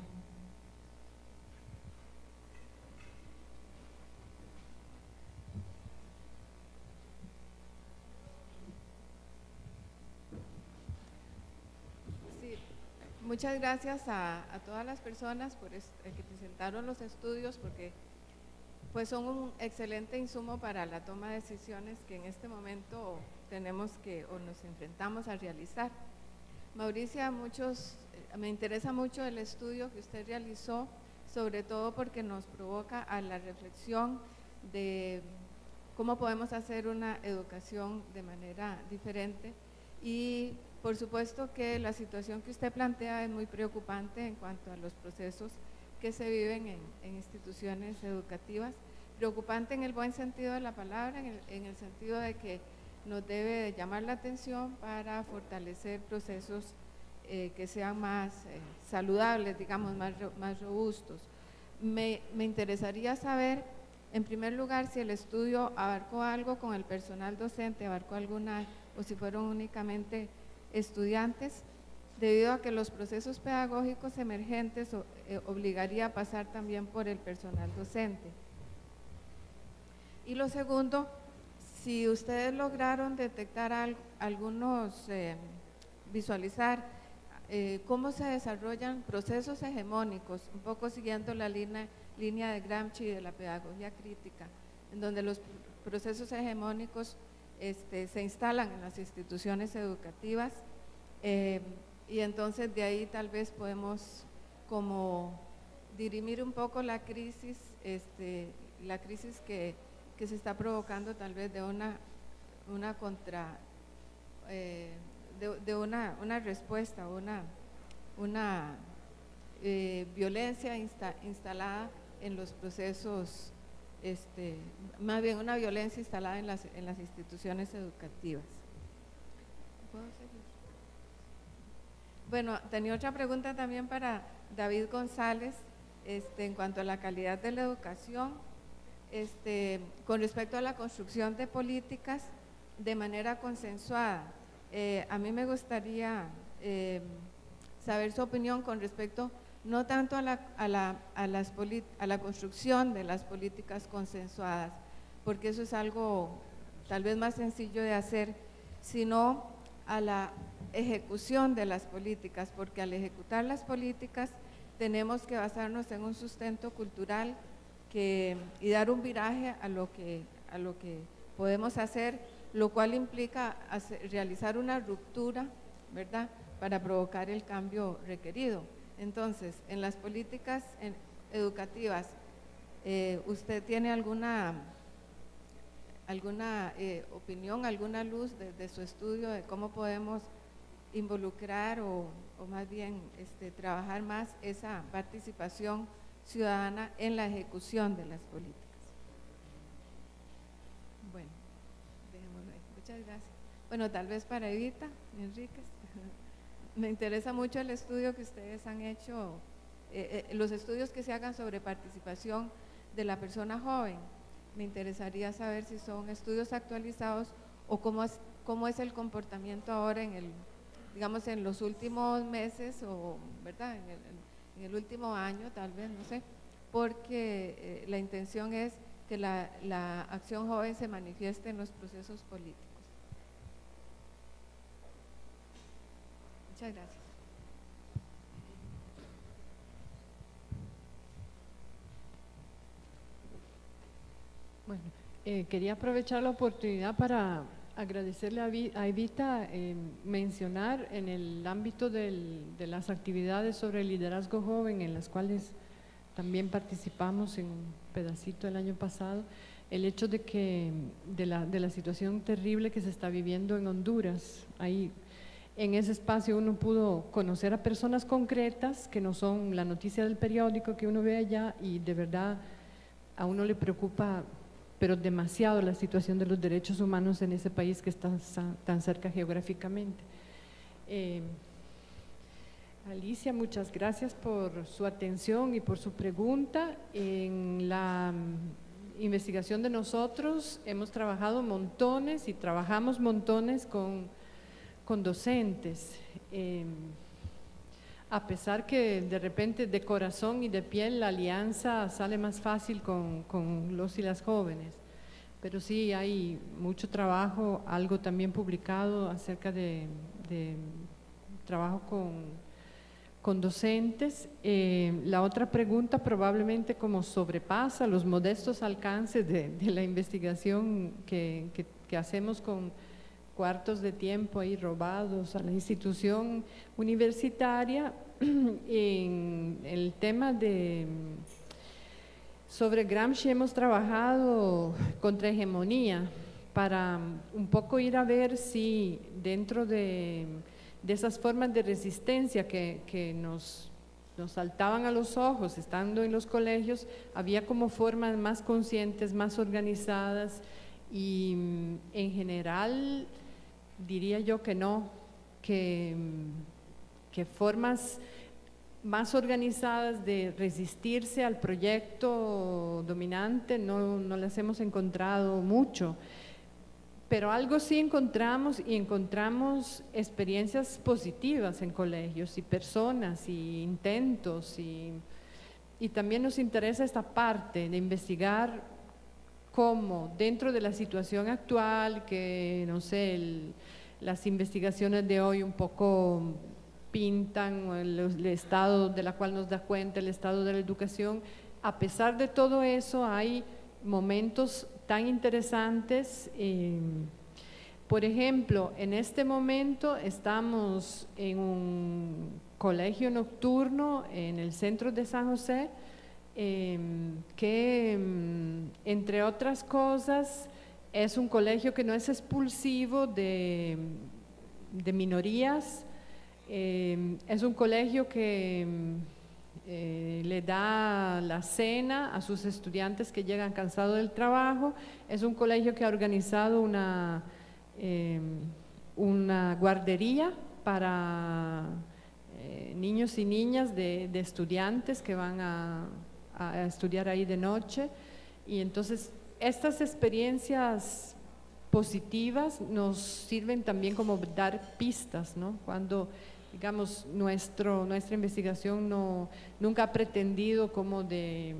Muchas gracias a, a todas las personas por es, eh, que presentaron los estudios, porque pues son un excelente insumo para la toma de decisiones que en este momento tenemos que o nos enfrentamos a realizar. Mauricia, muchos, eh, me interesa mucho el estudio que usted realizó, sobre todo porque nos provoca a la reflexión de cómo podemos hacer una educación de manera diferente. Y por supuesto que la situación que usted plantea es muy preocupante en cuanto a los procesos que se viven en, en instituciones educativas. Preocupante en el buen sentido de la palabra, en el, en el sentido de que nos debe llamar la atención para fortalecer procesos eh, que sean más eh, saludables, digamos, más, más robustos. Me, me interesaría saber, en primer lugar, si el estudio abarcó algo con el personal docente, abarcó alguna, o si fueron únicamente estudiantes, debido a que los procesos pedagógicos emergentes o, eh, obligaría a pasar también por el personal docente. Y lo segundo, si ustedes lograron detectar al, algunos, eh, visualizar eh, cómo se desarrollan procesos hegemónicos, un poco siguiendo la línea, línea de Gramsci y de la pedagogía crítica, en donde los procesos hegemónicos este, se instalan en las instituciones educativas, eh, y entonces de ahí tal vez podemos como dirimir un poco la crisis, este, la crisis que que se está provocando tal vez de una, una contra, eh, de, de una, una respuesta, una, una eh, violencia insta, instalada en los procesos, este, más bien una violencia instalada en las, en las instituciones educativas. ¿Puedo seguir? Bueno, tenía otra pregunta también para David González, este, en cuanto a la calidad de la educación. Este, con respecto a la construcción de políticas de manera consensuada. Eh, a mí me gustaría eh, saber su opinión con respecto no tanto a la, a, la, a, las a la construcción de las políticas consensuadas, porque eso es algo tal vez más sencillo de hacer, sino a la ejecución de las políticas, porque al ejecutar las políticas tenemos que basarnos en un sustento cultural Que, y dar un viraje a lo que, a lo que podemos hacer, lo cual implica hacer, realizar una ruptura, ¿verdad?, para provocar el cambio requerido. Entonces, en las políticas en, educativas, eh, ¿usted tiene alguna, alguna eh, opinión, alguna luz de, de su estudio de cómo podemos involucrar o, o más bien este, trabajar más esa participación ciudadana en la ejecución de las políticas? Bueno, dejémoslo ahí. Muchas gracias. Bueno, tal vez para Evita Enríquez, me interesa mucho el estudio que ustedes han hecho, eh, eh, los estudios que se hagan sobre participación de la persona joven. Me interesaría saber si son estudios actualizados o cómo es, cómo es el comportamiento ahora en el, digamos, en los últimos meses o, ¿verdad?, en el, en, en el último año, tal vez, no sé, porque eh, la intención es que la, la acción joven se manifieste en los procesos políticos. Muchas gracias. Bueno, eh, quería aprovechar la oportunidad para agradecerle a Evita, eh, mencionar en el ámbito del, de las actividades sobre el liderazgo joven, en las cuales también participamos en un pedacito el año pasado, el hecho de que de la, de la situación terrible que se está viviendo en Honduras. Ahí en ese espacio uno pudo conocer a personas concretas que no son la noticia del periódico que uno ve allá, y de verdad a uno le preocupa pero demasiado la situación de los derechos humanos en ese país que está tan cerca geográficamente. Eh, Alicia, muchas gracias por su atención y por su pregunta. En la investigación de nosotros hemos trabajado montones y trabajamos montones con, con docentes. Eh, a pesar que de repente de corazón y de piel la alianza sale más fácil con, con los y las jóvenes, pero sí hay mucho trabajo, algo también publicado acerca de, de trabajo con, con docentes. Eh, la otra pregunta probablemente como sobrepasa los modestos alcances de, de la investigación que, que, que hacemos con cuartos de tiempo ahí robados a la institución universitaria. En el tema de sobre Gramsci hemos trabajado contra hegemonía para un poco ir a ver si dentro de, de esas formas de resistencia que, que nos, nos saltaban a los ojos estando en los colegios, había como formas más conscientes, más organizadas, y en general diría yo que no, que, que formas más organizadas de resistirse al proyecto dominante no, no las hemos encontrado mucho, pero algo sí encontramos, y encontramos experiencias positivas en colegios y personas y intentos, y, y también nos interesa esta parte de investigar cómo dentro de la situación actual, que no sé, el, las investigaciones de hoy un poco pintan el, el estado de la cual nos da cuenta el estado de la educación, a pesar de todo eso hay momentos tan interesantes. Eh, por ejemplo, en este momento estamos en un colegio nocturno en el centro de San José, eh, que entre otras cosas es un colegio que no es expulsivo de, de minorías. Eh, es un colegio que eh, le da la cena a sus estudiantes que llegan cansados del trabajo. Es un colegio que ha organizado una, eh, una guardería para eh, niños y niñas de, de estudiantes que van a, a estudiar ahí de noche, y entonces estas experiencias positivas nos sirven también como dar pistas, ¿no? Cuando digamos, nuestro, nuestra investigación no, nunca ha pretendido como de,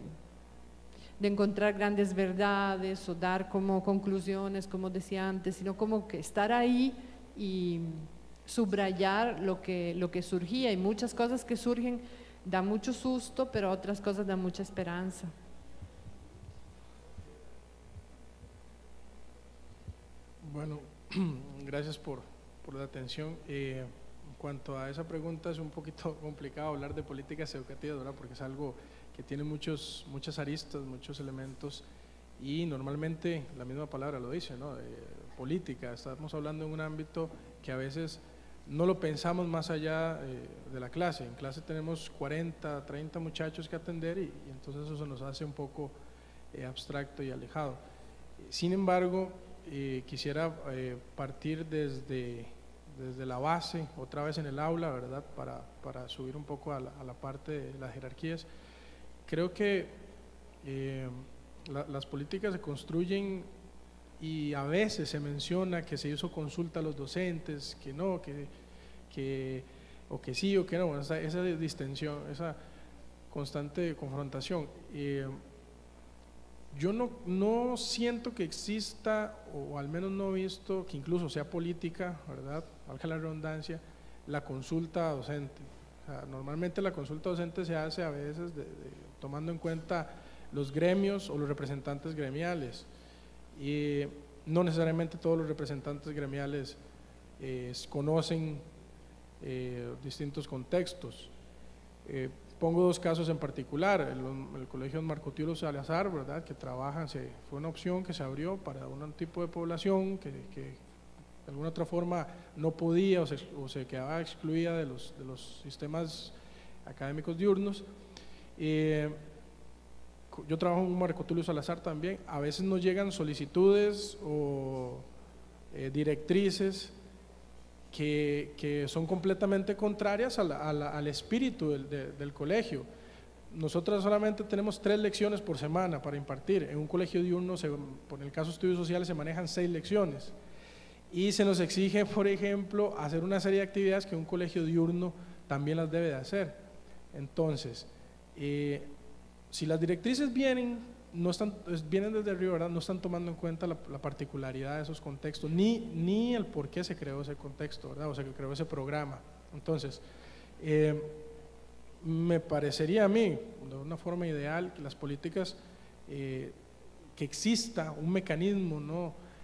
de encontrar grandes verdades o dar como conclusiones, como decía antes, sino como que estar ahí y subrayar lo que, lo que surgía, y muchas cosas que surgen dan mucho susto, pero otras cosas dan mucha esperanza. Bueno, gracias por, por la atención. Eh, En cuanto a esa pregunta, es un poquito complicado hablar de políticas educativas, ¿verdad? Porque es algo que tiene muchos, muchas aristas, muchos elementos, y normalmente la misma palabra lo dice, ¿no? Eh, política, estamos hablando en un ámbito que a veces no lo pensamos más allá eh, de la clase. En clase tenemos cuarenta, treinta muchachos que atender, y, y entonces eso se nos hace un poco eh, abstracto y alejado. Sin embargo, eh, quisiera eh, partir desde... desde la base, otra vez en el aula, ¿verdad? Para, para subir un poco a la, a la parte de las jerarquías. Creo que eh, la, las políticas se construyen, y a veces se menciona que se hizo consulta a los docentes, que no, que, que o que sí o que no, esa, esa distensión, esa constante confrontación. Eh, Yo no, no siento que exista, o al menos no he visto que incluso sea política, ¿verdad?, valga la redundancia, la consulta docente. O sea, normalmente la consulta docente se hace a veces de, de, tomando en cuenta los gremios o los representantes gremiales, y no necesariamente todos los representantes gremiales eh, conocen eh, distintos contextos. Eh, Pongo dos casos en particular, el, el colegio Marco Tulio Salazar, ¿verdad?, que trabajan, se, fue una opción que se abrió para un tipo de población que, que de alguna otra forma no podía o se, o se quedaba excluida de los, de los sistemas académicos diurnos. Eh, yo trabajo en un Marco Tulio Salazar también, a veces nos llegan solicitudes o eh, directrices Que, que son completamente contrarias a la, a la, al espíritu del, de, del colegio. Nosotros solamente tenemos tres lecciones por semana para impartir. En un colegio diurno, se, por el caso de estudios sociales, se manejan seis lecciones, y se nos exige, por ejemplo, hacer una serie de actividades que un colegio diurno también las debe de hacer. Entonces, eh, si las directrices vienen, no están, vienen desde arriba, ¿verdad?, no están tomando en cuenta la, la particularidad de esos contextos, ni, ni el por qué se creó ese contexto, ¿verdad?, o se creó ese programa. Entonces, eh, me parecería a mí, de una forma ideal, que las políticas, eh, que exista un mecanismo, ¿no?,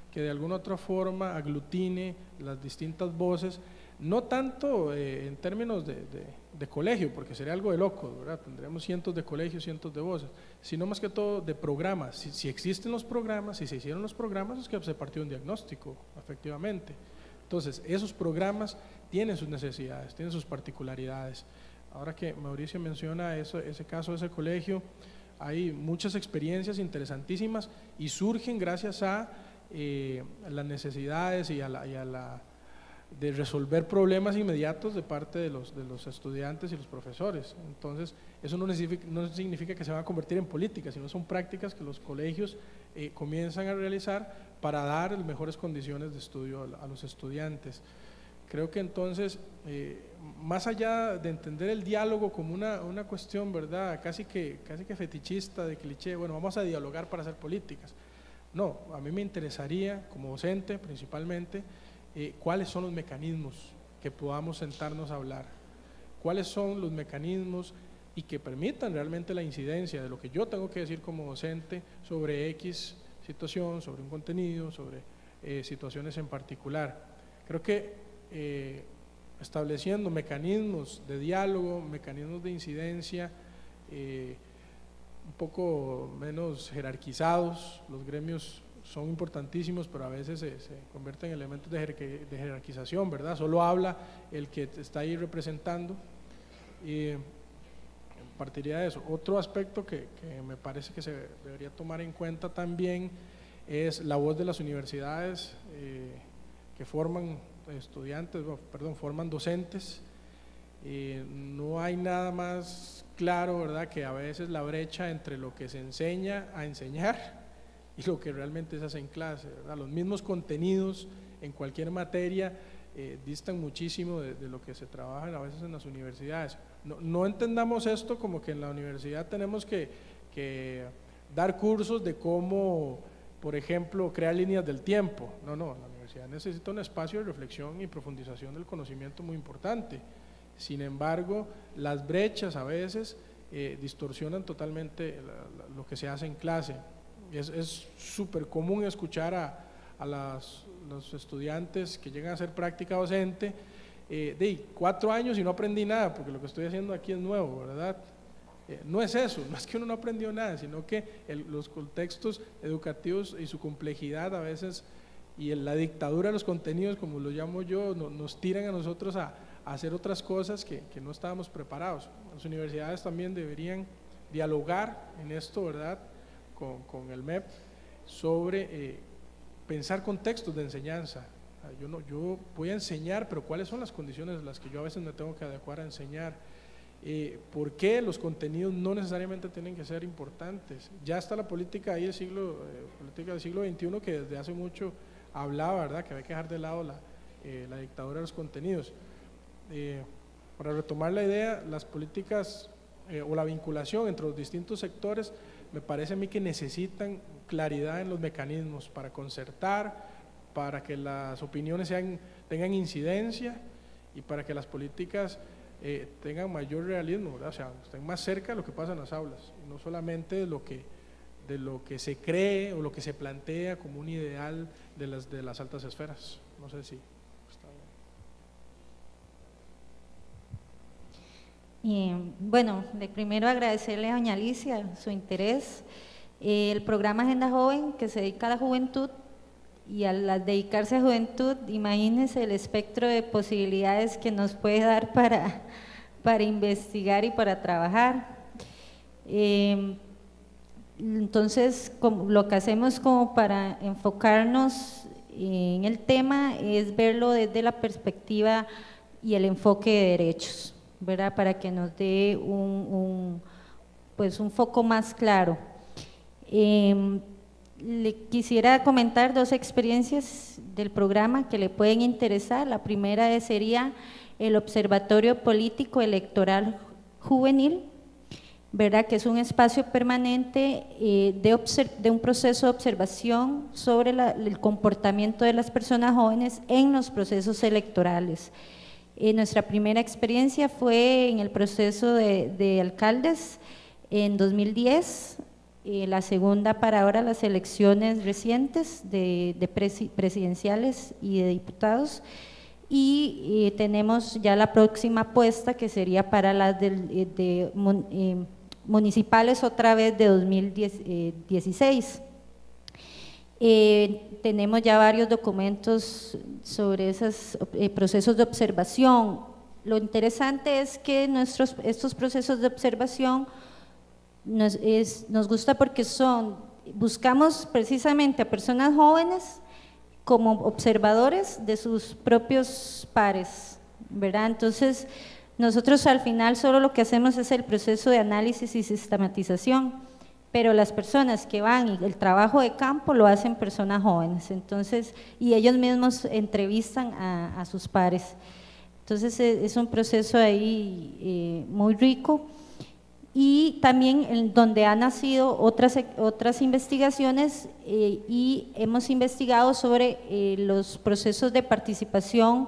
que de alguna otra forma aglutine las distintas voces, no tanto eh, en términos de, de, de colegio, porque sería algo de loco, ¿verdad? Tendríamos cientos de colegios, cientos de voces, sino más que todo de programas. Si, si existen los programas, si se hicieron los programas, es que se partió un diagnóstico, efectivamente. Entonces, esos programas tienen sus necesidades, tienen sus particularidades. Ahora que Mauricio menciona eso, ese caso de ese colegio, hay muchas experiencias interesantísimas y surgen gracias a eh, las necesidades y a la, y a la de resolver problemas inmediatos de parte de los, de los estudiantes y los profesores. Entonces, eso no significa, no significa que se van a convertir en políticas, sino son prácticas que los colegios eh, comienzan a realizar para dar mejores condiciones de estudio a los estudiantes. Creo que entonces, eh, más allá de entender el diálogo como una, una cuestión, ¿verdad?, casi que, casi que fetichista, de cliché, bueno, vamos a dialogar para hacer políticas. No, a mí me interesaría, como docente principalmente, Eh, cuáles son los mecanismos que podamos sentarnos a hablar, cuáles son los mecanismos y que permitan realmente la incidencia de lo que yo tengo que decir como docente sobre X situación, sobre un contenido, sobre eh, situaciones en particular. Creo que eh, estableciendo mecanismos de diálogo, mecanismos de incidencia, eh, un poco menos jerarquizados, los gremios son importantísimos, pero a veces se, se convierten en elementos de, jer de jerarquización, ¿verdad? Solo habla el que está ahí representando, y partiría de eso. Otro aspecto que, que me parece que se debería tomar en cuenta también es la voz de las universidades eh, que forman estudiantes, bueno, perdón, forman docentes. Eh, no hay nada más claro, ¿verdad?, que a veces la brecha entre lo que se enseña a enseñar y lo que realmente se hace en clase, ¿verdad? Los mismos contenidos en cualquier materia eh, distan muchísimo de, de lo que se trabaja a veces en las universidades. No, no entendamos esto como que en la universidad tenemos que, que dar cursos de cómo, por ejemplo, crear líneas del tiempo. No, no, la universidad necesita un espacio de reflexión y profundización del conocimiento muy importante. Sin embargo, las brechas a veces eh, distorsionan totalmente la, la, lo que se hace en clase. Es súper común escuchar a, a las, los estudiantes que llegan a hacer práctica docente eh, de cuatro años y no aprendí nada porque lo que estoy haciendo aquí es nuevo, ¿verdad? Eh, no es eso, no es que uno no aprendió nada, sino que el, los contextos educativos y su complejidad a veces y el, la dictadura de los contenidos, como lo llamo yo, no, nos tiran a nosotros a, a hacer otras cosas que, que no estábamos preparados. Las universidades también deberían dialogar en esto, ¿verdad?, Con, con el M E P sobre eh, pensar contextos de enseñanza. Yo, no, yo voy a enseñar, pero ¿cuáles son las condiciones en las que yo a veces me tengo que adecuar a enseñar? Eh, ¿Por qué los contenidos no necesariamente tienen que ser importantes? Ya está la política ahí del siglo, eh, política del siglo veintiuno que desde hace mucho hablaba, ¿verdad?, que había que dejar de lado la, eh, la dictadura de los contenidos. Eh, para retomar la idea, las políticas eh, o la vinculación entre los distintos sectores me parece a mí que necesitan claridad en los mecanismos para concertar, para que las opiniones sean, tengan incidencia y para que las políticas eh, tengan mayor realismo, ¿verdad? O sea, estén más cerca de lo que pasa en las aulas, y no solamente de lo que, de lo que se cree o lo que se plantea como un ideal de las, de las altas esferas. No sé si está bien. Eh, bueno, de primero agradecerle a doña Alicia su interés. Eh, el programa Agenda Joven, que se dedica a la juventud, y al, al dedicarse a juventud, imagínense el espectro de posibilidades que nos puede dar para, para investigar y para trabajar. Eh, entonces, como, lo que hacemos como para enfocarnos en el tema es verlo desde la perspectiva y el enfoque de derechos, ¿verdad?, para que nos dé un, un, pues un foco más claro. Eh, le quisiera comentar dos experiencias del programa que le pueden interesar. La primera sería el Observatorio Político Electoral Juvenil, ¿verdad?, que es un espacio permanente eh, de, de un proceso de observación sobre la, el comportamiento de las personas jóvenes en los procesos electorales. Eh, nuestra primera experiencia fue en el proceso de, de alcaldes en dos mil diez, eh, la segunda para ahora las elecciones recientes de, de presi, presidenciales y de diputados, y eh, tenemos ya la próxima apuesta que sería para las del, de, de, eh, municipales otra vez de dos mil dieciséis. Eh, tenemos ya varios documentos sobre esos eh, procesos de observación. Lo interesante es que nuestros, estos procesos de observación nos, es, nos gusta porque son, buscamos precisamente a personas jóvenes como observadores de sus propios pares, ¿verdad? Entonces, nosotros al final solo lo que hacemos es el proceso de análisis y sistematización, pero las personas que van y el trabajo de campo lo hacen personas jóvenes, entonces, y ellos mismos entrevistan a, a sus pares. Entonces es un proceso ahí eh, muy rico, y también en donde han nacido otras, otras investigaciones eh, y hemos investigado sobre eh, los procesos de participación,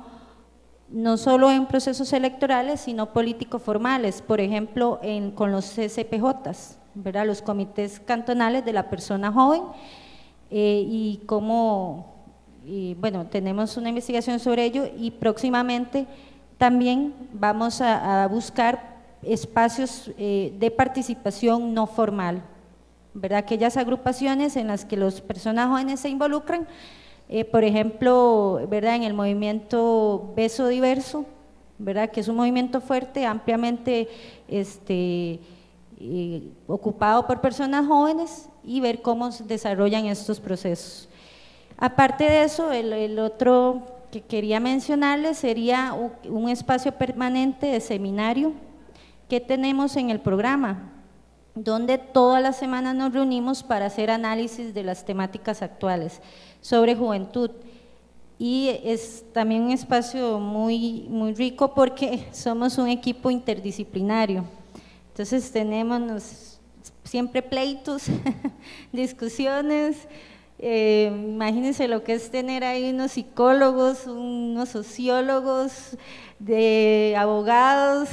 no solo en procesos electorales, sino político formales, por ejemplo, en, con los C C P Jotas, ¿verdad? Los comités cantonales de la persona joven, eh, y cómo, y bueno, tenemos una investigación sobre ello, y próximamente también vamos a, a buscar espacios eh, de participación no formal, ¿verdad? Aquellas agrupaciones en las que las personas jóvenes se involucran, eh, por ejemplo, ¿verdad? En el movimiento Beso Diverso, ¿verdad? Que es un movimiento fuerte, ampliamente este, eh, ocupado por personas jóvenes, y ver cómo se desarrollan estos procesos. Aparte de eso, el, el otro que quería mencionarles sería un espacio permanente de seminario que tenemos en el programa, donde todas las semanas nos reunimos para hacer análisis de las temáticas actuales sobre juventud, y es también un espacio muy, muy rico porque somos un equipo interdisciplinario, entonces tenemos siempre pleitos, discusiones. Eh, imagínense lo que es tener ahí unos psicólogos, unos sociólogos, de abogados,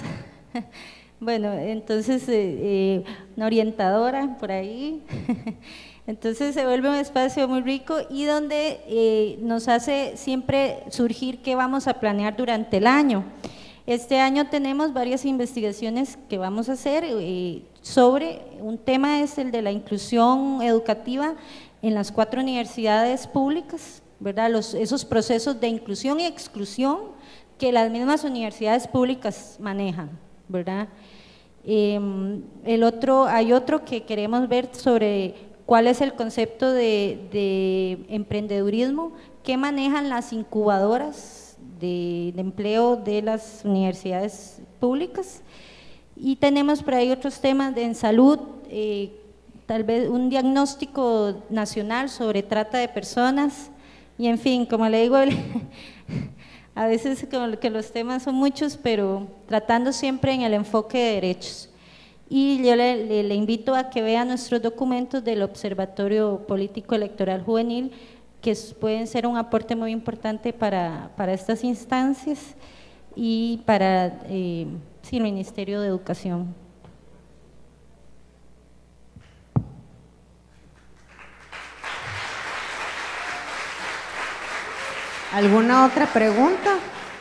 bueno, entonces eh, eh, una orientadora por ahí, entonces se vuelve un espacio muy rico y donde eh, nos hace siempre surgir qué vamos a planear durante el año. Este año tenemos varias investigaciones que vamos a hacer eh, sobre, un tema es el de la inclusión educativa en las cuatro universidades públicas, ¿verdad? Los, esos procesos de inclusión y exclusión que las mismas universidades públicas manejan, ¿verdad? Eh, el otro, hay otro que queremos ver sobre cuál es el concepto de, de emprendedurismo que manejan las incubadoras de, de empleo de las universidades públicas, y tenemos por ahí otros temas de, en salud, eh, tal vez un diagnóstico nacional sobre trata de personas, y en fin, como le digo, a veces como que los temas son muchos, pero tratando siempre en el enfoque de derechos. Y yo le, le, le invito a que vea nuestros documentos del Observatorio Político Electoral Juvenil, que pueden ser un aporte muy importante para, para estas instancias y para eh, sí, el Ministerio de Educación. ¿Alguna otra pregunta?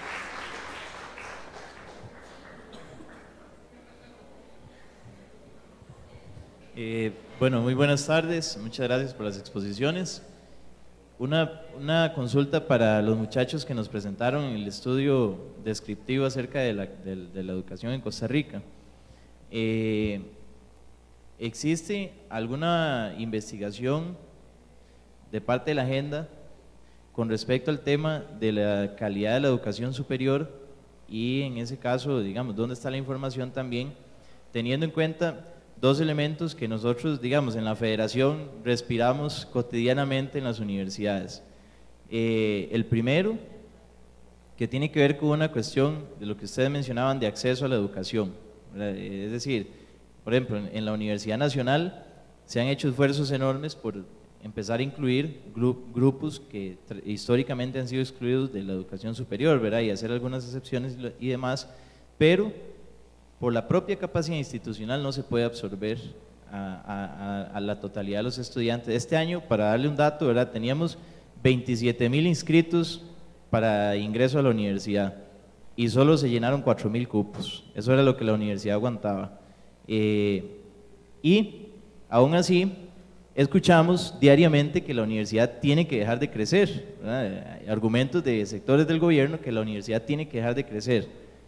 Eh, bueno, muy buenas tardes, muchas gracias por las exposiciones. Una, una consulta para los muchachos que nos presentaron el estudio descriptivo acerca de la, de, de la educación en Costa Rica. Eh, ¿Existe alguna investigación de parte de la agenda con respecto al tema de la calidad de la educación superior, y en ese caso, digamos, dónde está la información también, teniendo en cuenta dos elementos que nosotros, digamos, en la federación respiramos cotidianamente en las universidades? Eh, el primero, que tiene que ver con una cuestión de lo que ustedes mencionaban de acceso a la educación, ¿verdad? Es decir, por ejemplo, en, en la Universidad Nacional se han hecho esfuerzos enormes por empezar a incluir grupos que históricamente han sido excluidos de la educación superior, ¿verdad? Y hacer algunas excepciones y demás, pero por la propia capacidad institucional no se puede absorber a, a, a la totalidad de los estudiantes. Este año, para darle un dato, ¿verdad? Teníamos veintisiete mil inscritos para ingreso a la universidad y solo se llenaron cuatro mil cupos. Eso era lo que la universidad aguantaba. Eh, y aún así, escuchamos diariamente que la universidad tiene que dejar de crecer, ¿verdad? Hay argumentos de sectores del gobierno que la universidad tiene que dejar de crecer.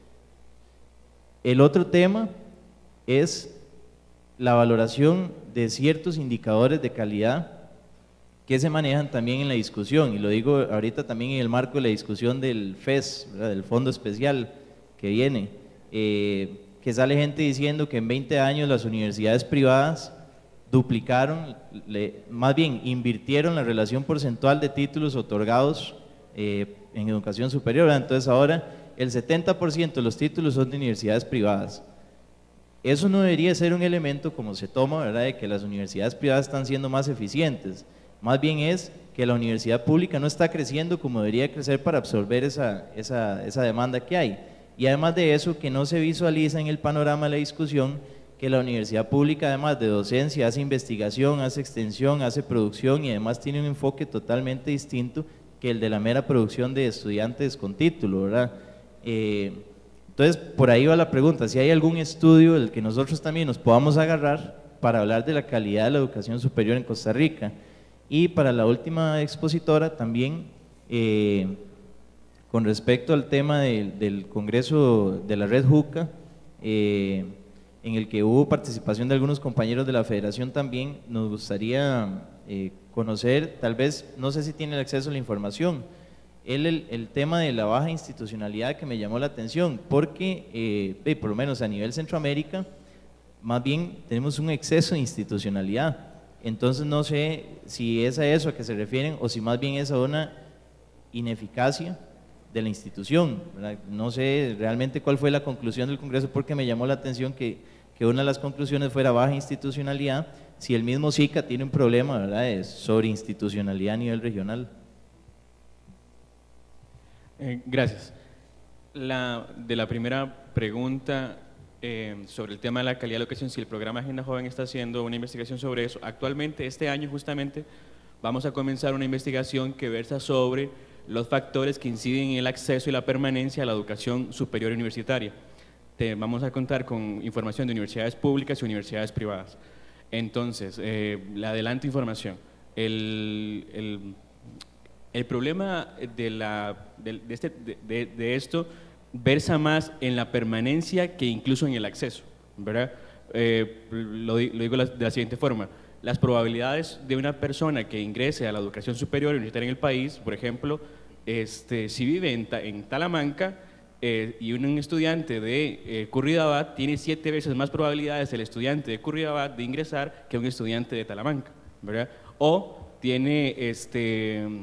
El otro tema es la valoración de ciertos indicadores de calidad que se manejan también en la discusión, y lo digo ahorita también en el marco de la discusión del F E S, ¿verdad? Del Fondo Especial que viene, eh, que sale gente diciendo que en veinte años las universidades privadas duplicaron, le, más bien invirtieron la relación porcentual de títulos otorgados eh, en educación superior, ¿verdad? Entonces ahora el setenta por ciento de los títulos son de universidades privadas. Eso no debería ser un elemento como se toma, ¿verdad?, de que las universidades privadas están siendo más eficientes. Más bien es que la universidad pública no está creciendo como debería crecer para absorber esa, esa, esa demanda que hay. Y además de eso, que no se visualiza en el panorama de la discusión que la universidad pública, además de docencia, hace investigación, hace extensión, hace producción y además tiene un enfoque totalmente distinto que el de la mera producción de estudiantes con título, ¿verdad? Eh, entonces, por ahí va la pregunta, si hay algún estudio del que nosotros también nos podamos agarrar para hablar de la calidad de la educación superior en Costa Rica. Y para la última expositora también, eh, con respecto al tema de, del Congreso de la Red Juca, eh, en el que hubo participación de algunos compañeros de la Federación también, nos gustaría eh, conocer, tal vez, no sé si tiene el acceso a la información, el, el, el tema de la baja institucionalidad que me llamó la atención, porque eh, por lo menos a nivel Centroamérica, más bien tenemos un exceso de institucionalidad. Entonces no sé si es a eso a que se refieren o si más bien es a una ineficacia de la institución, ¿verdad? No sé realmente cuál fue la conclusión del Congreso, porque me llamó la atención que, que una de las conclusiones fuera baja institucionalidad, si el mismo SICA tiene un problema, ¿verdad?, de sobreinstitucionalidad a nivel regional. Eh, gracias. La, de la primera pregunta eh, sobre el tema de la calidad de la educación, si el programa Agenda Joven está haciendo una investigación sobre eso, actualmente este año justamente vamos a comenzar una investigación que versa sobre los factores que inciden en el acceso y la permanencia a la educación superior universitaria. Te, vamos a contar con información de universidades públicas y universidades privadas. Entonces, eh, le adelanto información. El, el, el problema de, la, de, de, este, de, de esto versa más en la permanencia que incluso en el acceso, ¿verdad? Eh, lo, lo digo de la siguiente forma. Las probabilidades de una persona que ingrese a la educación superior universitaria en el país, por ejemplo, este, si vive en, en Talamanca eh, y un, un estudiante de eh, Curridabat, tiene siete veces más probabilidades el estudiante de Curridabat de ingresar que un estudiante de Talamanca, ¿verdad? O tiene este,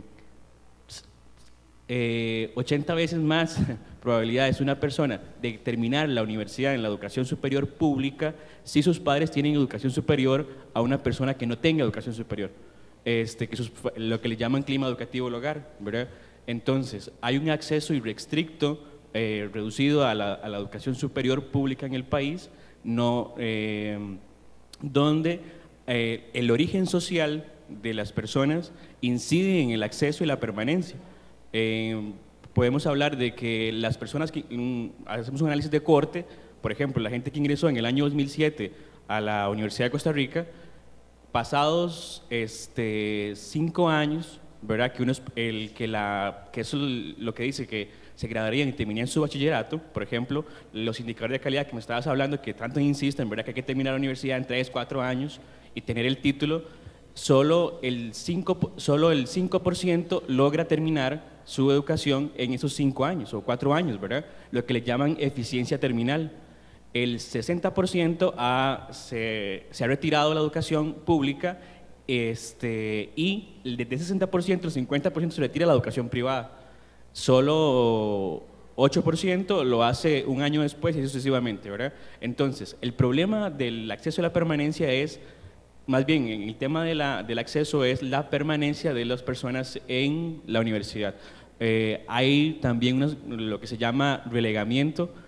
eh, ochenta veces más probabilidades una persona de terminar la universidad en la educación superior pública si sus padres tienen educación superior a una persona que no tenga educación superior, este, que sus, lo que le llaman clima educativo del hogar, ¿verdad? Entonces, hay un acceso irrestricto, eh, reducido a la, a la educación superior pública en el país, no, eh, donde eh, el origen social de las personas incide en el acceso y la permanencia. Eh, podemos hablar de que las personas que um, hacemos un análisis de corte, por ejemplo, la gente que ingresó en el año dos mil siete a la Universidad de Costa Rica, pasados este, cinco años, ¿verdad? Que, uno es el, que, la, que eso es lo que dice que se graduarían y terminarían su bachillerato, por ejemplo, los indicadores de calidad que me estabas hablando, que tanto insisten, ¿verdad?, que hay que terminar la universidad en tres, cuatro años y tener el título, solo el cinco, solo el cinco por ciento logra terminar su educación en esos cinco años o cuatro años, ¿verdad? Lo que le llaman eficiencia terminal. El sesenta por ciento ha, se, se ha retirado de la educación pública este, y de ese sesenta por ciento, el cincuenta por ciento se retira a la educación privada. Solo ocho por ciento lo hace un año después y sucesivamente, ¿verdad? Entonces, el problema del acceso a la permanencia es, más bien, el tema de la, del acceso es la permanencia de las personas en la universidad. Eh, hay también unos, lo que se llama relegamiento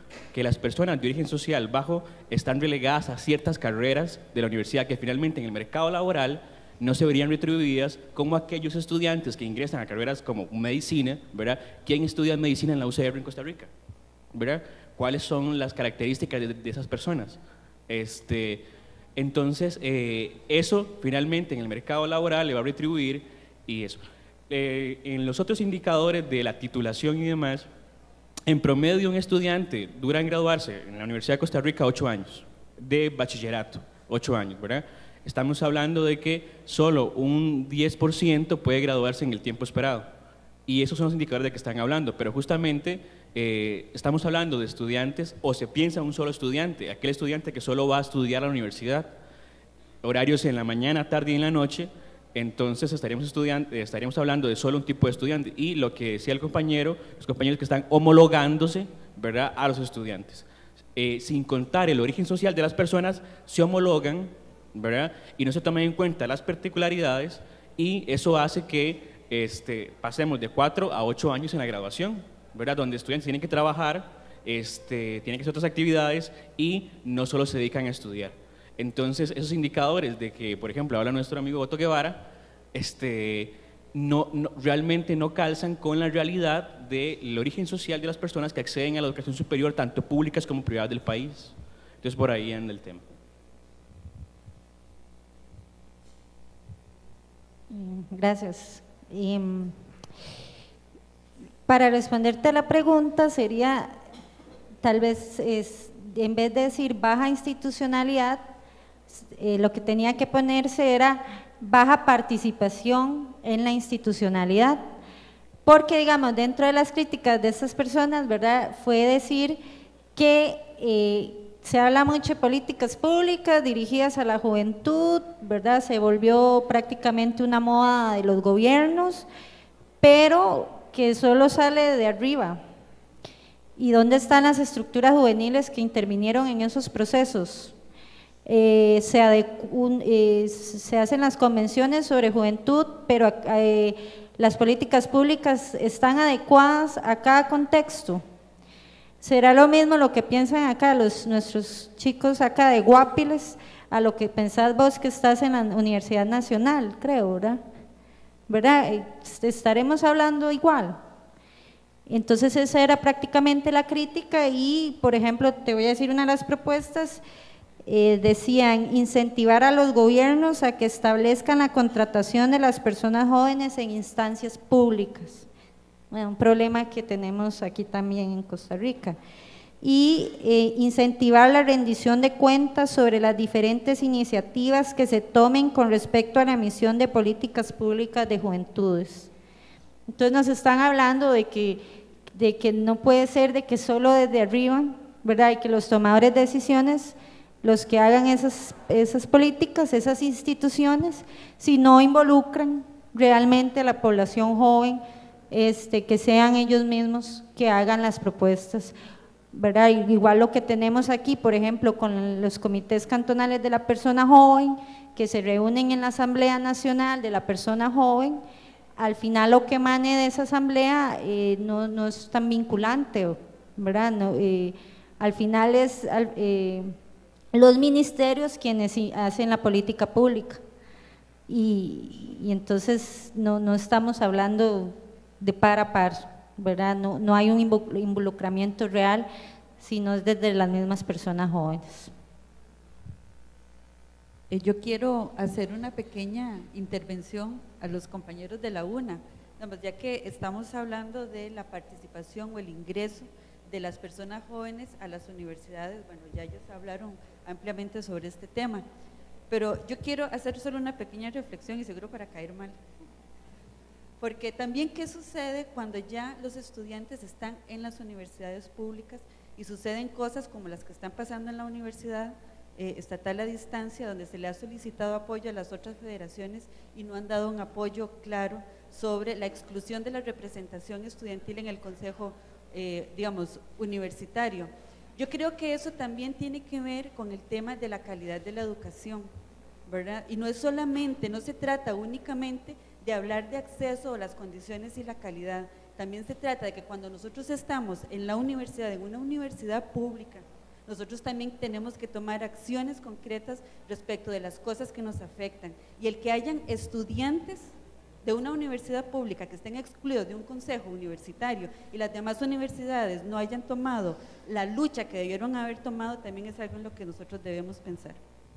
que las personas de origen social bajo están relegadas a ciertas carreras de la universidad que finalmente en el mercado laboral no se verían retribuidas como aquellos estudiantes que ingresan a carreras como medicina, ¿verdad? ¿Quién estudia medicina en la U C R en Costa Rica? ¿Verdad? ¿Cuáles son las características de, de esas personas? Este, entonces, eh, eso finalmente en el mercado laboral le va a retribuir y eso. Eh, en los otros indicadores de la titulación y demás, en promedio un estudiante dura en graduarse en la Universidad de Costa Rica ocho años de bachillerato, ocho años, ¿verdad? Estamos hablando de que solo un diez por ciento puede graduarse en el tiempo esperado y esos son los indicadores de que están hablando, pero justamente eh, estamos hablando de estudiantes o se piensa un solo estudiante, aquel estudiante que solo va a estudiar a la universidad, horarios en la mañana, tarde y en la noche. Entonces estaríamos, estudiante, estaríamos hablando de solo un tipo de estudiante y lo que decía el compañero, los compañeros que están homologándose, ¿verdad?, a los estudiantes. Eh, sin contar el origen social de las personas, se homologan, ¿verdad?, y no se toman en cuenta las particularidades y eso hace que este, pasemos de cuatro a ocho años en la graduación, ¿verdad?, donde estudiantes tienen que trabajar, este, tienen que hacer otras actividades y no solo se dedican a estudiar. Entonces, esos indicadores de que, por ejemplo, habla nuestro amigo Otto Guevara, este, no, no, realmente no calzan con la realidad del origen social de las personas que acceden a la educación superior, tanto públicas como privadas del país. Entonces, por ahí anda el tema. Gracias. Y, para responderte a la pregunta sería, tal vez, es, en vez de decir baja institucionalidad, Eh, lo que tenía que ponerse era baja participación en la institucionalidad, porque digamos dentro de las críticas de estas personas, ¿verdad?, fue decir que eh, se habla mucho de políticas públicas dirigidas a la juventud, ¿verdad?, se volvió prácticamente una moda de los gobiernos, pero que solo sale de arriba. ¿Y dónde están las estructuras juveniles que intervinieron en esos procesos? Eh, se, adecu, eh, se hacen las convenciones sobre juventud, pero eh, las políticas públicas están adecuadas a cada contexto. ¿Será lo mismo lo que piensan acá los, nuestros chicos acá de Guapiles a lo que pensás vos que estás en la Universidad Nacional, creo, ¿verdad? ¿Verdad? Estaremos hablando igual. Entonces esa era prácticamente la crítica y, por ejemplo, te voy a decir una de las propuestas. Eh, decían incentivar a los gobiernos a que establezcan la contratación de las personas jóvenes en instancias públicas, bueno, un problema que tenemos aquí también en Costa Rica, y eh, incentivar la rendición de cuentas sobre las diferentes iniciativas que se tomen con respecto a la emisión de políticas públicas de juventudes. Entonces nos están hablando de que, de que no puede ser de que solo desde arriba, ¿verdad?, y que los tomadores de decisiones los que hagan esas, esas políticas, esas instituciones, si no involucran realmente a la población joven, este, que sean ellos mismos que hagan las propuestas, ¿verdad? Igual lo que tenemos aquí, por ejemplo, con los comités cantonales de la persona joven, que se reúnen en la Asamblea Nacional de la Persona Joven, al final lo que emane de esa asamblea eh, no, no es tan vinculante, ¿verdad? No, eh, al final es… Eh, los ministerios quienes hacen la política pública y, y entonces no, no estamos hablando de par a par, ¿verdad? No, no hay un involucramiento real, sino es desde las mismas personas jóvenes. Eh, yo quiero hacer una pequeña intervención a los compañeros de la UNA, ya que estamos hablando de la participación o el ingreso de las personas jóvenes a las universidades. Bueno, ya ellos hablaron ampliamente sobre este tema, pero yo quiero hacer solo una pequeña reflexión y seguro para caer mal, porque también qué sucede cuando ya los estudiantes están en las universidades públicas y suceden cosas como las que están pasando en la universidad eh, estatal a distancia, donde se le ha solicitado apoyo a las otras federaciones y no han dado un apoyo claro sobre la exclusión de la representación estudiantil en el consejo Eh, digamos, universitario. Yo creo que eso también tiene que ver con el tema de la calidad de la educación, ¿verdad? Y no es solamente, no se trata únicamente de hablar de acceso, las condiciones y la calidad. También se trata de que cuando nosotros estamos en la universidad, en una universidad pública, nosotros también tenemos que tomar acciones concretas respecto de las cosas que nos afectan. Y el que hayan estudiantes de una universidad pública que estén excluidos de un consejo universitario y las demás universidades no hayan tomado la lucha que debieron haber tomado, también es algo en lo que nosotros debemos pensar.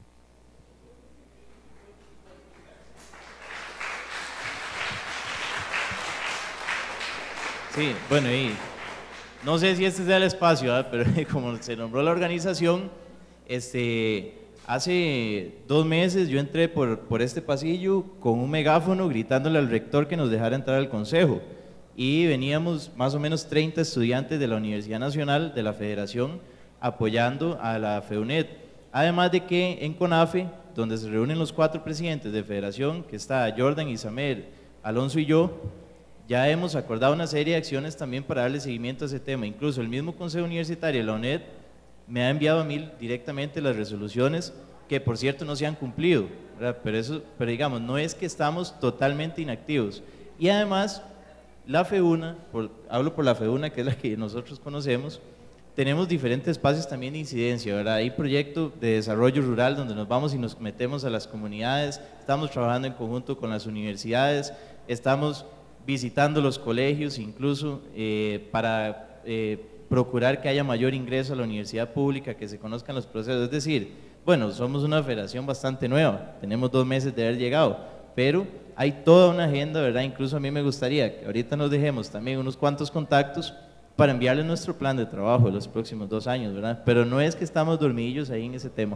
Sí, bueno, y no sé si este sea el espacio, ¿verdad? Pero como se nombró la organización, este, hace dos meses yo entré por, por este pasillo con un megáfono gritándole al rector que nos dejara entrar al consejo, y veníamos más o menos treinta estudiantes de la Universidad Nacional, de la Federación, apoyando a la FEUNED. Además de que en CONAFE, donde se reúnen los cuatro presidentes de Federación, que está Jordan, Isamer, Alonso y yo, ya hemos acordado una serie de acciones también para darle seguimiento a ese tema. Incluso el mismo Consejo Universitario de la UNED me ha enviado a mí directamente las resoluciones, que por cierto no se han cumplido, ¿verdad? Pero eso, pero digamos, no es que estamos totalmente inactivos. Y además, la FEUNA, por, hablo por la FEUNA, que es la que nosotros conocemos, tenemos diferentes espacios también de incidencia, ¿verdad? Hay proyectos de desarrollo rural donde nos vamos y nos metemos a las comunidades, estamos trabajando en conjunto con las universidades, estamos visitando los colegios incluso eh, para eh, procurar que haya mayor ingreso a la universidad pública, que se conozcan los procesos. Es decir, bueno, somos una federación bastante nueva, tenemos dos meses de haber llegado, pero hay toda una agenda, ¿verdad? Incluso a mí me gustaría que ahorita nos dejemos también unos cuantos contactos para enviarles nuestro plan de trabajo de los próximos dos años, ¿verdad? Pero no es que estamos dormidillos ahí en ese tema.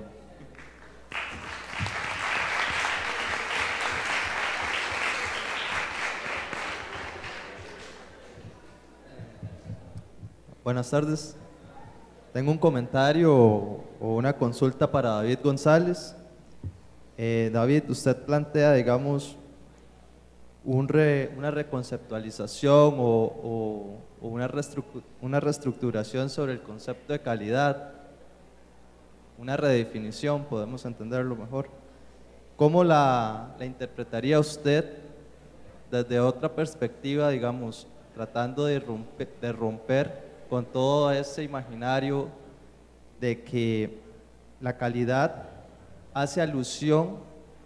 Buenas tardes. Tengo un comentario o una consulta para David González. Eh, David, usted plantea, digamos, un re, una reconceptualización o, o, o una, reestructu, una reestructuración sobre el concepto de calidad, una redefinición, podemos entenderlo mejor. ¿Cómo la, la interpretaría usted desde otra perspectiva, digamos, tratando de romper, de romper con todo ese imaginario de que la calidad hace alusión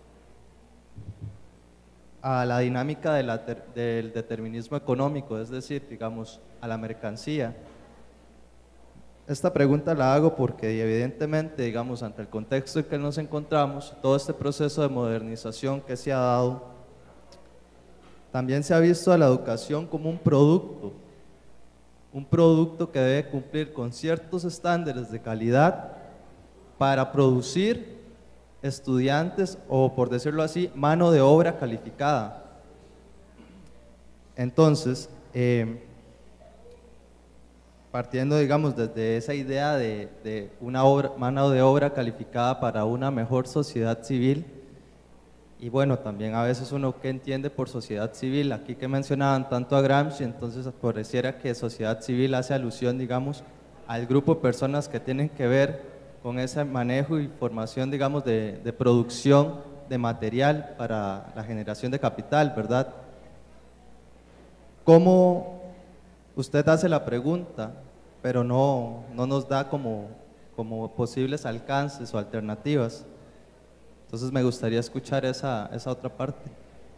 a la dinámica de la, del determinismo económico, es decir, digamos, a la mercancía? Esta pregunta la hago porque evidentemente, digamos, ante el contexto en que nos encontramos, todo este proceso de modernización que se ha dado, también se ha visto a la educación como un producto, un producto que debe cumplir con ciertos estándares de calidad para producir estudiantes o, por decirlo así, mano de obra calificada. Entonces, eh, partiendo, digamos, desde esa idea de, de una obra, mano de obra calificada para una mejor sociedad civil, y bueno, también a veces uno que entiende por sociedad civil, aquí que mencionaban tanto a Gramsci, entonces pareciera que sociedad civil hace alusión, digamos, al grupo de personas que tienen que ver con ese manejo y formación, digamos, de, de producción de material para la generación de capital, ¿verdad? ¿Cómo usted hace la pregunta, pero no, no nos da como, como posibles alcances o alternativas? Entonces me gustaría escuchar esa, esa otra parte.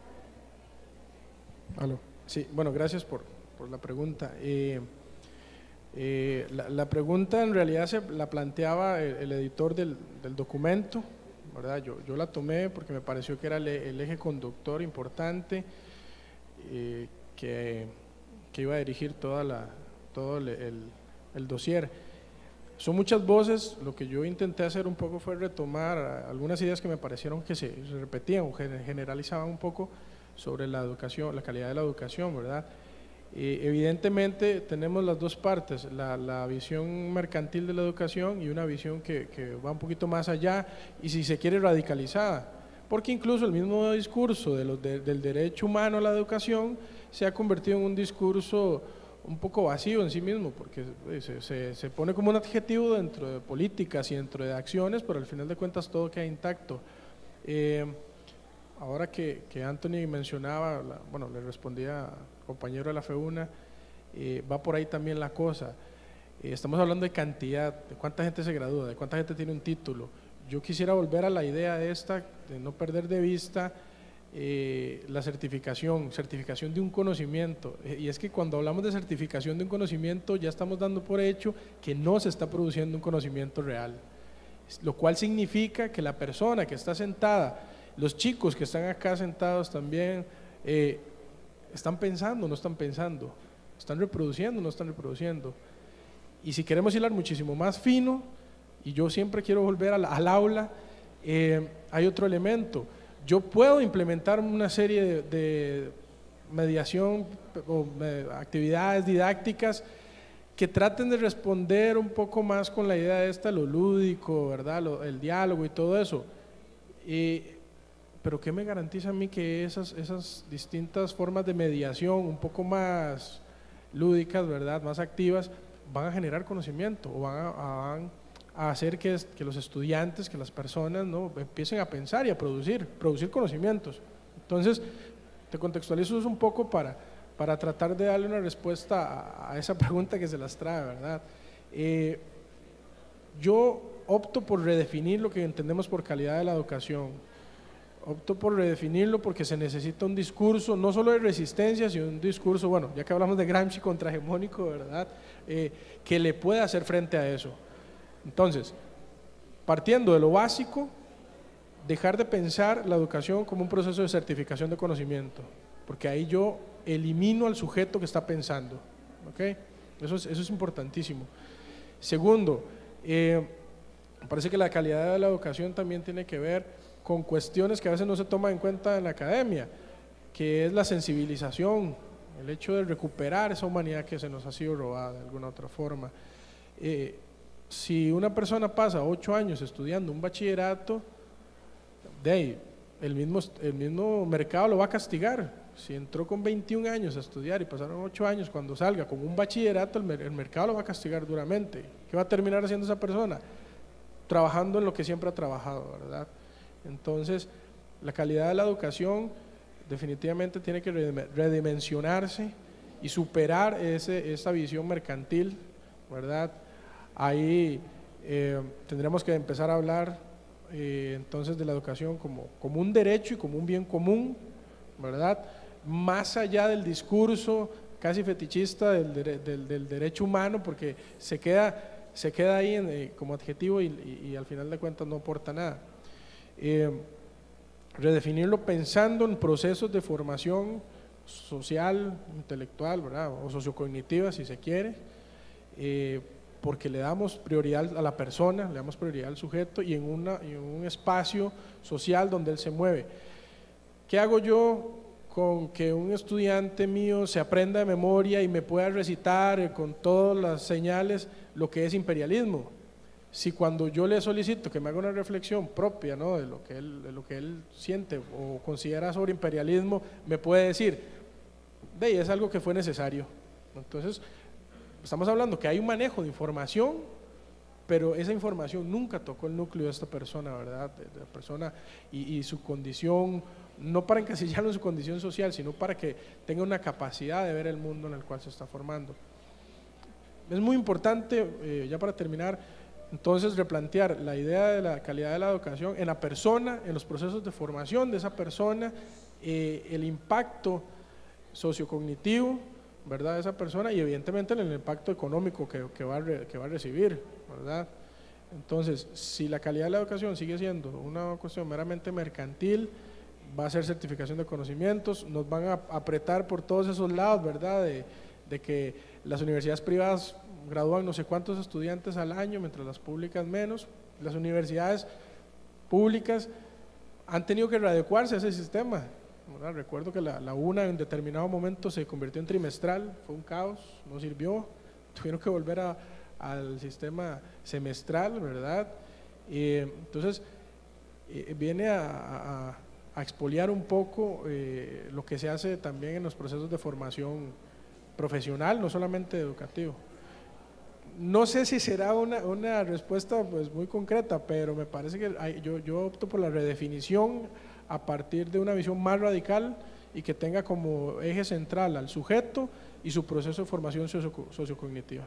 Aló. Sí, bueno, gracias por, por la pregunta. Eh, eh, la, la pregunta en realidad se la planteaba el, el editor del, del documento, ¿verdad? Yo, yo la tomé porque me pareció que era el, el eje conductor importante eh, que, que iba a dirigir toda la, todo el, el, el dossier. Son muchas voces, lo que yo intenté hacer un poco fue retomar algunas ideas que me parecieron que se, se repetían o generalizaban un poco sobre la educación, la calidad de la educación, ¿verdad? Eh, evidentemente tenemos las dos partes, la, la visión mercantil de la educación y una visión que, que va un poquito más allá y, si se quiere, radicalizada, porque incluso el mismo discurso de los de, del derecho humano a la educación se ha convertido en un discurso un poco vacío en sí mismo, porque se, se, se pone como un adjetivo dentro de políticas y dentro de acciones, pero al final de cuentas todo queda intacto. Eh, ahora que, que Anthony mencionaba, la, bueno, le respondía al compañero de la FEUNA, eh, va por ahí también la cosa. Eh, estamos hablando de cantidad, de cuánta gente se gradúa, de cuánta gente tiene un título. Yo quisiera volver a la idea esta, de no perder de vista eh, la certificación, certificación de un conocimiento. Eh, y es que cuando hablamos de certificación de un conocimiento, ya estamos dando por hecho que no se está produciendo un conocimiento real. Lo cual significa que la persona que está sentada, los chicos que están acá sentados también, eh, están pensando, no están pensando, están reproduciendo, no están reproduciendo. Y si queremos hilar muchísimo más fino, y yo siempre quiero volver al, al aula, eh, hay otro elemento. Yo puedo implementar una serie de, de mediación o eh, actividades didácticas que traten de responder un poco más con la idea esta, lo lúdico, ¿verdad? Lo, el diálogo y todo eso. Eh, pero ¿qué me garantiza a mí que esas, esas distintas formas de mediación un poco más lúdicas, ¿verdad? Más activas, van a generar conocimiento o van a, a, van a hacer que, que los estudiantes, que las personas, ¿no?, empiecen a pensar y a producir, producir conocimientos? Entonces, te contextualizo eso un poco para, para tratar de darle una respuesta a, a esa pregunta que se las trae, ¿verdad? Eh, yo opto por redefinir lo que entendemos por calidad de la educación. Opto por redefinirlo porque se necesita un discurso, no solo de resistencia, sino un discurso, bueno, ya que hablamos de Gramsci contrahegemónico, ¿verdad?, eh, que le pueda hacer frente a eso. Entonces, partiendo de lo básico, dejar de pensar la educación como un proceso de certificación de conocimiento, porque ahí yo elimino al sujeto que está pensando, ¿ok? Eso es, eso es importantísimo. Segundo, eh, me parece que la calidad de la educación también tiene que ver con cuestiones que a veces no se toman en cuenta en la academia, que es la sensibilización, el hecho de recuperar esa humanidad que se nos ha sido robada de alguna otra forma. Eh, si una persona pasa ocho años estudiando un bachillerato, de ahí, el mismo, el mismo mercado lo va a castigar. Si entró con veintiún años a estudiar y pasaron ocho años, cuando salga con un bachillerato, el, el mercado lo va a castigar duramente. ¿Qué va a terminar haciendo esa persona? Trabajando en lo que siempre ha trabajado, ¿verdad? Entonces, la calidad de la educación definitivamente tiene que redimensionarse y superar ese, esa visión mercantil, ¿verdad? Ahí eh, tendremos que empezar a hablar eh, entonces de la educación como, como un derecho y como un bien común, ¿verdad? Más allá del discurso casi fetichista del, del, del derecho humano, porque se queda, se queda ahí en, eh, como adjetivo y, y, y al final de cuentas no aporta nada. Eh, redefinirlo pensando en procesos de formación social, intelectual, ¿verdad?, o sociocognitiva si se quiere, eh, porque le damos prioridad a la persona, le damos prioridad al sujeto y en, una, en un espacio social donde él se mueve. ¿Qué hago yo con que un estudiante mío se aprenda de memoria y me pueda recitar con todas las señales lo que es imperialismo? Si cuando yo le solicito que me haga una reflexión propia, ¿no?, de lo que él, de lo que él siente o considera sobre imperialismo, me puede decir, de ahí es algo que fue necesario. Entonces, estamos hablando que hay un manejo de información, pero esa información nunca tocó el núcleo de esta persona, ¿verdad?, de, de la persona y, y su condición, no para encasillarlo en su condición social, sino para que tenga una capacidad de ver el mundo en el cual se está formando. Es muy importante, eh, ya para terminar, entonces replantear la idea de la calidad de la educación en la persona, en los procesos de formación de esa persona, eh, el impacto sociocognitivo, ¿verdad?, de esa persona y evidentemente en el impacto económico que, que, va, a re, que va a recibir, ¿verdad? Entonces, si la calidad de la educación sigue siendo una cuestión meramente mercantil, va a ser certificación de conocimientos, nos van a apretar por todos esos lados, ¿verdad?, de, de que las universidades privadas gradúan no sé cuántos estudiantes al año, mientras las públicas menos. Las universidades públicas han tenido que readecuarse a ese sistema, ¿verdad? Recuerdo que la, la UNA en determinado momento se convirtió en trimestral, fue un caos, no sirvió, tuvieron que volver a, al sistema semestral, ¿verdad? Y entonces eh, viene a, a, a expoliar un poco eh, lo que se hace también en los procesos de formación profesional, no solamente educativo. No sé si será una, una respuesta pues muy concreta, pero me parece que hay, yo, yo opto por la redefinición a partir de una visión más radical y que tenga como eje central al sujeto y su proceso de formación socio sociocognitiva.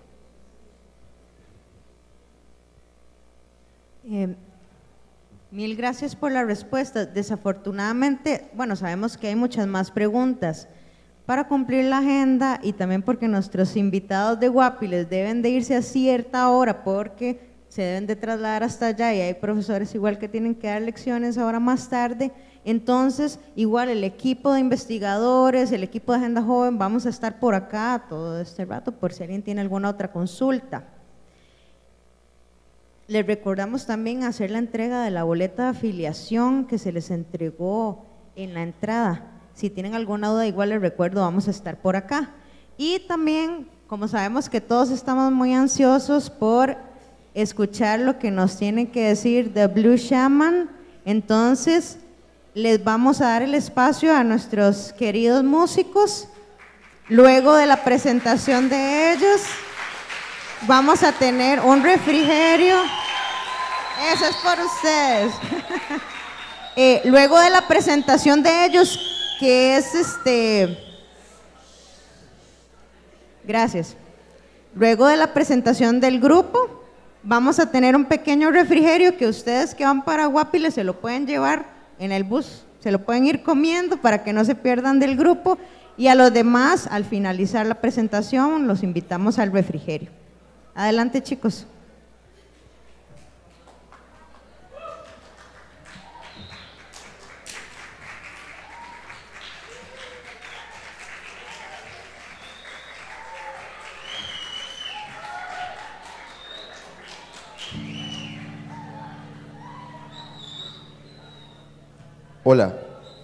Eh, mil gracias por la respuesta. Desafortunadamente, bueno, sabemos que hay muchas más preguntas. Para cumplir la agenda y también porque nuestros invitados de Guapiles deben de irse a cierta hora porque se deben de trasladar hasta allá y hay profesores igual que tienen que dar lecciones ahora más tarde. Entonces, igual el equipo de investigadores, el equipo de Agenda Joven, vamos a estar por acá todo este rato por si alguien tiene alguna otra consulta. Les recordamos también hacer la entrega de la boleta de afiliación que se les entregó en la entrada. Si tienen alguna duda, igual les recuerdo, vamos a estar por acá. Y también, como sabemos que todos estamos muy ansiosos por escuchar lo que nos tiene que decir The Blue Shaman, entonces les vamos a dar el espacio a nuestros queridos músicos. Luego de la presentación de ellos, vamos a tener un refrigerio. Eso es por ustedes. eh, luego de la presentación de ellos, que es este, gracias, luego de la presentación del grupo, vamos a tener un pequeño refrigerio que ustedes que van para Guapiles se lo pueden llevar en el bus, se lo pueden ir comiendo para que no se pierdan del grupo, y a los demás, al finalizar la presentación, los invitamos al refrigerio. Adelante, chicos. Hola.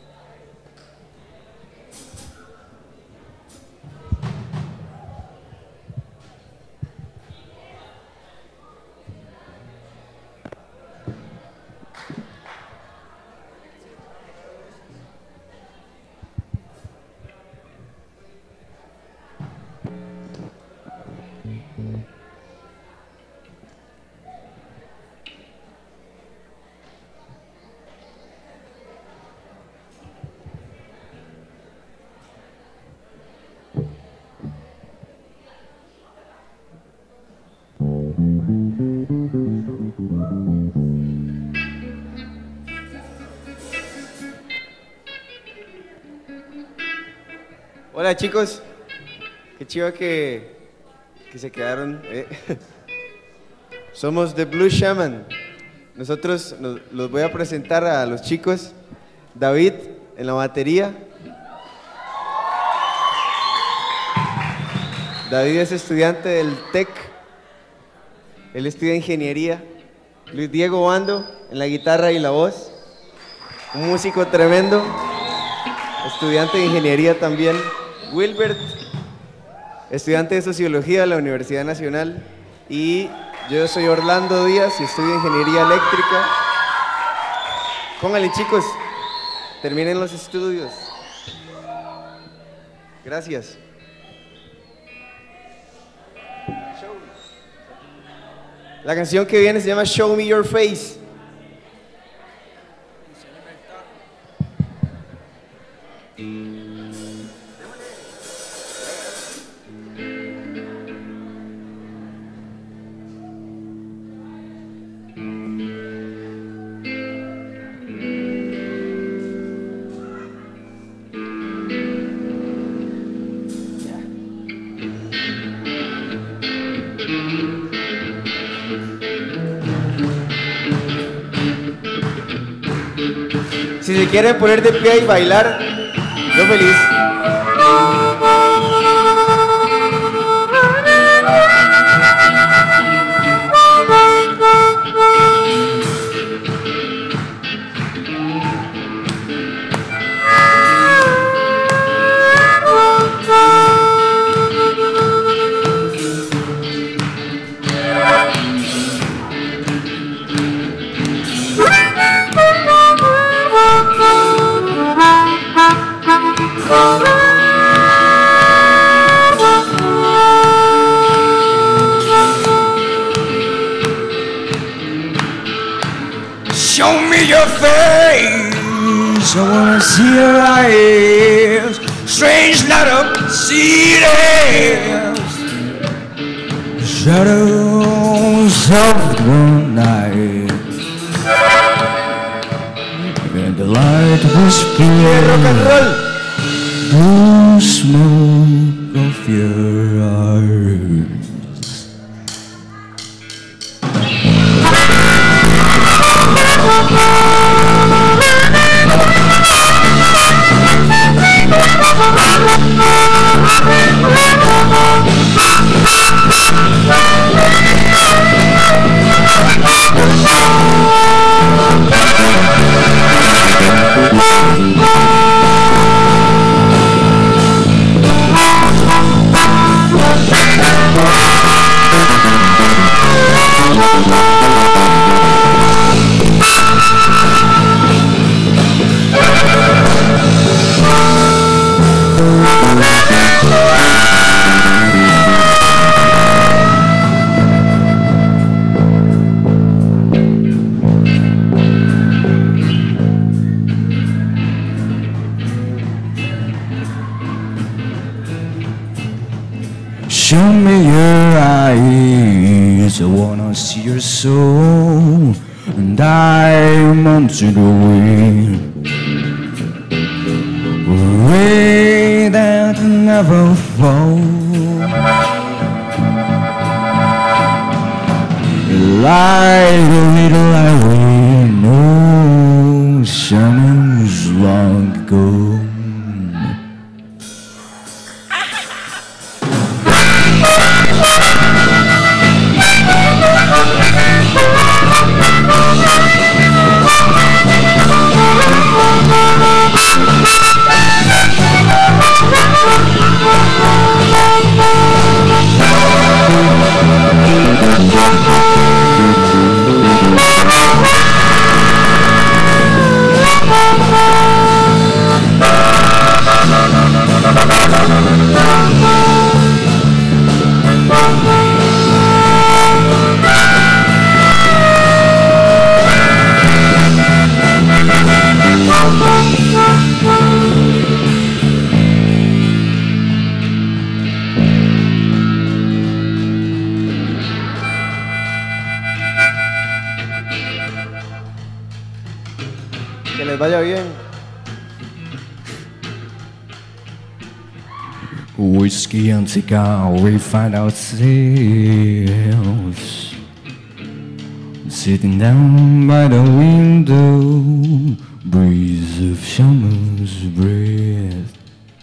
Hola chicos, qué chido que, que se quedaron. eh. Somos The Blue Shaman. Nosotros nos, los voy a presentar a los chicos. David en la batería. David es estudiante del TEC. Él estudia ingeniería. Luis Diego Bando en la guitarra y la voz. Un músico tremendo. Estudiante de ingeniería también. Wilbert, estudiante de Sociología de la Universidad Nacional, y yo soy Orlando Díaz y estudio Ingeniería Eléctrica. Pónganle chicos, terminen los estudios. Gracias. La canción que viene se llama Show Me Your Face. Si se quieren poner de pie y bailar, yo feliz. Show me your face. eyes, I wanna see your eyes. Strange light up cities, shadows of the night, and the light whisper the smoke of your eyes. Show me your eyes, I wanna see your soul, and diamonds in the wind, rain that never falls, like a little highway, no summers long ago. Que les vaya bien. Whiskey and cigar, we find ourselves sitting down by the window, breeze of summer's breath.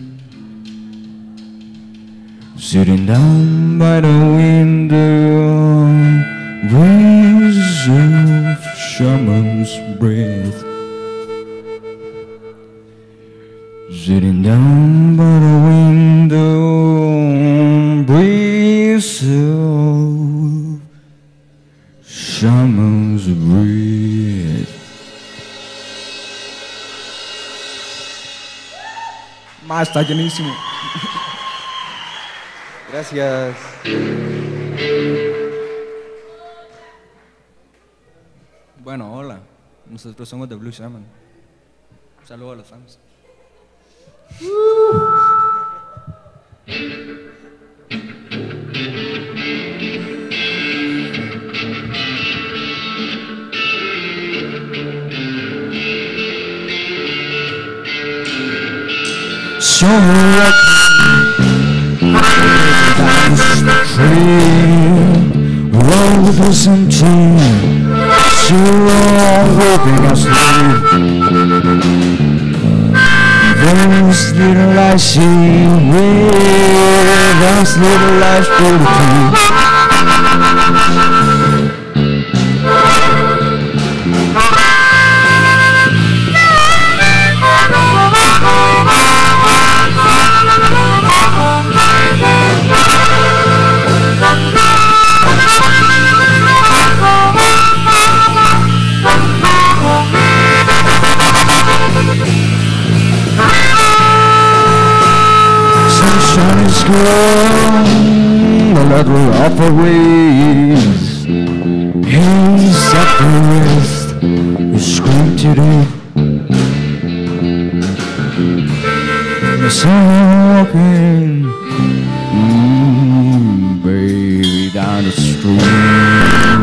Sitting down by the window, breeze of summer's breath. Sitting down by the window, breeze of summer's breath. Más, está llenísimo. Gracias. Bueno, hola. Nosotros somos The Blue Shaman. Saludos a los fans. So what down the street, road was empty, so long hoping I sleep. Those little lights she wear, those little lights for the tea. Sunshine is gone, the little upper ways. He's at the west, you scream today. see her walking, mm, baby, down the street.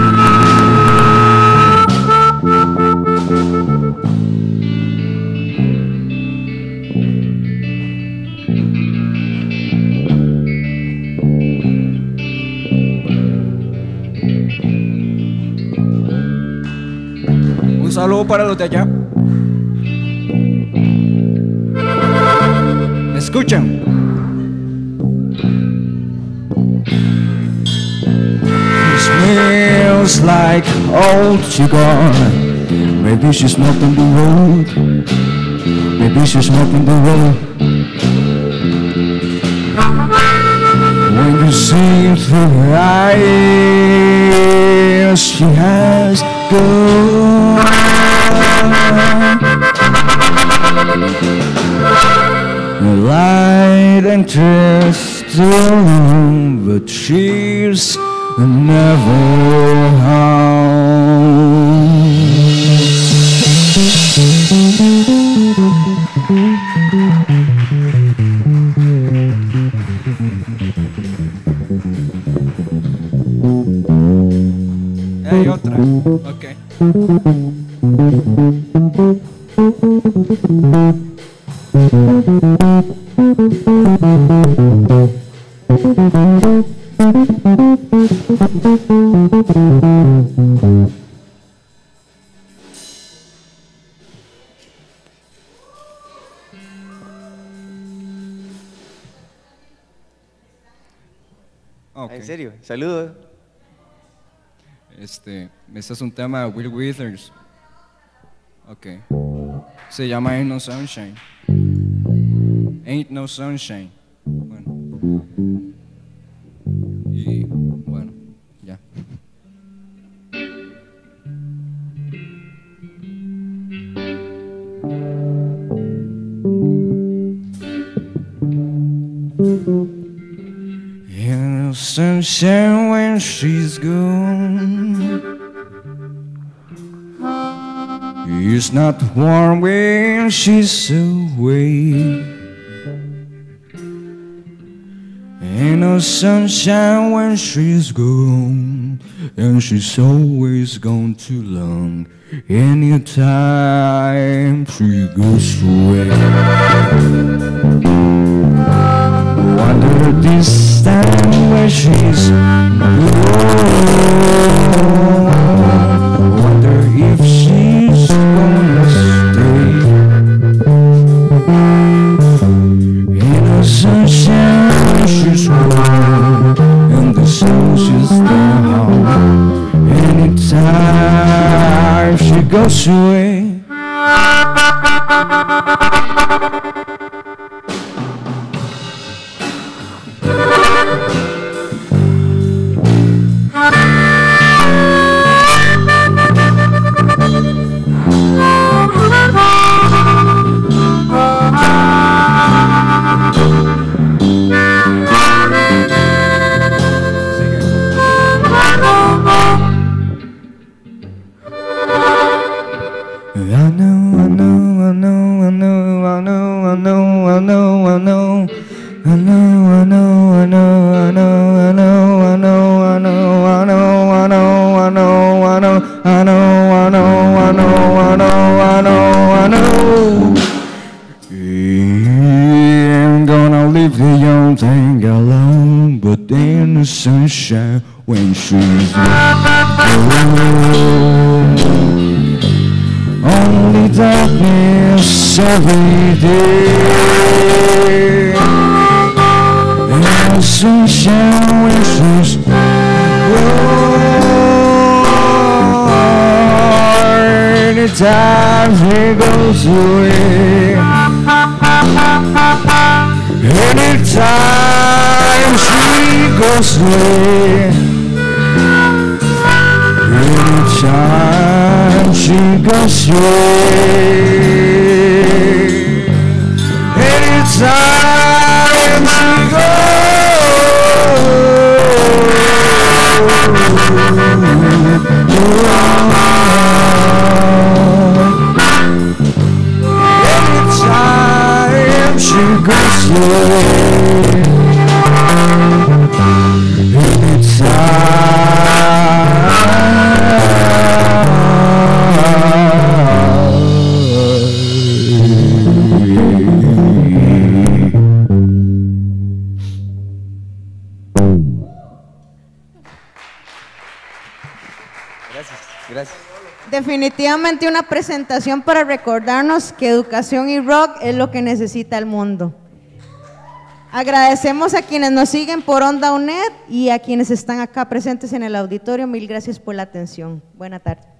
Un saludo para los de allá. ¿Me escuchan? She smells like old cigar. Maybe she's smoking the road. Maybe she's smoking the road. When you see through her eyes, she has gone. Light and trust, but she's never home. Hay otra. Ok. Ok. En serio, saludos. Este, este es un tema de Will Withers. Ok. Se llama Ain't No Sunshine. Ain't No Sunshine. Bueno. Y bueno, ya. Ain't no sunshine when she's gone. It's not warm when she's away. Ain't no sunshine when she's gone, and she's always gone too long. Anytime she goes away, wonder this time where she's gone. Wonder if she's gonna stay. Ain't no sunshine when she's gone, and the sun she's down. Anytime she goes away. Sunshine when she's gone. Only darkness every day. And sunshine when she's gone. Anytime she goes away. Anytime she goes away. Anytime she goes away. Anytime she goes. Anytime she goes. Gracias, gracias. Definitivamente una presentación para recordarnos que educación y rock es lo que necesita el mundo. Agradecemos a quienes nos siguen por Onda U N E D y a quienes están acá presentes en el auditorio. Mil gracias por la atención. Buena tarde.